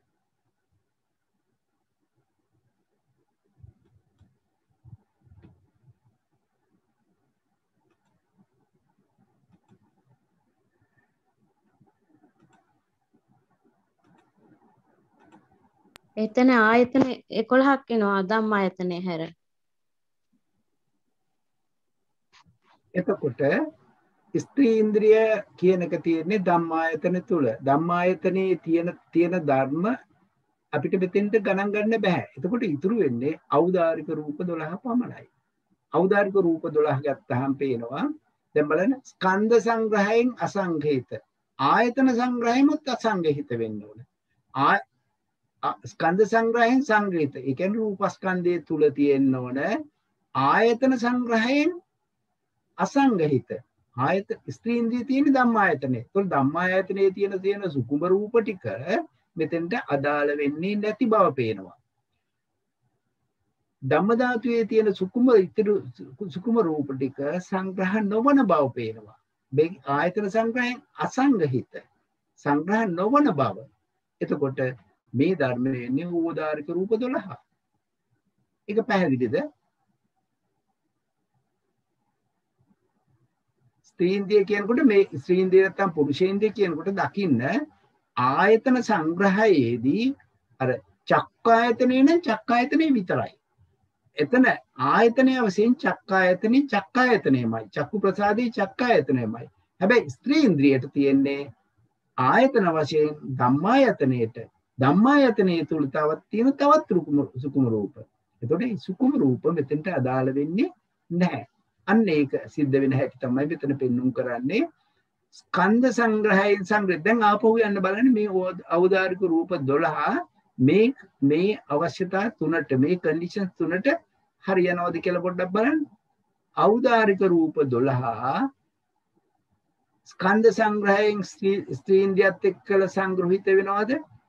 එතන ආයතන එකොළහක් එනවා ධම්මායතනේ හැර. එතකොට ස්ත්‍රී ඉන්ද්‍රිය කියන එක තියෙන්නේ ධම්මායතන තුල. ධම්මායතනයේ තියෙන තියෙන ධර්ම අපිට මෙතෙන්ට ගණන් ගන්න බෑ. එතකොට ඉතුරු වෙන්නේ ඖදාරික රූප දොළහ පමණයි. ඖදාරික රූප දොළහ ගත්තාම පේනවා දැන් බලන්න ස්කන්ධ සංග්‍රහයෙන් අසංගහිත. ආයතන සංග්‍රහයෙන්ත් අසංගහිත වෙන්න ඕන. ආ ස්කන්ධ සංග්‍රහයෙන් සංග්‍රහිත. ඒ කියන්නේ රූපස්කන්ධය තුල තියෙන්න ඕන. ආයතන සංග්‍රහයෙන් අසංගහිත. ආයත ස්ත්‍රී ඉන්ද්‍රිය තියෙන ධම්මායතනේ. ඒතකොට ධම්මායතනයේ තියෙන තියෙන සුකුම රූප ටික මෙතෙන්ට අදාළ වෙන්නේ නැති බව පේනවා. ධම්ම ධාතුවේ තියෙන සුකුම ඉතිරි සුකුම රූප ටික සංග්‍රහ නොවන බව පේනවා. මේ ආයතන සංග්‍රහයෙන් අසංගහිත සංග්‍රහ නොවන බව. එතකොට මේ ධර්මයේ නිරෝධාරික රූප දොළහ. ඒක පැහැදිලිද? ස්ත්‍රීන්ද්‍රිය කියනකොට මේ ස්ත්‍රීන්ද්‍රිය නැත්තම් පුරුෂේන්ද්‍රිය කියනකොට දකින්න ආයතන සංග්‍රහයේදී අර චක්කායතනේ නේ චක්කායතනේ විතරයි. එතන ආයතනය වශයෙන් චක්කායතනේ චක්කායතනයමයි. චක්කු ප්‍රසාදී චක්කායතනයමයි. හැබැයි ස්ත්‍රීන්ද්‍රියට තියෙන්නේ ආයතන වශයෙන් ධම්මායතනයේට ධම්මායතනයේ තුල තවත් තියෙන තවත් සුකුම රූප. එතකොට මේ සුකුම රූප මෙතෙන්ට අදාළ වෙන්නේ නැහැ. අන්න ඒක සිද්ධ වෙන හැටි තමයි මෙතන පෙන්눔 කරන්නේ. ස්කන්ධ සංග්‍රහයෙන් සංග්‍රහ. දැන් ආපහු යන්න බලන්න මේ ඖදාරික රූප දොළහ මේ මේ අවශ්‍යතා තුනට මේ කන්ඩිෂන්ස් තුනට හරියනවද කියලා පොඩ්ඩක් බලන්න. ඖදාරික රූප දොළහ ස්කන්ධ සංග්‍රහයෙන් ස්ත්‍රීන්ද්‍රියත් එක්කලා සංග්‍රහිත වෙනවද?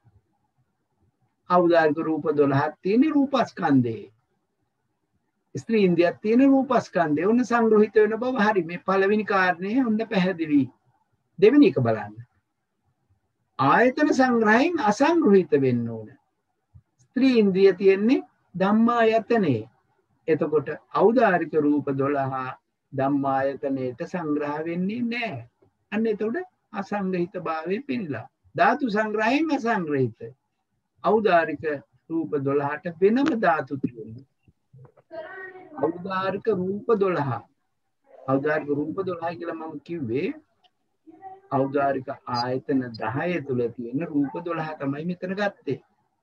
ඖදාරික රූප දොළහක් තියෙන රූපස්කන්ධේ. ස්ත්‍රීන්ද්‍රියක් තියෙන රූපස්කන්ධය ඔන්න සංග්‍රහිත වෙන බව හරි. මේ පළවෙනි කාරණේ ඔන්න පැහැදිලි. දෙවෙනි එක බලන්න. ආයතන සංග්‍රහයෙන් අසංග්‍රහිත වෙන්න ඕන. ස්ත්‍රීන්ද්‍රිය තියෙන්නේ ධම්මායතනේ. එතකොට ඖදාරික රූප දොළහ ධම්මායතනයේට සංග්‍රහ වෙන්නේ නැහැ. අන්න එතකොට අසංගහිත භාවයේ පෙනිලා. ධාතු සංග්‍රහයෙන් අසංග්‍රහිත. ඖදාරික රූප දොළහට වෙනම ධාතු තියෙනවා. අවදාරික රූප දොළහ. අවදාරික රූප දොළහ කියලා මම කිව්වේ අවදාරික ආයතන දහය තුල තියෙන රූප දොළහ තමයි මෙතන ගත්තේ.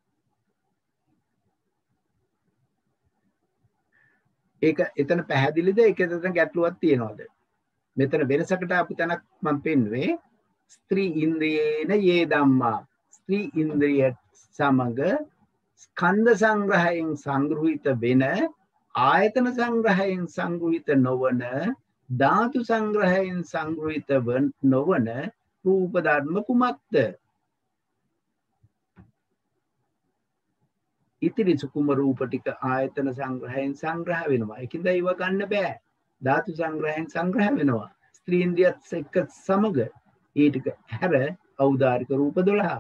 ඒක එතන පැහැදිලිද? ඒක එතන ගැටලුවක් තියනවද? මෙතන වෙනසකට ආපු තැනක් මම පෙන්වුවේ ස්ත්‍රී ඉන්ද්‍රියේන යේ ධම්මා. ස්ත්‍රී ඉන්ද්‍රිය සමග ස්කන්ධ සංග්‍රහයෙන් සංග්‍රහිත වෙන ආයතන සංග්‍රහයෙන් සංග්‍රහිත නොවන ධාතු සංග්‍රහයෙන් සංග්‍රහිත නොවන රූප ධර්ම කුමක්ද? ඉතිරි සුකුම රූප ටික ආයතන සංග්‍රහයෙන් සංග්‍රහ වෙනවා. ඒකින්ද ඒව ගන්න බෑ. ධාතු සංග්‍රහයෙන් සංග්‍රහ වෙනවා. ස්ත්‍රී ඉන්ද්‍රියත් එක්ක සමග ඒ ටික හැර ඖදාරික රූප දොළහ.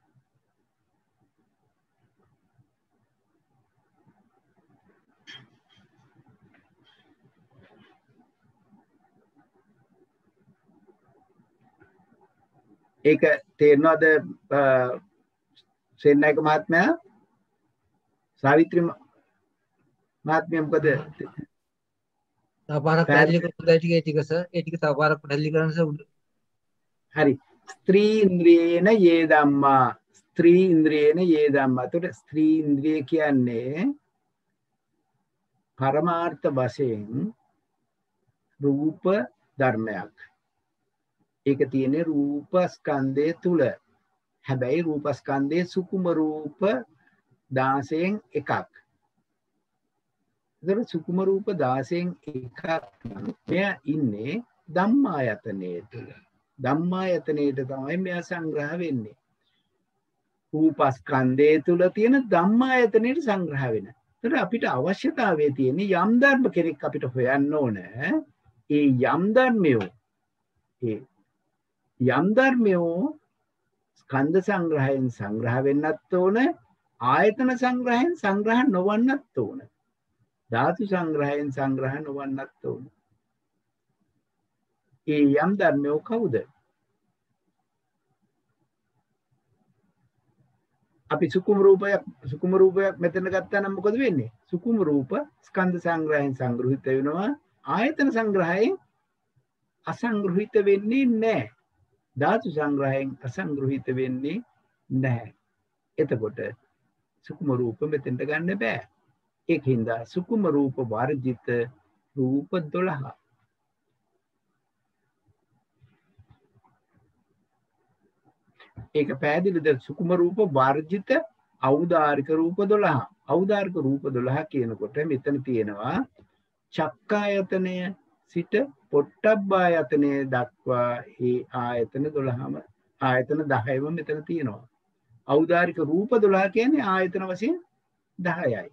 ඒක තේරෙනවද සෙන්නායක මහත්මයා? සාවිත්‍රි මහත්මිය මොකද? තවපාරක් පැහැදිලි කරන්න ටික ඒ ටික සර්. ඒ ටික තවපාරක් පැහැදිලි කරන්න සර්. හරි. ස්ත්‍රී ඉන්ද්‍රියේන යේ ධම්මා. ස්ත්‍රී ඉන්ද්‍රියේන යේ ධම්මා. එතකොට ස්ත්‍රී ඉන්ද්‍රිය කියන්නේ පරමාර්ථ වශයෙන් රූප ධර්මයක්. ඒක තියෙන්නේ රූප ස්කන්ධය තුල. හැබැයි රූප ස්කන්ධයේ සුකුම රූප දාසයෙන් එකක්. ඒතර සුකුම රූප දාසයෙන් එකක් මෙයා ඉන්නේ ධම්මායතනයේ තුල. ධම්මායතනයේට තමයි මෙයා සංග්‍රහ වෙන්නේ. රූප ස්කන්ධය තුල තියෙන ධම්මායතනයේ සංග්‍රහ වෙන. ඒතර අපිට අවශ්‍යතාවය තියෙන්නේ යම් ධර්ම කෙනෙක් අපිට හොයන්න ඕන. ඒ යම් ධර්මයෝ ඒ යම් ධර්මයෝ ස්කන්ධ සංග්‍රහයෙන් සංග්‍රහ වෙන්නත් ඕන, ආයතන සංග්‍රහයෙන් සංග්‍රහ නොවන්නත් ඕන, ධාතු සංග්‍රහයෙන් සංග්‍රහ නොවන්නත් ඕන. ඒ යම් ධර්මයෝ කවුද? අපි සුකුම රූපයක් සුකුම රූපයක් මෙතන ගත්තා නම් මොකද වෙන්නේ? සුකුම රූප ස්කන්ධ සංග්‍රහයෙන් සංග්‍රහිත වෙනවා, ආයතන සංග්‍රහයෙන් අසංග්‍රහිත වෙන්නේ නැහැ. ධාතු සංග්‍රහයෙන් අසංග්‍රහිත වෙන්නේ නැහැ. එතකොට සුකුම රූප මෙතෙන්ට ගන්න බෑ. ඒකින්ද සුකුම රූප වර්ජිත රූප දොළහ. ඒක පැහැදිලිද? සුකුම රූප වර්ජිත ඖදාරික රූප දොළහ. ඖදාරික රූප දොළහ කියනකොට මෙතන තියෙනවා චක්කායතනය සිට පොට්ටබ්බායතනය දක්වා ඒ ආයතන දොළහම ආයතන දහයම මෙතන තියෙනවා. ඖදාරික රූප දොළහ කියන්නේ ආයතන වශයෙන් දහයයි.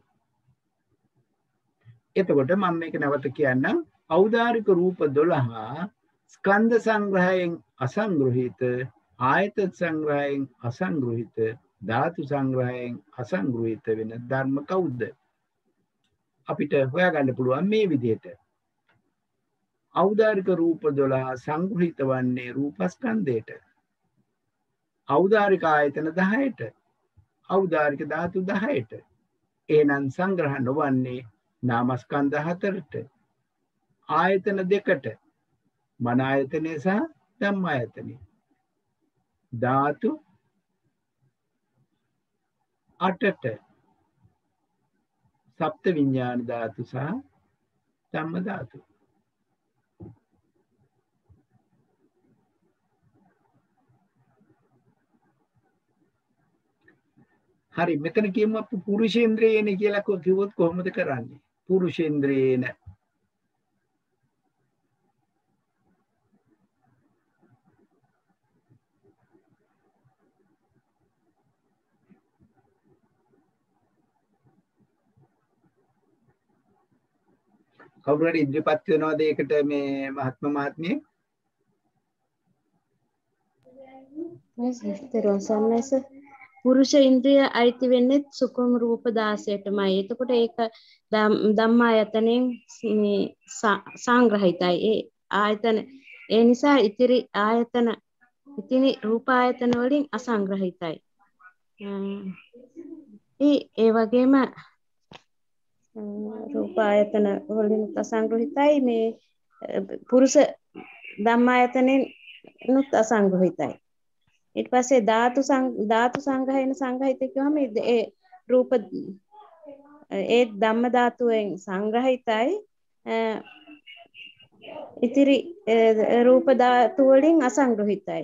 එතකොට මම මේක නැවත කියන්නම්. ඖදාරික රූප දොළහ ස්කන්ධ සංග්‍රහයෙන් අසංග්‍රහිත, ආයතන සංග්‍රහයෙන් අසංග්‍රහිත, ධාතු සංග්‍රහයෙන් අසංග්‍රහිත වෙන ධර්ම කවුද? අපිට හොයාගන්න පුළුවන් මේ විදිහට. ඖදාරික රූප දොළහ සංග්‍රහිත වන්නේ රූපස්කන්ධයට, ඖදාරික ආයතන දහයට, ඖදාරික ධාතු දහයට. එහෙනම් සංග්‍රහ නොවන්නේ නාමස්කන්ධ හතරට, ආයතන දෙකට, මන ආයතනය සහ ධම්මායතනය, ධාතු අටට, සප්ත විඥාන ධාතු සහ ධම්ම ධාතු. හරි, මෙතන කියමු අපි පුරුෂේන්ද්‍රයේන කියලා කිව්වොත් කොහොමද කරන්නේ? පුරුෂේන්ද්‍රයේන කවුරු හරි ඉදිරිපත් වෙනවද ඒකට මේ මහත්ම මහත්මිය? සන්නස පුරුෂ ඉන්ද්‍රිය අයිති වෙන්නේ සුකුම රූප දාසයටමයි. එතකොට ඒක ධම්මායතනෙන් සංග්‍රහිතයි. ඒ ආයතන ඒ නිසා ඉතිරි ආයතන ඉතිරි රූපායතන වලින් අසංග්‍රහිතයි. ඒ ඒ වගේම රූප ආයතන වලින් අසංග්‍රහිතයි මේ පුරුෂ ධම්මායතනෙන් නුත් අසංග්‍රහිතයි. ඊට පස්සේ ධාතු ධාතු සංග්‍රහයන සංග්‍රහිත කියවම ඒ රූප ඒ ධම්ම ධාතුවෙන් සංග්‍රහිතයි ඉතිරි රූප ධාතු වලින් අසංග්‍රහිතයි.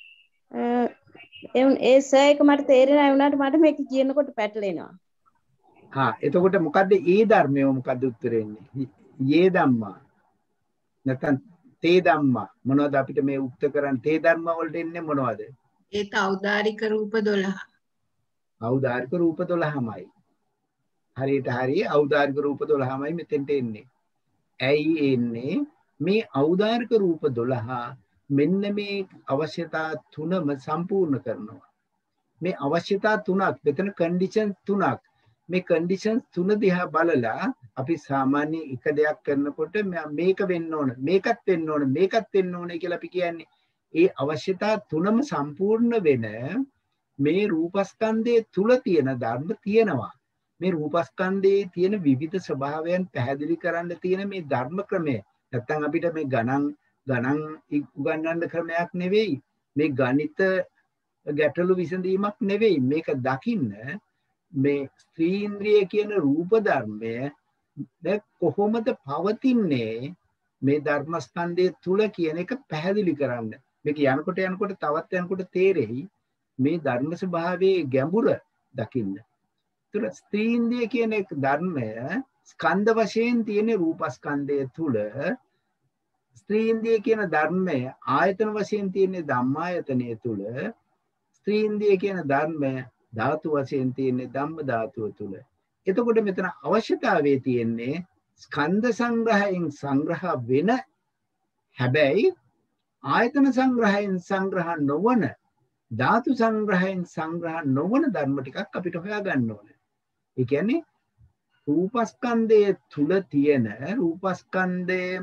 ඒ ඒ සෑයක මට තේරෙන්නේ නැහැ වුණාට මට මේක කියනකොට පැටලෙනවා. හා එතකොට මොකද්ද ඒ ධර්මය මොකද්ද උත්තරේ එන්නේ? යේ ධම්මා නැත්නම් තේ ධම්මා මොනවද අපිට මේ උක්ත කරන්නේ? තේ ධර්ම වලට එන්නේ මොනවද? ඒත් ඖදාරික රූප දොළහ. ඖදාරික රූප දොළහමයි. හරියට හරිය ඖදාරික රූප දොළහමයි මෙතෙන්ට එන්නේ. ඇයි එන්නේ? මේ ඖදාරික රූප දොළහ මෙන්න මේ අවශ්‍යතා තුනම සම්පූර්ණ කරනවා. මේ අවශ්‍යතා තුනක් මෙතන කන්ඩිෂන් තුනක්. මේ කන්ඩිෂන් තුන දිහා බලලා අපි සාමාන්‍ය එක දෙයක් කරනකොට මේක වෙන්න ඕන මේකත් වෙන්න ඕන මේකත් වෙන්න ඕන කියලා අපි කියන්නේ ඒ අවශ්‍යතා තුනම සම්පූර්ණ වෙන මේ රූපස්කන්ධයේ තුල තියෙන ධර්ම තියෙනවා. මේ රූපස්කන්ධයේ තියෙන විවිධ ස්වභාවයන් පැහැදිලි කරන්න තියෙන මේ ධර්ම ක්‍රමය නැත්තම් අපිට මේ ගණන් ගණන් උගන්වන්න ක්‍රමයක් නෙවෙයි. මේ ගණිත ගැටලු විසඳීමක් නෙවෙයි. මේක දකින්න මේ ස්ත්‍රී ඉන්ද්‍රිය කියන රූප ධර්මය කොහොමද පවතින්නේ මේ ධර්මස්කන්ධය තුල කියන එක පැහැදිලි කරන්න. මේක යනකොට යනකොට තවත් යනකොට තේරෙයි මේ ධර්ම ස්වභාවයේ ගැඹුර දකින්න. ඒතර ස්ත්‍රී ඉන්ද්‍රිය කියන එක ධර්මය ස්කන්ධ වශයෙන් තියෙන රූපස්කන්ධය තුල ස්ත්‍රී ඉන්ද්‍රිය කියන ධර්මය ආයතන වශයෙන් තියෙන ධම්මායතනය තුල ස්ත්‍රී ඉන්ද්‍රිය කියන ධර්මය ධාතු වශයෙන් තියෙන ධම්ම ධාතුව තුල. එතකොට මෙතන අවශ්‍යතාවයේ තියෙන්නේ ස්කන්ධ සංග්‍රහයෙන් සංග්‍රහ වෙන හැබැයි ආයතන සංග්‍රහයෙන් සංග්‍රහ නොවන ධාතු සංග්‍රහයෙන් සංග්‍රහ නොවන ධර්ම ටිකක් අපිට හොයාගන්න ඕනේ. ඒ කියන්නේ රූපස්කන්ධයේ තුල තියෙන රූපස්කන්ධයේම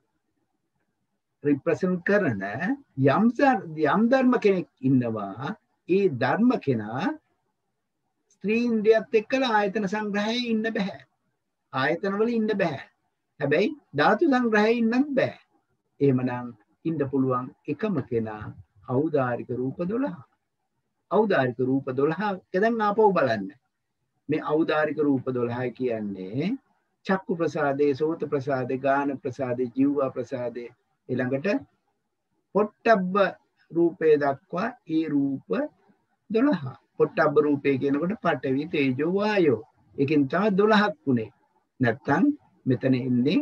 රිප්‍රසන්ට් කරන යම් යම් ධර්ම කෙනෙක් ඉන්නවා. ඒ ධර්ම කෙනා ස්ත්‍රී ඉන්ද්‍රියත් එක්කලා ආයතන සංග්‍රහයේ ඉන්න බෑ. ආයතන වල ඉන්න බෑ. හැබැයි ධාතු සංග්‍රහයේ ඉන්නත් බෑ. එහෙමනම් ඉන්න පුළුවන් එකම කෙනා ඖදාරික රූප දොළහ. ඖදාරික රූප දොළහ දැන් ආපහු බලන්න. මේ ඖදාරික රූප දොළහ කියන්නේ චක්කු ප්‍රසාදේ, සෝත ප්‍රසාදේ, ගාන ප්‍රසාදේ, ජීව ප්‍රසාදේ ඊළඟට පොට්ටබ්බ රූපේ දක්වා ඒ රූප දොළහ. පොට්ටබ්බ රූපේ කියනකොට පඨවි, තේජෝ, වායෝ. ඒකෙන් තමයි දොළහක් උනේ. නැත්තම් මෙතන ඉන්නේ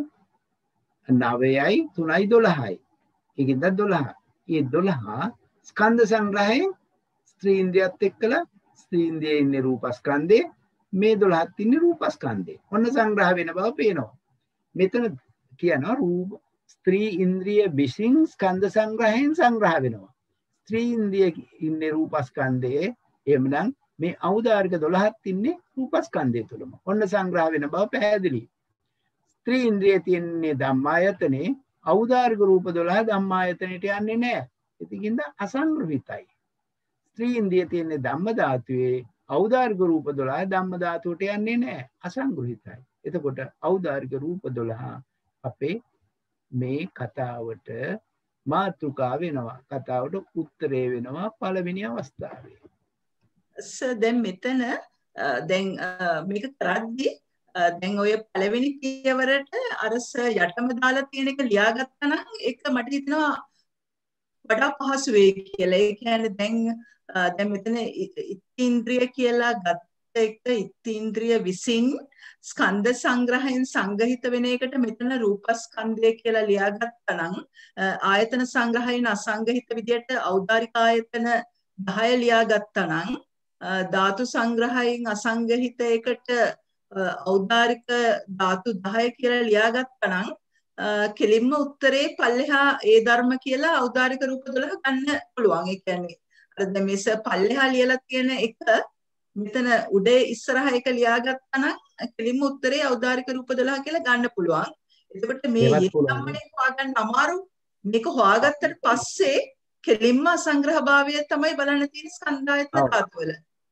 නවයයි තුනයි දොළහයි. ඒකෙන්ද දොළහ. මේ දොළහ ස්කන්ධ සංග්‍රහයෙන් ස්ත්‍රී ඉන්ද්‍රියත් එක්කලා ස්ත්‍රී ඉන්ද්‍රියේ ඉන්නේ රූපස්කන්ධේ, මේ දොළහත් ඉන්නේ රූපස්කන්ධේ. ඔන්න සංග්‍රහ වෙන බව පේනවා. මෙතන කියනවා රූප ස්ත්‍රී ඉන්ද්‍රිය විසින් ස්කන්ධ සංග්‍රහයෙන් සංග්‍රහ වෙනවා. ස්ත්‍රී ඉන්ද්‍රිය ඉන්නේ රූපස්කන්ධයේ. එහෙමනම් මේ ඖදාරික දොළහත් ඉන්නේ රූපස්කන්ධය තුලම. ඔන්න සංග්‍රහ වෙන බව පැහැදිලි. ස්ත්‍රී ඉන්ද්‍රිය තියෙන්නේ ධම්මායතනේ, ඖදාරික රූප දොළහ ධම්මායතනෙට යන්නේ නැහැ. ඒකින්ද අසංග්‍රහිතයි. ස්ත්‍රී ඉන්ද්‍රිය තියෙන්නේ ධම්ම ධාතුවේ, ඖදාරික රූප දොළහ ධම්ම ධාතුවට යන්නේ නැහැ. අසංග්‍රහිතයි. එතකොට ඖදාරික රූප දොළහ අපේ මේ කතාවට මාතෘකා වෙනවා. කතාවට උත්තරේ වෙනවා පළවෙනි අවස්ථාවේ. සර් දැන් මෙතන දැන් මේක කරද්දී දැන් ඔය පළවෙනි පියවරට අරස යටම දාලා තියෙන එක ලියාගත්තා නම් ඒක මට හිතෙනවා වඩා පහසු වෙයි කියලා. ඒ කියන්නේ දැන් දැන් මෙතන ඉන්ද්‍රිය කියලා ගත්ත එක ඉන්ද්‍රිය විසින් ස්කන්ධ සංග්‍රහයෙන් සංගහිත වෙන එකට මෙතන රූපස්කන්ධය කියලා ලියාගත්තා නම් ආයතන සංග්‍රහයෙන් අසංගහිත විදියට ඖදාරික ආයතන දහය ලියාගත්තා නම් ධාතු සංග්‍රහයෙන් අසංගහිත එකට ඖදාරික ධාතු දහය කියලා ලියාගත්තා නම් කෙලින්ම උත්තරේ පල්ලෙහා ඒ ධර්ම කියලා ඖදාරික රූප දොළහ ගන්න පුළුවන්. ඒ කියන්නේ අර දැන් මේස පල්ලෙහා ලියලා තියෙන එක මෙතන උඩේ ඉස්සරහ එක ලියාගත්තා නම් කෙලින්ම උත්තරේ ඖදාරික රූප දොළහ කියලා ගන්න පුළුවන්. එතකොට මේ යෙත්තම්මනේ හොයාගන්න අමාරු. මේක හොයාගත්තට පස්සේ කෙලින්ම අසංග්‍රහ භාවය තමයි බලන්න තියෙන ස්කන්ධායතන ධාතු වල.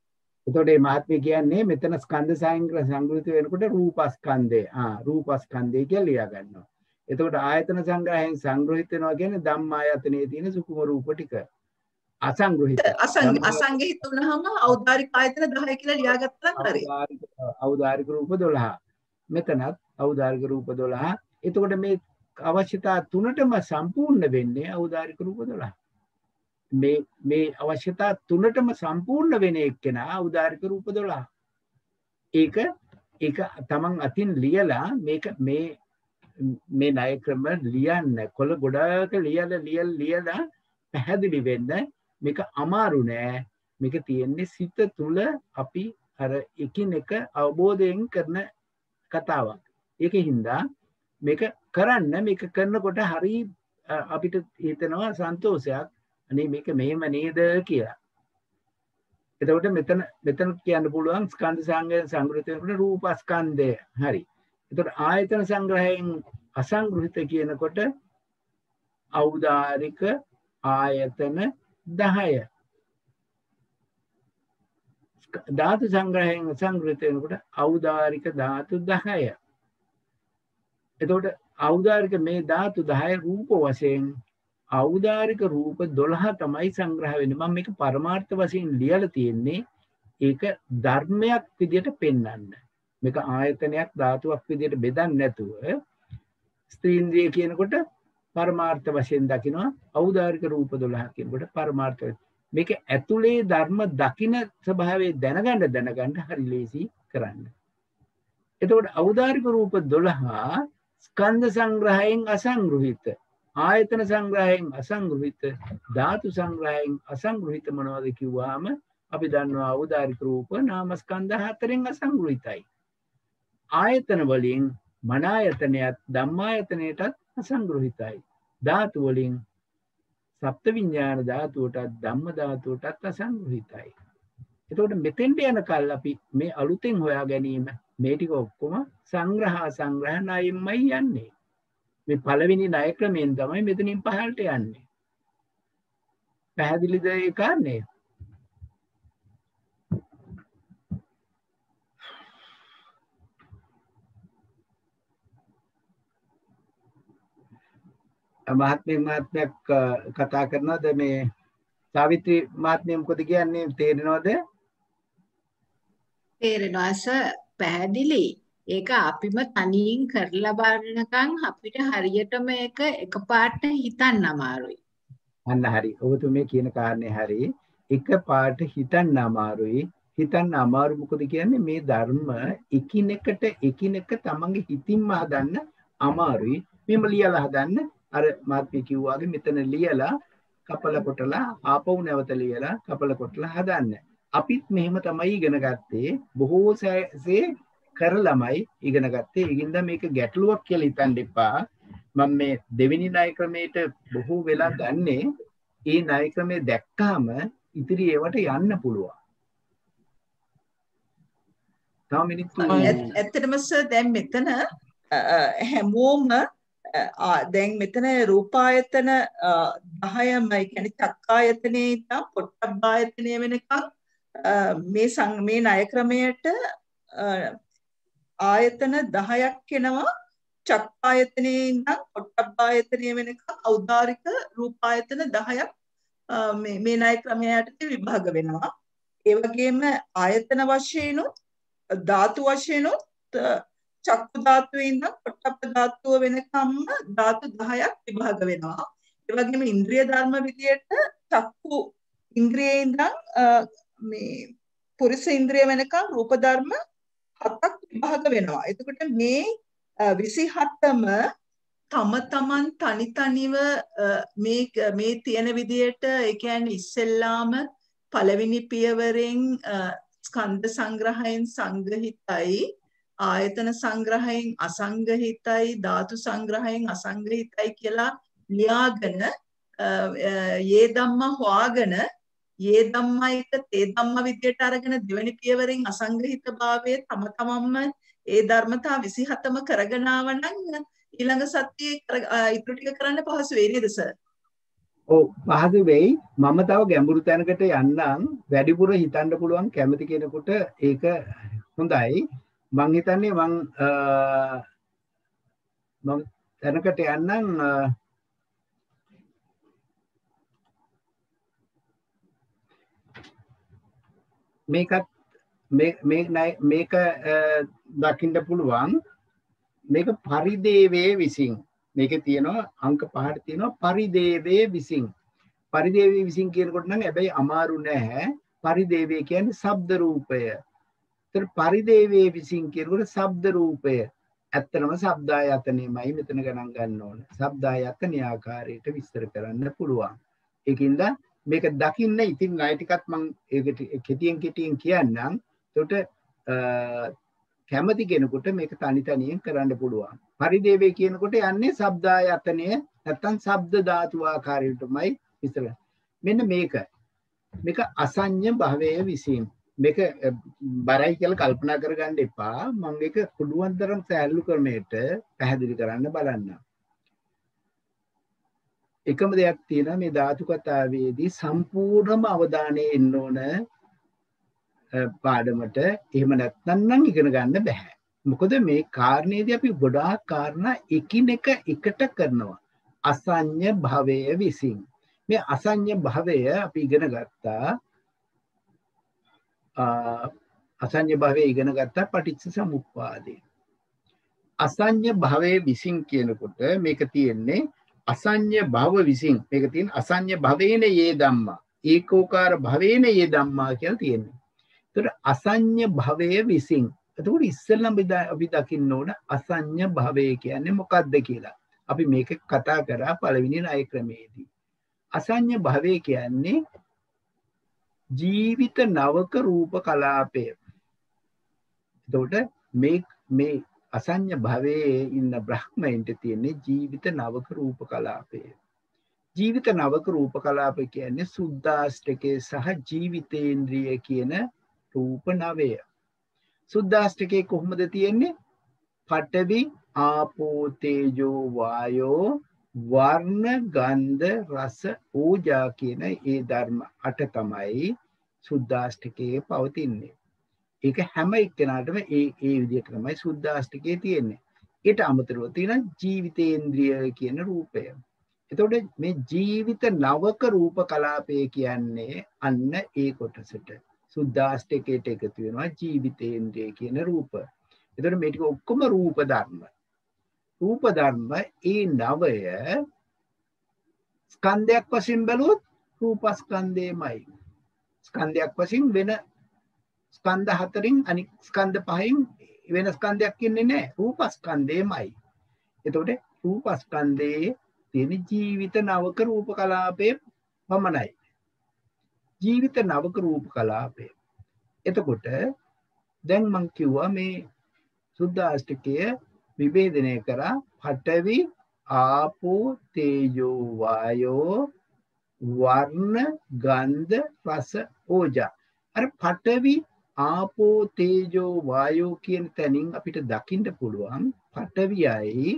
එතකොට මේ මහත්මිය කියන්නේ මෙතන ස්කන්ධ සංග්‍රහ සංග්‍රහිත වෙනකොට රූපස්කන්ධය. ආ රූපස්කන්ධය කියලා ලියා ගන්නවා. එතකොට ආයතන සංග්‍රහයෙන් සංග්‍රහිත වෙනවා කියන්නේ ධම්මායතනයේ තියෙන සුකුම රූප ටික. අසංග්‍රහිත. අසංගහිත වුණාම ඖදාරික ආයතන දහය කියලා ලියාගත්තා නම් හරි. ඖදාරික රූප දොළහ. මෙතනත් ඖදාරික රූප දොළහ. එතකොට මේ අවශ්‍යතා තුනටම සම්පූර්ණ වෙන්නේ ඖදාරික රූප දොළහ. මේ මේ අවශ්‍යතා තුනටම සම්පූර්ණ වෙන එක්කෙනා ඖදාරික රූප දොළහ. ඒක ඒක තමන් අතින් ලියලා මේක මේ මේ ණය ක්‍රම ලියන්න කොළ ගොඩාක් ලියලා ලියලා ලියලා පැහැදිලි වෙන්න මේක අමාරු නෑ. මේක තියෙන්නේ සිත තුල අපි අර එකිනෙක අවබෝධයෙන් කරන කතාවක්. ඒකින්ද මේක කරන්න මේක කරනකොට හරි අපිට හිතෙනවා සන්තෝෂයක්. අනේ මේක මෙහෙම නේද කියලා. එතකොට මෙතන මෙතන කියන්න පුළුවන් ස්කන්ධ සංග්‍රහයෙන් සංග්‍රහිත වෙනකොට රූපස්කන්ධය. හරි. එතකොට ආයතන සංග්‍රහයෙන් අසංග්‍රහිත කියනකොට ඖදාරික ආයතන දහය. ධාතු සංග්‍රහයෙන් අසංග්‍රහිත වෙනකොට ඖදාරික ධාතු දහය. එතකොට ඖදාරික මේ ධාතු දහය රූප වශයෙන් ඖදාරික රූප දොළහ තමයි සංග්‍රහ වෙන්නේ. මම මේක පරමාර්ථ වශයෙන් ලියලා තියෙන්නේ ඒක ධර්මයක් විදියට පෙන්වන්න. මේක ආයතනයක් ධාතුවක් විදියට බෙදන්නේ නැතුව ස්ත්‍රීන්ද්‍රිය කියනකොට පරමාර්ථ වශයෙන් දකිනවා ඖදාරික රූප දොළහ කියනකොට පරමාර්ථ මේක ඇතුලේ ධර්ම දකින ස්වභාවය දැනගන්න දැනගන්න හරි ලේසි කරන්න. එතකොට ඖදාරික රූප දොළහ ස්කන්ධ සංග්‍රහයෙන් අසංග්‍රහිත, ආයතන සංග්‍රහයෙන් අසංග්‍රහිත, ධාතු සංග්‍රහයෙන් අසංග්‍රහිත මොනවද කිව්වහම අපි දන්නවා ඖදාරික රූප නාමස්කන්ධ හතරෙන් අසංග්‍රහිතයි. ආයතන වලින් මනායතනයත් ධම්මායතනයටත් අසංග්‍රහිතයි. ධාතු වලින් සප්ත විඥාන ධාතුවටත් ධම්ම ධාතුවටත් අසංග්‍රහිතයි. එතකොට මෙතෙන්ට යනකල් අපි මේ අලුතෙන් හොයා ගැනීම මේ ටික ඔක්කොම සංග්‍රහ සංග්‍රහ ණයෙන්මයි යන්නේ. මේ පළවෙනි ණය ක්‍රමයෙන් තමයි මෙතනින් පහළට යන්නේ. පැහැදිලිද ඒ කාරණේ? මහත්මිය මහත්මයක් කතා කරනවද මේ සාවිත්‍රි මහත්මිය මොකද කියන්නේ තේරෙනවද? තේරෙනවා සර් පැහැදිලි. ඒක අපිම තනියෙන් කරලා බලනකම් අපිට හරියටම ඒක එකපාරට හිතන්න අමාරුයි. අන්න හරි. ඔබතුමේ කියන කාරණේ හරි. එකපාරට හිතන්න අමාරුයි. හිතන්න අමාරු මොකද කියන්නේ මේ ධර්ම එකිනෙකට එකිනෙක තමන්ගේ හිතින්ම හදන්න අමාරුයි. මෙම ලියලා හදන්න අර මාත්මී කිව්වාගේ මෙතන ලියලා කපල කොටලා ආපහු නැවත ලියලා කපල කොටලා හදන්න. අපිත් මෙහෙම තමයි ඉගෙන ගත්තේ. බොහෝ සේ කරලමයි ඉගෙන ගත්තේ. ඒකින්ද මේක ගැටලුවක් කියලා හිතන්න එපා. මම මේ දෙවෙනි ණය ක්‍රමයට බොහෝ වෙලා ගන්නේ. ඒ ණය ක්‍රමය දැක්කාම ඉතිරි ඒවට යන්න පුළුවන්. තව මිනිත්තු ඇත්තටම සර් දැන් මෙතන හැමෝම දැන් මෙතන රූපායතන දහයමයි කියන්නේ චක්කායතනේ ඉඳන් පොට්ටබ්බායතනය වෙනකම් මේ මේ ණය ක්‍රමයට ආයතන දහයක් එනවා. චක්කායතනේ ඉඳන් පොට්ටබ්බායතනය වෙනකම් ඖදාරික රූපායතන දහයක් මේ මේ ණය ක්‍රමයට විභාග වෙනවා. ඒ වගේම ආයතන වශයෙන් ධාතු වශයෙන් චක්කු ධාතුවේ ඉඳන් පොට්ටබ්බ ධාතුව වෙනකම්ම ධාතු දහයක් විභාග වෙනවා. ඒ වගේම ඉන්ද්‍රිය ධර්ම විදියට චක්කු ඉන්ද්‍රියේ ඉඳන් මේ පුරුෂ ඉන්ද්‍රිය වෙනකම් රූප ධර්ම හතක් විභාග වෙනවා. එතකොට මේ විසිහතම තම තමන් තනි තනිව මේ මේ තියෙන විදියට ඒ කියන්නේ ඉස්සෙල්ලාම පළවෙනි පියවරෙන් ස්කන්ධ සංග්‍රහයෙන් සංග්‍රහිතයි, ආයතන සංග්‍රහයෙන් අසංගහිතයි, ධාතු සංග්‍රහයෙන් අසංගහිතයි කියලා ලියාගෙන යේ ධම්මා හොයාගෙන යේ ධම්මා එක තේ ධම්මා විදියට අරගෙන දෙවෙනි පියවරෙන් අසංගහිත භාවයේ තම තමන්ම ඒ ධර්මතා විසිහතම කරගෙන ආවනම් ඊළඟ සතියේ ඉතුරු ටික කරන්න පහසු වෙයි නේද සර්? ඔව් පහසු වෙයි. මම තව ගැඹුරු තැනකට යන්නම්. වැඩිපුර හිතන්න පුළුවන් කැමති කෙනෙකුට ඒක හොඳයි. මං හිතන්නේ මං මම තැනකට යන්නම්. මේකත් මේක දකින්න පුළුවන්. මේක පරිදේවයේ විසින් මේක තියෙනවා අංක පහට තියෙනවා පරිදේවයේ විසින්. පරිදේවයේ විසින් කියනකොට නම් හැබැයි අමාරු නෑ. පරිදේවය කියන්නේ ශබ්ද රූපය. ඒතර පරිදේවයේ විසින් කියනකොට ශබ්ද රූපය. ඇත්තටම ශබ්දායතනෙමයි මෙතන ගණන් ගන්න ඕන. ශබ්දායතන ආකාරයට විස්තර කරන්න පුළුවන්. ඒකින්ද මේක දකින්න ඉතින් ණය ටිකක් මම ඒකට කෙටියෙන් කෙටියෙන් කියන්නම්. එතකොට කැමති කෙනෙකුට මේක තනි තනියෙන් කරන්න පුළුවන්. පරිදේවය කියනකොට යන්නේ ශබ්දායතනය නැත්තම් ශබ්ද ධාතු ආකාරයටමයි විස්තර. මෙන්න මේක. මේක අසඤ්ඤ භවයේ විසින්. මේක බරයි කියලා කල්පනා කරගන්න එපා. මම ඒක පුළුවන් තරම් සෑහළු ක්‍රමයට පැහැදිලි කරන්න බලන්න. එකම දෙයක් තියෙනවා මේ ධාතු කතාවේදී සම්පූර්ණම අවධානය එන්න ඕන පාඩමට. එහෙම නැත්නම් නම් ඉගෙන ගන්න බෑ. මොකද මේ කාරණේදී අපි ගොඩාක් කාරණා එකිනෙක එකට කරනවා. අසඤ්ඤ භවය විසින්. මේ අසඤ්ඤ භවය අපි ඉගෙන ගත්තා. අසඤ්ඤ භවය ඉගෙන ගත්තා පටිච්ච සමුප්පාදේ. අසඤ්ඤ භවයේ විසින් කියනකොට මේක තියෙන්නේ අසඤ්ඤ භව විසින්. මේක තියෙන අසඤ්ඤ භවේන යේ ධම්මා. ඒකෝකාර භවේන යේ ධම්මා කියලා තියෙන්නේ. ඒතර අසඤ්ඤ භවයේ විසින්. එතකොට ඉස්සෙල්ලම අපි දකින්න ඕන අසඤ්ඤ භවය කියන්නේ මොකක්ද කියලා. අපි මේක කතා කරා පළවෙනි ණය ක්‍රමයේදී. අසඤ්ඤ භවය කියන්නේ ජීවිත නවක රූප කලාපය. එතකොට මේ මේ අසඤ්ඤ භවයේ ඉන්න බ්‍රහ්මයන්ට තියෙන්නේ ජීවිත නවක රූප කලාපය. ජීවිත නවක රූප කලාපය කියන්නේ සුද්ධාෂ්ටකේ සහ ජීවිතේන්ද්‍රිය කියන රූප නවය. සුද්ධාෂ්ටකේ කොහොමද තියෙන්නේ? පඨවි ආපෝ තේජෝ වායෝ වර්ණ ගන්ධ රස ඕජා කියන ඒ ධර්ම අට තමයි සුද්ධාෂ්ටකයේ පවතින්නේ. ඒක හැම එක්කෙනාටම ඒ ඒ විදිහට තමයි සුද්ධාෂ්ටකයේ තියෙන්නේ. ඊට අමතරව තියෙන ජීවිතේන්ද්‍රිය කියන රූපය. එතකොට මේ ජීවිත නවක රූප කලාපය කියන්නේ අන්න ඒ කොටසට. සුද්ධාෂ්ටකයට එකතු වෙනවා ජීවිතේන්ද්‍රිය කියන රූප. එතකොට මේ ටික ඔක්කොම රූප ධර්ම. රූප ධර්ම ඒ නවය ස්කන්ධයක් වශයෙන් බැලුවොත් රූපස්කන්ධයමයි. ස්කන්ධයක් වශයෙන් වෙන ස්කන්ධ හතරින් අනික් ස්කන්ධ පහෙන් වෙන ස්කන්ධයක් ඉන්නේ නැහැ. රූපස්කන්ධයමයි. එතකොට රූපස්කන්ධයේ තියෙන ජීවිත නවක රූප කලාපේ පමණයි. ජීවිත නවක රූප කලාපය. එතකොට දැන් මම කිව්වා මේ සුද්ධාෂ්ටකය විභේදනය කරා පඨවි ආපෝ තේජෝ වායෝ වර්ණ ගන්ධ රස ඕජා. අර පඨවි ආපෝ තේජෝ වායෝ කියන තැනින් අපිට දකින්න පුළුවන් පඨවියයි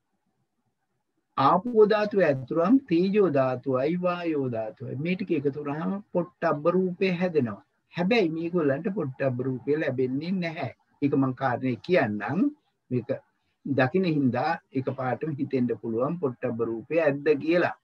ආපෝ ධාතුව ඇතුළම් තේජෝ ධාතුවයි වායෝ ධාතුවයි මේ ටික එකතු වුනහම පොට්ටබ්බ රූපේ හැදෙනවා. හැබැයි මේගොල්ලන්ට පොට්ටබ්බ රූපේ ලැබෙන්නේ නැහැ. ඒක මම කාරණේ කියන්නම්. මේක දකින්න හින්දා එකපාරටම හිතෙන්න පුළුවන් පොට්ටබ්බ රූපේ ඇද්ද කියලා.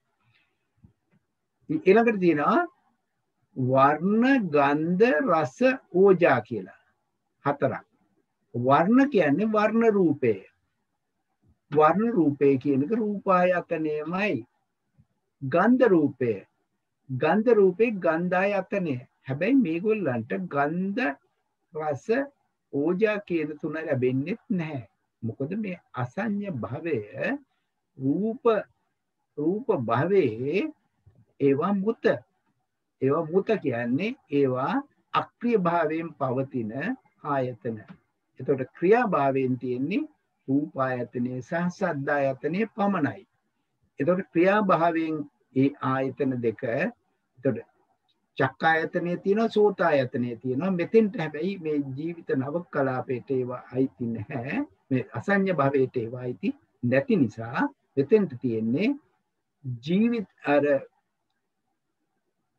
ඊළඟට තියෙනවා වර්ණ ගන්ධ රස ඕජා කියලා හතරක්. වර්ණ කියන්නේ වර්ණ රූපය. වර්ණ රූපය කියන එක රූපායතනයමයි. ගන්ධ රූපය ගන්ධ රූපේ ගන්ධායතනය. හැබැයි මේගොල්ලන්ට ගන්ධ රස ඕජා කියන තුන ලැබෙන්නේ නැහැ. මොකද මේ අසඤ්ඤ භවය රූප රූප භවයේ ඒවා මුත. ඒවා මුත කියන්නේ ඒවා අක්‍රිය භාවයෙන් පවතින ආයතන. එතකොට ක්‍රියා භාවයෙන් තියෙන්නේ රූපායතනයේ සහ සද්දායතනයේ පමණයි. එතකොට ක්‍රියා භාවයෙන් ඒ ආයතන දෙක එතකොට චක්කායතනයේ තියෙනවා සෝතායතනයේ තියෙනවා. මෙතෙන්ට හැබැයි මේ ජීවිත නව කලාපයට ඒවා අයිති නැහැ. මේ අසඤ්ඤ භවයට ඒවා අයිති නැති නිසා මෙතෙන්ට තියෙන්නේ ජීවිත අර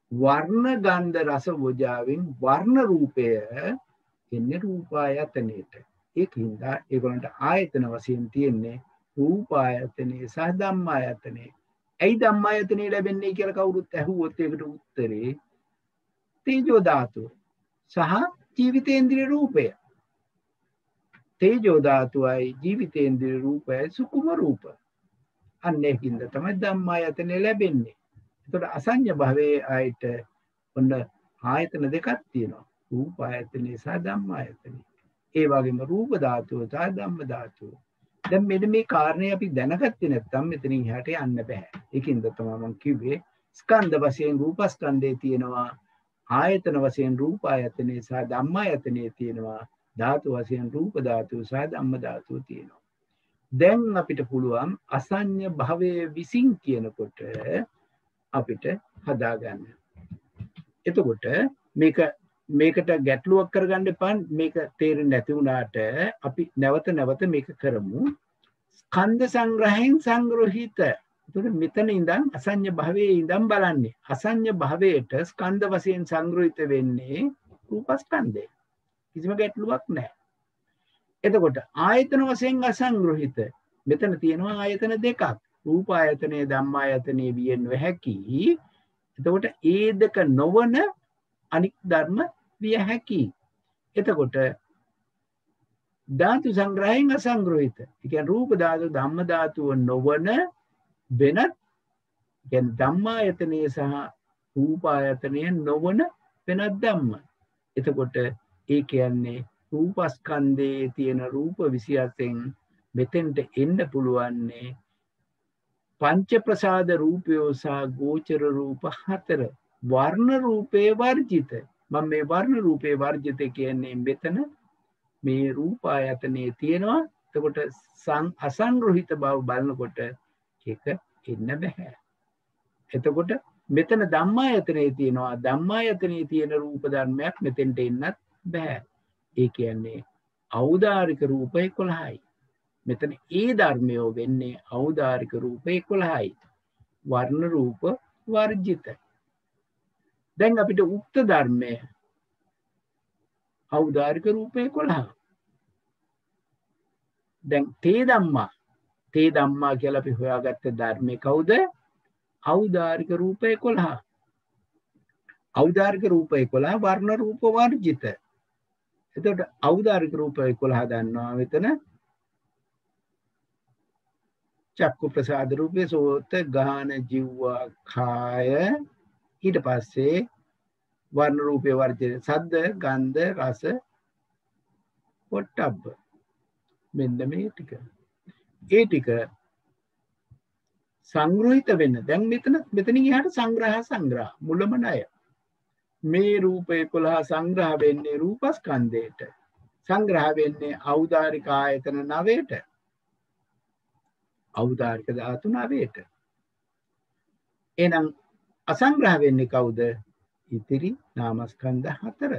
වර්ණ ගන්ධ රස වෝජාවෙන් වර්ණ රූපය එන්නේ රූපායතනෙට. ඒකින්ද ඒගොල්ලන්ට ආයතන වශයෙන් තියෙන්නේ රූපායතනේ සහ ධම්මායතනේ. ඇයි ධම්මායතනේ ලැබෙන්නේ කියලා කවුරුත් ඇහුවොත් ඒකට උත්තරේ තේජෝ ධාතුව සහ ජීවිතේන්ද්‍රිය රූපය. තේජෝ ධාතුවයි ජීවිතේන්ද්‍රිය රූපයයි සුකුම රූප. අන්න ඒකින්ද තමයි ධම්මායතනේ ලැබෙන්නේ. එතකොට අසඤ්ඤ භවයේ ආයත ඔන්න ආයතන දෙකක් තියෙනවා. රූප ආයතනේ සහ ධම්ම ආයතනේ. ඒ වගේම රූප ධාතුව සහ ධම්ම ධාතුව. දැන් මෙන්න මේ කාරණේ අපි දැනගත්තේ නැත්නම් මෙතනින් එහාට යන්න බෑ. ඒකින්ද තමයි මම කිව්වේ ස්කන්ධ වශයෙන් රූපස්කන්ධේ තියෙනවා. ආයතන වශයෙන් රූප ආයතනේ සහ ධම්ම ආයතනේ තියෙනවා. ධාතු වශයෙන් රූප ධාතුව සහ ධම්ම ධාතුව තියෙනවා. දැන් අපිට පුළුවන් අසඤ්ඤ භවයේ විසින් කියනකොට අපිට හදාගන්න. එතකොට මේක මේකට ගැටලුවක් කරගන්න එපා. මේක තේරෙන්නේ නැති වුණාට අපි නැවත නැවත මේක කරමු. ස්කන්ධ සංග්‍රහයෙන් සංග්‍රහිත. එතකොට මෙතන ඉඳන් අසඤ්ඤ භවයේ ඉඳන් බලන්නේ. අසඤ්ඤ භවයට ස්කන්ධ වශයෙන් සංග්‍රහිත වෙන්නේ රූපස්කන්ධය. කිසිම ගැටලුවක් නැහැ. එතකොට ආයතන වශයෙන් අසංග්‍රහිත. මෙතන තියෙනවා ආයතන දෙකක්. රූප ආයතනයේ ධම්ම ආයතනයේ විය නොහැකි. එතකොට ඒ දෙක නොවන අනික් ධර්ම විය හැකි. එතකොට ධාතු සංග්‍රහයෙන් අසංග්‍රහිත. ඒ කියන්නේ රූප ධාතු ධම්ම ධාතුව නොවන වෙනත් කියන්නේ ධම්ම ආයතනයේ සහ රූප ආයතනයේ නොවන වෙනත් ධම්ම. එතකොට ඒ කියන්නේ රූපස්කන්ධයේ තියෙන රූප විසියෙන් මෙතෙන්ට එන්න පුළුවන්නේ පංච ප්‍රසාද රූපයෝ සහ ගෝචර රූප හතර. වර්ණ රූපේ වර්ජිත. මම මේ වර්ණ රූපේ වර්ජිත කියන්නේ මෙතන මේ රූප ආයතනයේ තියෙනවා. එතකොට අසංග්‍රහිත බව බලනකොට ඒක එන්න බෑ. එතකොට මෙතන ධම්මායතනයේ තියෙනවා. ධම්මායතනයේ තියෙන රූප ධර්මයක් මෙතෙන්ට එන්නත් බෑ. ඒ කියන්නේ ඖදාරික රූප එකොළහයි. මෙතන ඒ ධර්මයෝ වෙන්නේ ඖදාරික රූප එකොළහයි. වර්ණ රූප වර්ජිත. දැන් අපිට උක්ත ධර්මය ඖදාරික රූප එකොළහ. දැන් තේ ධම්මා තේ ධම්මා කියලා අපි හොයාගත්ත ධර්මේ කවුද? ඖදාරික රූප එකොළහ. ඖදාරික රූප එකොළහ වර්ණ රූප වර්ජිත. එතකොට ඖදාරික රූප එකොළහ දන්නවා මෙතන චක්කු ප්‍රසාද රූපේ සෝත ගාන ජීවා කාය ඊට පස්සේ වර්ණ රූපේ වර්ජිත සද්ද ගන්ධ රස පොට්ටබ්බ. මෙන්න මේ ටික ඒ ටික සංග්‍රහිත වෙන්න. දැන් මෙතන මෙතනින් එහාට සංග්‍රහ සංග්‍රහ මුලම ණය. මේ රූප එකොළහ සංග්‍රහ වෙන්නේ රූපස්කන්ධයට. සංග්‍රහ වෙන්නේ ඖදාරික ආයතන නවයට. ඖදාරික ධාතු නවයට. එහෙනම් අසංග්‍රහ වෙන්නේ කවුද? ඉතිරි නාමස්කන්ධ හතර.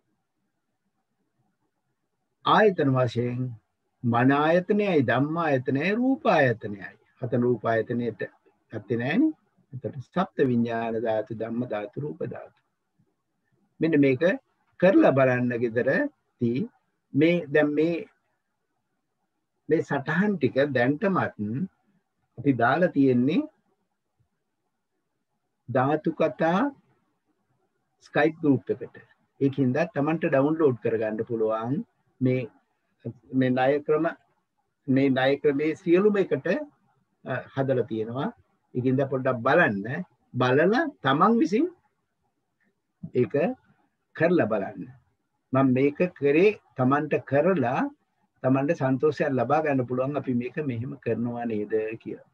ආයතන වශයෙන් මන ආයතනයයි ධම්ම ආයතනයයි රූප ආයතනයයි. හතර රූප ආයතනයට ඇත්තේ නැහැනේ. එතකොට සප්ත විඥාන ධාතු ධම්ම ධාතු රූප ධාතු. මෙන්න මේක කරලා බලන්න ගෙදරදී මේ දැන් මේ මේ සටහන් ටික දැන්ටමත් අපි දාලා තියෙන්නේ ධාතු කතා ස්කයිප් ගෲප් එකට. ඒකින්ද තමන්ට ඩවුන්ලෝඩ් කරගන්න පුළුවන් මේ මේ ණය ක්‍රම මේ ණය ක්‍රමේ සියලුම එකට හදලා තියෙනවා. ඒකින්ද පොඩ්ඩක් බලන්න. බලලා තමන් විසින් ඒක කරලා බලන්න. මම මේක කරේ තමන්ට කරලා තමන්ට සන්තෝෂයක් ලබා ගන්න පුළුවන් අපි මේක මෙහෙම කරනවා නේද කියලා.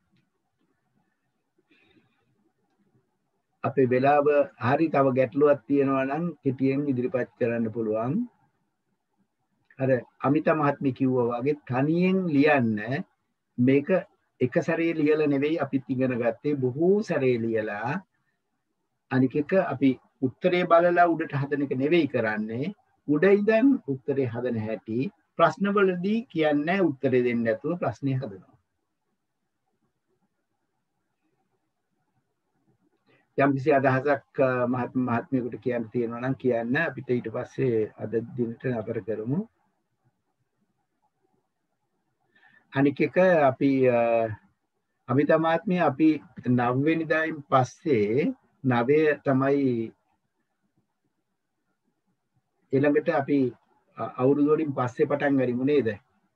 අපේ වෙලාව හරි තව ගැටලුවක් තියෙනවා නම් කෙටියෙන් ඉදිරිපත් කරන්න පුළුවන්. අර අමිතා මහත්මිය කිව්වා වගේ තනියෙන් ලියන්න මේක එක සැරේ ලියලා නෙවෙයි අපිත් ඉගෙන ගත්තේ බොහෝ සැරේ ලියලා. අනික එක අපි උත්තරේ බලලා උඩට හදන එක නෙවෙයි කරන්නේ. උඩ ඉඳන් උත්තරේ හදන හැටි ප්‍රශ්නවලදී කියන්නේ උත්තරේ දෙන්නේ නැතුව ප්‍රශ්නේ හදනවා. යම් කිසි අදහසක් මහත්ම මහත්මියකට කියන්න තියෙනවා නම් කියන්න අපිට ඊට පස්සේ අද දිනට නතර කරමු. අනික එක අපි අමිතා මහත්මිය අපි නව වෙනිදායින් පස්සේ නවය තමයි ඊළඟට අපි අවුරුදු වලින් පස්සේ පටන් ගනිමු නේද?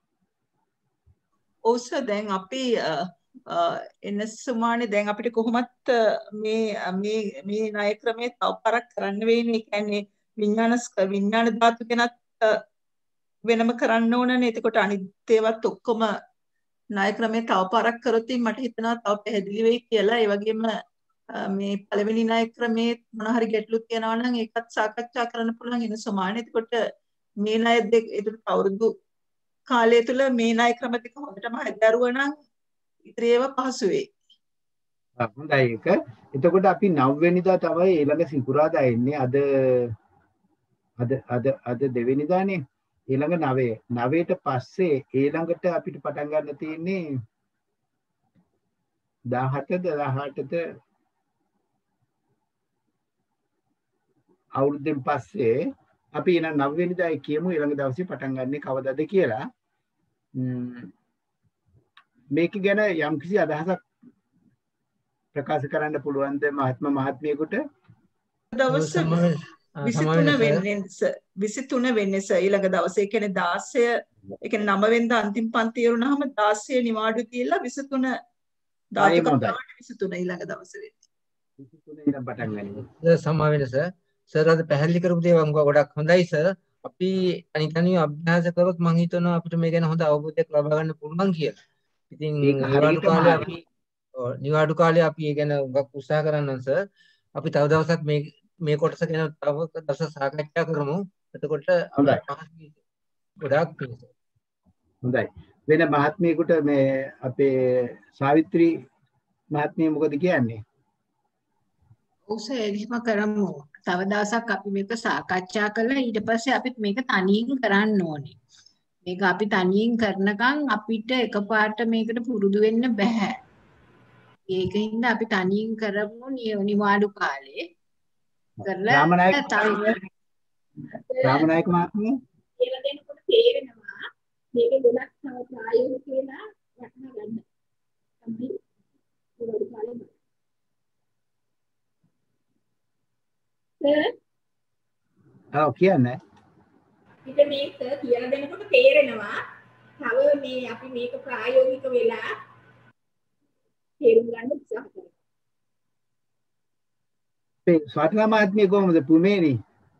ඔව් සර් දැන් අපි එන සුමානේ දැන් අපිට කොහොමත් මේ මේ මේ ණය ක්‍රමයේ තව පාරක් කරන්න වෙන්නේ. ඒ කියන්නේ විඥාන විඥාන ධාතු ගැනත් වෙනම කරන්න ඕනනේ. එතකොට අනිත් ඒවාත් ඔක්කොම ණය ක්‍රමයේ තව පාරක් කරොත් මට හිතෙනවා තව පැහැදිලි වෙයි කියලා. ඒ වගේම මේ පළවෙනි ණය ක්‍රමයේ මොන හරි ගැටලු තියෙනවා නම් ඒකත් සාකච්ඡා කරන්න පුළුවන් එන සුමානේ. එතකොට මේ ණය දෙක ඒකට අවුරුදු කාලය තුල මේ ණය ක්‍රම දෙක හොඳටම හදාරුවා නම් ඉතින් ඒවා පහසු වෙයි. හොඳයි ඒක. එතකොට අපි නව වෙනිදා තමයි ඊළඟ සිකුරාදා එන්නේ. අද අද අද අද දෙවෙනිදානේ. ඊළඟ නවය. නවයට පස්සේ ඊළඟට අපිට පටන් ගන්න තියෙන්නේ දහහටද දහඅටද අවුරුද්දෙන් පස්සේ අපි එන නව වෙනිදා කියමු ඊළඟ දවසේ පටන් ගන්න කවදාද කියලා. මේක ගැන යම්කිසි අදහසක් ප්‍රකාශ කරන්න පුළුවන්ද මහත්ම මහත්මියකට? දවස් විසිතුන වෙන්නේ විසිතුන වෙන්නේ සර් ඊළඟ දවසේ. ඒ කියන්නේ දාසය ඒ කියන්නේ නව වෙනිදා අන්තිම පන්ති ඉවරුනහම දාසය නිවාඩු තියලා විසිතුන ධාතු කතාවට විසිතුන ඊළඟ දවසේ වෙන්නේ. විසිතුන ඉඳන් පටන් ගනිමු. සමා වෙනස සර් අද පැහැදිලි කරපු දේ වංගුව ගොඩක් හොඳයි සර්. අපි අනිකනිය අභ්‍යාස කරොත් මම හිතනවා අපිට මේ ගැන හොඳ අවබෝධයක් ලබා ගන්න පුළුවන් කියලා. ඉතින් නිවාඩු කාලේ අපි නිවාඩු කාලේ අපි ඒ ගැන උගක් උත්සාහ කරන්න සර්. අපි තව දවසක් මේ මේ කොටස ගැන තව දවසක් සාකච්ඡා කරමු. එතකොට ගොඩාක් පිං. හොඳයි. වෙන මහත්මියකට මේ අපේ සාවිත්‍රි මහත්මිය මොකද කියන්නේ? ඔව් සර් එහෙම කරමු. තව දවසක් අපි මේක සාකච්ඡා කරලා ඊට පස්සේ අපිත් මේක තනියෙන් කරන්න ඕනේ. මේක අපි තනියෙන් කරනකම් අපිට එකපාරට මේකට පුරුදු වෙන්න බෑ. ඒකින්ද අපි තනියෙන් කරමු නිවාඩු කාලේ. කරලා රාමනායක රාමනායක මහත්මිය කියලා දෙනකොට තේරෙනවා මේක ගොඩක් තව ප්‍රායෝගික වෙලා වටහා ගන්න. අපි නිවාඩු කාලේ ඔව් කියන්නේ. අපිට මේක කියලා දෙනකොට තේරෙනවා තව මේ අපි මේක ප්‍රායෝගික වෙලා තේරුම් ගන්න උත්සාහ කරනවා. ඒ ස්වාතිනා මහත්මිය කොහොමද පුමේනි?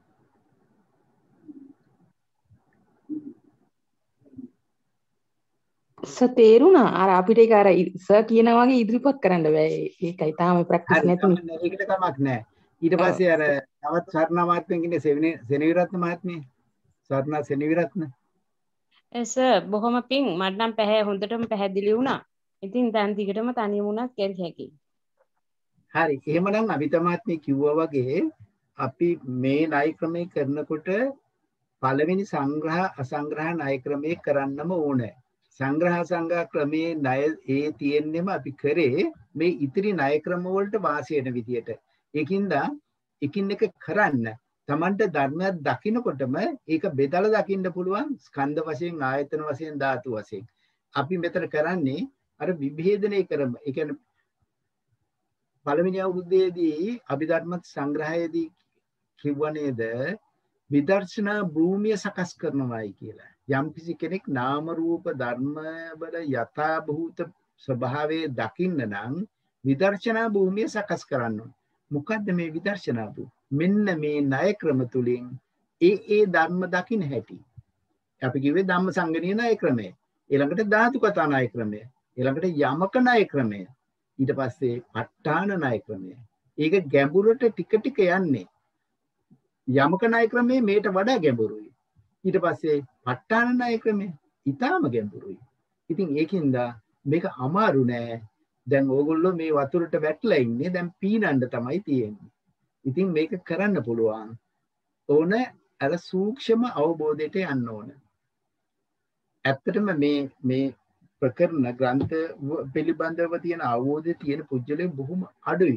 සර් තේරුණා. අර අපිට ඒක අර සර් කියන වගේ ඉදිරිපත් කරන්න බෑ. ඒකයි තාම ප්‍රැක්ටිස් නැතුනේ. ඒකට කමක් නැහැ. ඊට පස්සේ අර තවත් ස්වර්ණා මහත්මිය කියන්නේ සෙනවිරත්න මහත්මිය. ස්වර්ණා සෙනවිරත්න. එස බොහොම පිං මට නම් පැහැ හොඳටම පැහැදිලි වුණා. ඉතින් දැන් දිගටම තනියම වුණත් කැරි හැකියි. හරි. එහෙමනම් අවිතා මහත්මිය කිව්වා වගේ අපි මේ ණය ක්‍රමය කරනකොට පළවෙනි සංග්‍රහ අසංග්‍රහ ණය ක්‍රමය කරන්නම ඕනේ. සංග්‍රහ සංග්‍රහ ක්‍රමයේ ණය ඒ තියෙන්නෙම අපි කරේ මේ ඉතිරි ණය ක්‍රම වලට වාසි වෙන විදියට. ඒකින්ද එකින් එක කරන්න තමන්ට ධර්මයක් දකින්නකොටම ඒක බෙදලා දකින්න පුළුවන් ස්කන්ධ වශයෙන් ආයතන වශයෙන් ධාතු වශයෙන්. අපි මෙතන කරන්නේ අර විභේදනය කරම. ඒ කියන්නේ පළවෙනි අවුරුද්දේදී අභිධර්ම සංග්‍රහයේදී කිව්ව නේද විදර්ශනා භූමිය සකස් කරනවායි කියලා. යම් කිසි කෙනෙක් නාම රූප ධර්ම වල යථා භූත ස්වභාවයේ දකින්න නම් විදර්ශනා භූමිය සකස් කරන්න ඕන. මොකද්ද මේ විදර්ශනා භූමිය? මෙන්න මේ ණය ක්‍රම තුලින් ඒ ඒ ධර්ම දකින්න හැටි. අපි කිව්වේ ධම්ම සංගණීය ණය ක්‍රමය. ඊළඟට ධාතු කතා ණය ක්‍රමය. ඊළඟට යමක ණය ක්‍රමය. ඊට පස්සේ ප ဋ ාණ ණය ක්‍රමය. ඒක ගැඹුරට ටික ටික යන්නේ. යමක ණය ක්‍රමය මේට වඩා ගැඹුරුයි. ඊට පස්සේ ප ဋ ාණ ණය ක්‍රමය ඊටාම ගැඹුරුයි. ඉතින් ඒකින්ද මේක අමාරු නෑ. දැන් ඕගොල්ලෝ මේ වතුරට වැටලා ඉන්නේ. දැන් පීනන්න තමයි තියෙන්නේ. ඉතින් මේක කරන්න පුළුවන්. ඕන අර සූක්ෂම අවබෝධයට යන්න ඕන. ඇත්තටම මේ මේ ප්‍රකරණ ග්‍රන්ථ පිළිබඳව තියෙන අවබෝධය තියෙන පුජ්‍යලේ බොහොම අඩුයි.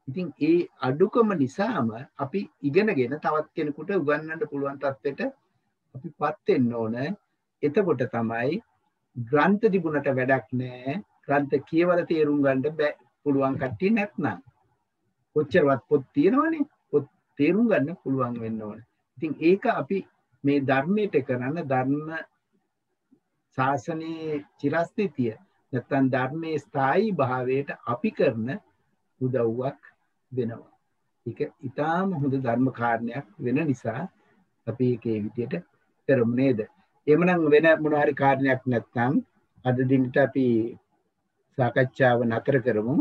ඉතින් ඒ අඩුකම නිසාම අපි ඉගෙනගෙන තවත් කෙනෙකුට උගන්වන්න පුළුවන් තත්ත්වයට අපිපත් වෙන්න ඕන. එතකොට තමයි ග්‍රන්ථ තිබුණට වැඩක් නැහැ. ග්‍රන්ථ කියවලා තේරුම් ගන්න බෑ පුළුවන් කට්ටිය නැත්නම්. කොච්චරවත් පොත් තියෙනවනේ. පොත් තේරුම් ගන්න පුළුවන් වෙන්න ඕන. ඉතින් ඒක අපි මේ ධර්මයට කරන ධර්ම ශාසනයේ චිරස්ථිතිය නැත්නම් ධර්මයේ ස්ථායී භාවයට අපි කරන උදව්වක් වෙනවා. ඒක ඊටාම හොඳ ධර්ම කාරණයක් වෙන නිසා අපි ඒකේ විදියට කරමු නේද? එhmenan වෙන මොන හරි කාරණයක් නැත්නම් අද දිනට අපි සාකච්ඡාව නතර කරමු.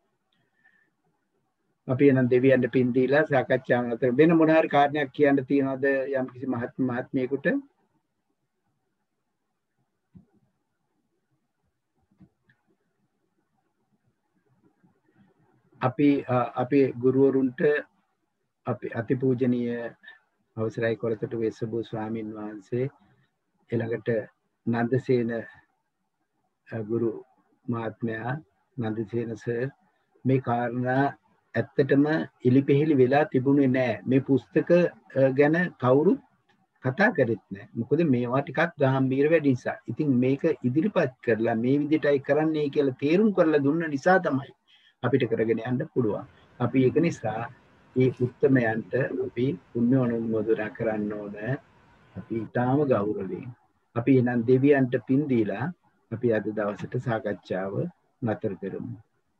අපි එනම් දෙවියන්ට පින් දීලා සාකච්ඡාව නතර වෙන මොන හරි කාරණයක් කියන්න තියනවද යම් කිසි මහත්ම මහත්මියෙකුට? අපි අපේ ගුරුවරුන්ට අපි අතිපූජනීය අවසරයි කොළතට වෙස්සබු ස්වාමින් වහන්සේ ඊළඟට නන්දසේන ගුරු මහත්මයා නන්දසේන සර් මේ කාරණා ඇත්තටම ඉලිපෙහෙලි වෙලා තිබුණේ නැහැ. මේ පුස්තක ගැන කවුරුත් කතා කරෙත් නැහැ. මොකද මේවා ටිකක් ගැඹීර වැඩි නිසා. ඉතින් මේක ඉදිරිපත් කරලා මේ විදිහටයි කරන්නේ කියලා තේරුම් කරලා දුන්න නිසා තමයි අපිට කරගෙන යන්න පුළුවන්. අපි ඒක නිසා ඒ උත්තමයන්ට අපි පුණ්‍ය අනුමෝදනා කරන්න ඕන. අපි ඊටාම ගෞරවයෙන්. අපි එනම් දෙවියන්ට පින් දීලා අපි අද දවසට සාකච්ඡාව නතර කරමු.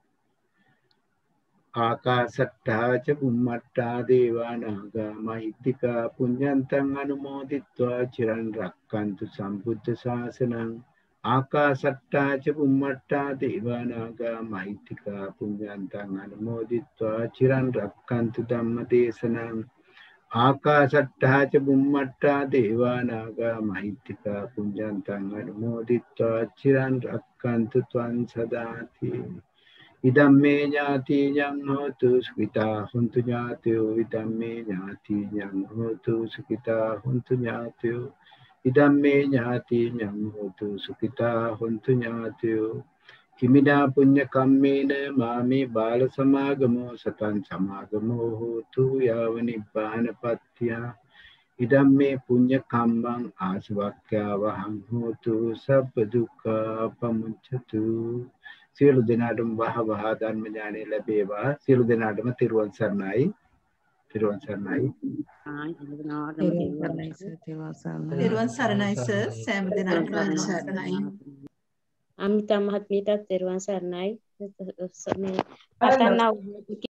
ආකාශට්ටා ච බුම්මට්ටා දේවා නාග මහිත්‍තිකා පුඤ්ඤන්තං අනුමෝදිත්වා චිරන් රක්칸තු සම්බුද්ධ ශාසනං. ආකාශට්ටා ච බුම්මට්ටා දේවා නාග මහිත්‍තිකා පුඤ්ඤන්තං අනුමෝදිත්වා චිරන් රක්칸තු ධම්ම දේශනං. ආකාශට්ටා ච බුම්මට්ටා දේවා නාග මහිත්‍තිකා පුඤ්ඤන්තං අනුමෝදිත්වා චිරන් රක්칸තු ත්වං සදාති. ඉදම්මේ ඥාතියං හෝතු සුඛිතා හොන්තු ඥාතයෝ. ඉදම්මේ ඥාතියං හෝතු සුඛිතා හොන්තු ඥාතයෝ. ඉදම්මේ ඥාතියං හෝතු සුඛිතා හොන්තු ඥාතයෝ. හිමිනා පුඤ්ඤ කම්මේන මාමේ බාල සමාගමෝ සතං සමාගමෝ හෝතු යාව නිබ්බානපත්ත්‍ය. ඉදම්මේ පුඤ්ඤ කම්මං ආසවක්ඛ්‍යා වහං හෝතු සබ්බ දුක්ඛ පමුච්ඡතු. සියලු දෙනාටම වහ වහ ධර්ම ඥානය ලැබේවා. සියලු දෙනාටම තෙරුවන් සරණයි. තෙරුවන් සරණයි. තෙරුවන් සරණයි සර්. සෑම දිනකටම සරණයි. අමිතා මහත්මියටත් තෙරුවන් සරණයි. මේ පටන්